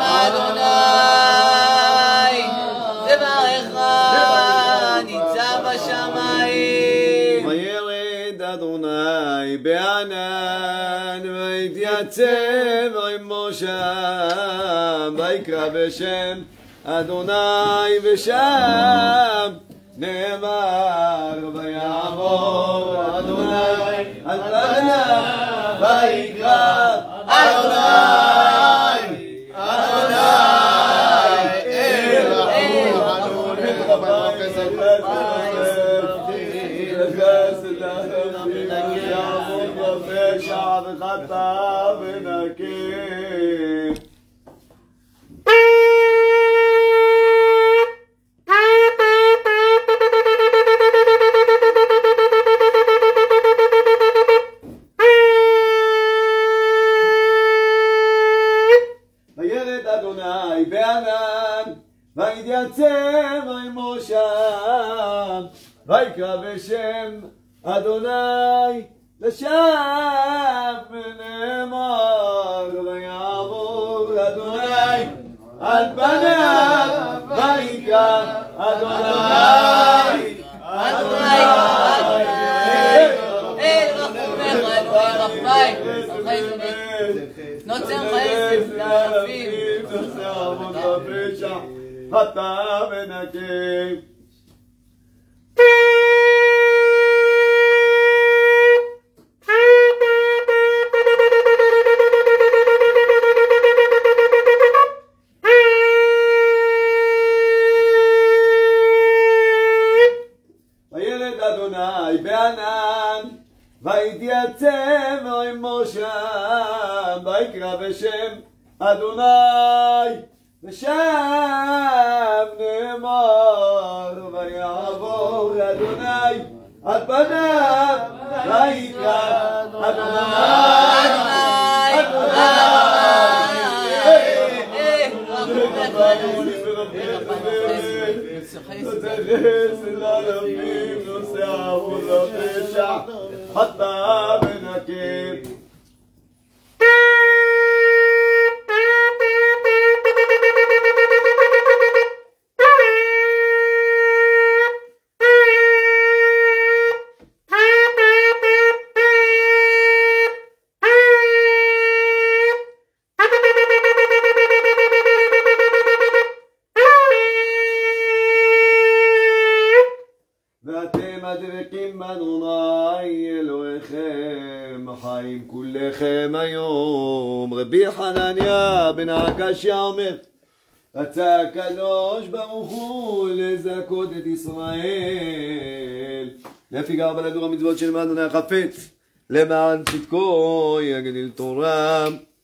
אדוני דברך ניצב בשמיים. וירד אדוני בענן ויתייצב עם משה, ויקרא בשם אדוני ושם נאמר ויעבור אדוני על פניו ויקרא אדוני אדוני אל רחום וחסד יעמוד בפשע וחטא ונקי. וירד אדוני בענן ויתייצב עם משה, ויקרא בשם אדוני לשם ונאמר ויעבור אדוני על פניו ויקרא אדוני אדוני אל רחומך אלוהי רחמי נוצר חסד לאלפים. חטא ונקי. וילד אדוני בענן ויתייצב עם משה, ויקרא בשם אדוני ושם נאמר ויעבור אדוני על פניו ויקרא אדוני נוסע ולפשע חטא ונקי. חיים כולכם היום. רבי חנניה בן עקשיא אומר, רצה הקדוש ברוך הוא לזכות את ישראל, לפיכך בלדור המצוות של אדוני החפץ, למען צדקו יגדיל תורה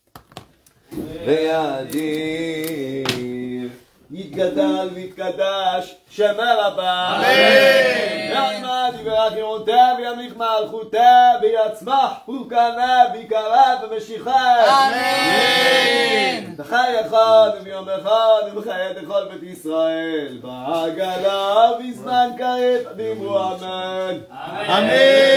ויאדיר. יתגדל ויתקדש שמה רבה, אמן. יעמד יברך ירונתה וימליך מלכותה ויצמח פורקנה ויקרה ומשיחה, אמן. וחי אחד וביום אחד ומחיה את כל בית ישראל בעגלה בזמן קרב ואמרו אמן, אמן.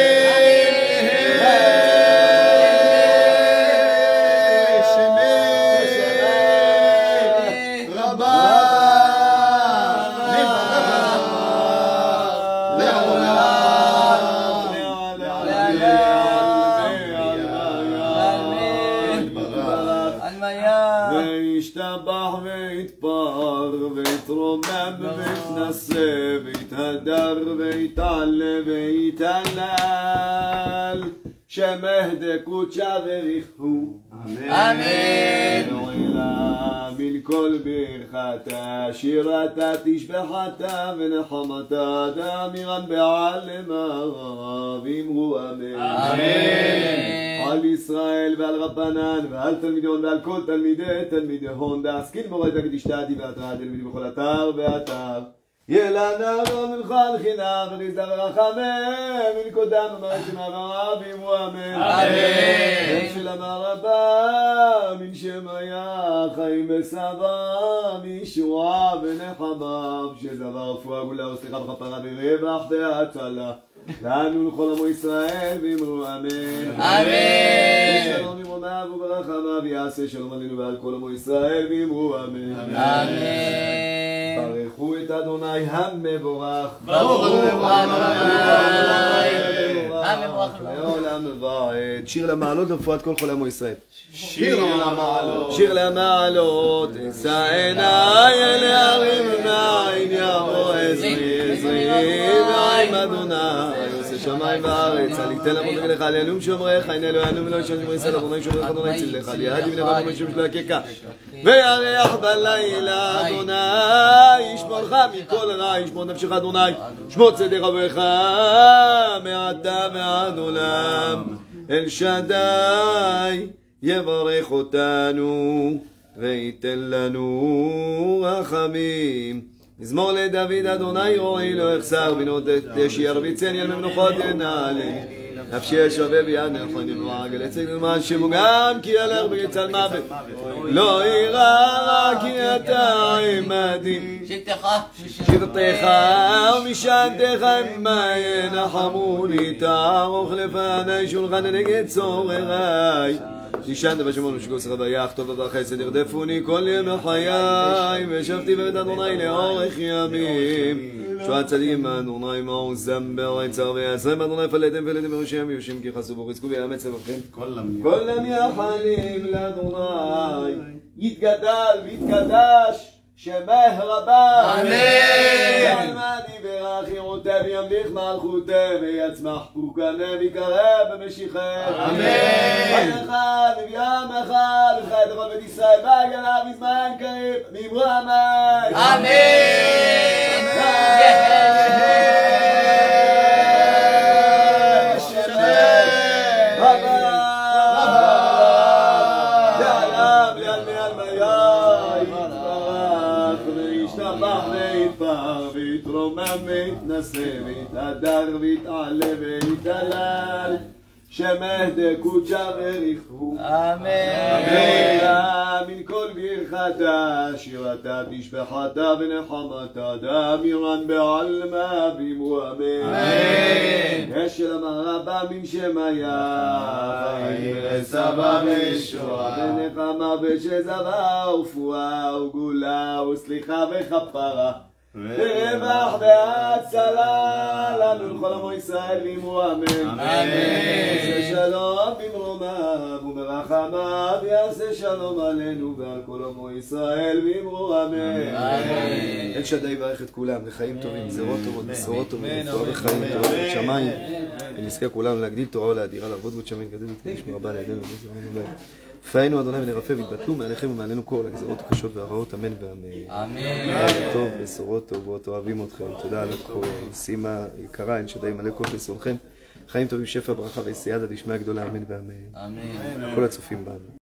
וישתבח ויתפאר ויתרומם ויתנשא ויתהדר ויתעלה ויתהלל, שמך דקודשא בריחו, אמן. לעילא מן כל ברכתה שירתה תשבחתה ונחמתה דאמירן בעלמא ואמרו אמן, אמן. על ישראל ועל רבנן ועל תלמידון ועל כל תלמידי תלמידי הון דעסקין מורה תקדישתתי ואתרא תלמידי בכל אתר ואתר. ילנה ומלכן חינם ונזדה ורחמם ונקודם אמרת שמעברה ואמרו אמן, אמן. של אמר רבה מן שמיה חיים וסבא מישועה ונחמה שזבר רפואה גאולה וסליחה וכפרה ורווח והצלה לנו לכל עמו ישראל ואמרו אמן, אמן. שלום ימומיו וברחמיו יעשה שלום עלינו ועל כל עמו ישראל ואמרו אמן, אמן. ברכו את אדוני המבורך, ברוך הוא המבורך לעולם ועד. שיר למעלות לרפואת כל חולי עמו ישראל. שיר למעלות, שיר למעלות, אשא עיניי אל ההרים ומאין יבוא עזרי עזרי ועם אדוני עושה שמיים וארץ. אל יתן למות לך לעלום שומרך, הנה אלוהינו ולא ישן שמור ישראל אדוני שומרך אדוני צילך ליד יבנה בנו משום שלא יקקה וירח בלילה אדוני ישמורך מכל רע, ישמור נפשך אדוני, שמור צדק רבך מעתה ועד עולם. אל שדי יברך אותנו וייתן לנו רחמים. מזמור לדוד אדוני רועי לא יחסר בנות שירביצני על ממנוחות ינעלי נפשי שווה ביד נכון יבואג לצג למען שמוגן כי ילך בגצל מוות לא ירא כי אתה עמדי שבטך ומשענתך עמה ינחמוני תערוך לפני שולחן נגד צורריי תשען ושמור ושגוס רוויח טוב וחסד ירדפוני כל ימי חיי ושבתי בבית אדוני לאורך ימים שועת צדיקים אדוני מאור זמבר יצר ויעשרים אדוני פלטם פלטם וראשם יושים כי חסו ורזקו ויאמץ לבכם כל המייחלים לאדוני יתגדל ויתקדש שמך רבה, אמן. ילמד יברך ירונתה וימליך מלכותה ויצמח פורקנה ויקרב במשיחה, אמן. חי אחד וביום אחד וחי את כל בית ישראל בעגלה בזמן קריב ואמרו אמן, אמן. ויתנשא ויתהדר ויתעלה ויתהלל שמך דקודשא בריחו, אמן. מן כל ברכתה שירתה תשבחתה ונחמתה דאמירן בעלמא ואמרו אמן, אמן. אשל אמר רבה מן שמיה חיים וסבא וישועה ונחמה ושזבה ורפואה וגאולה וסליחה וכפרה רווח והצלה לנו לכל עמו ישראל ואמרו אמן. יעשה שלום במרומיו וברחמיו, יעשה שלום עלינו ועל כל עמו ישראל ואמרו אמן. אל שדי יברך את כולם לחיים טובים, גזרות טובות, בשורות טובות, רפואה וחיים טובות שמיים, ונזכה כולנו להגדיל תורה ולאדירה, לעבוד בו שמיים גדול ותשמע רבה לידינו ולזרענו להם. פאינו אדוני ונרפא והתבטלו מעליכם ומעלינו כל הגזרות הקשות והרעות, אמן ואמן. אמן. טוב, בשורות טובות, אוהבים אתכם, תודה על הכל, שימה יקרה, אין שדי מלא כוח לשונכם, חיים טובים, שפע, ברכה וסייעתא דשמיא גדולה, אמן ואמן. אמן. כל הצופים בנו.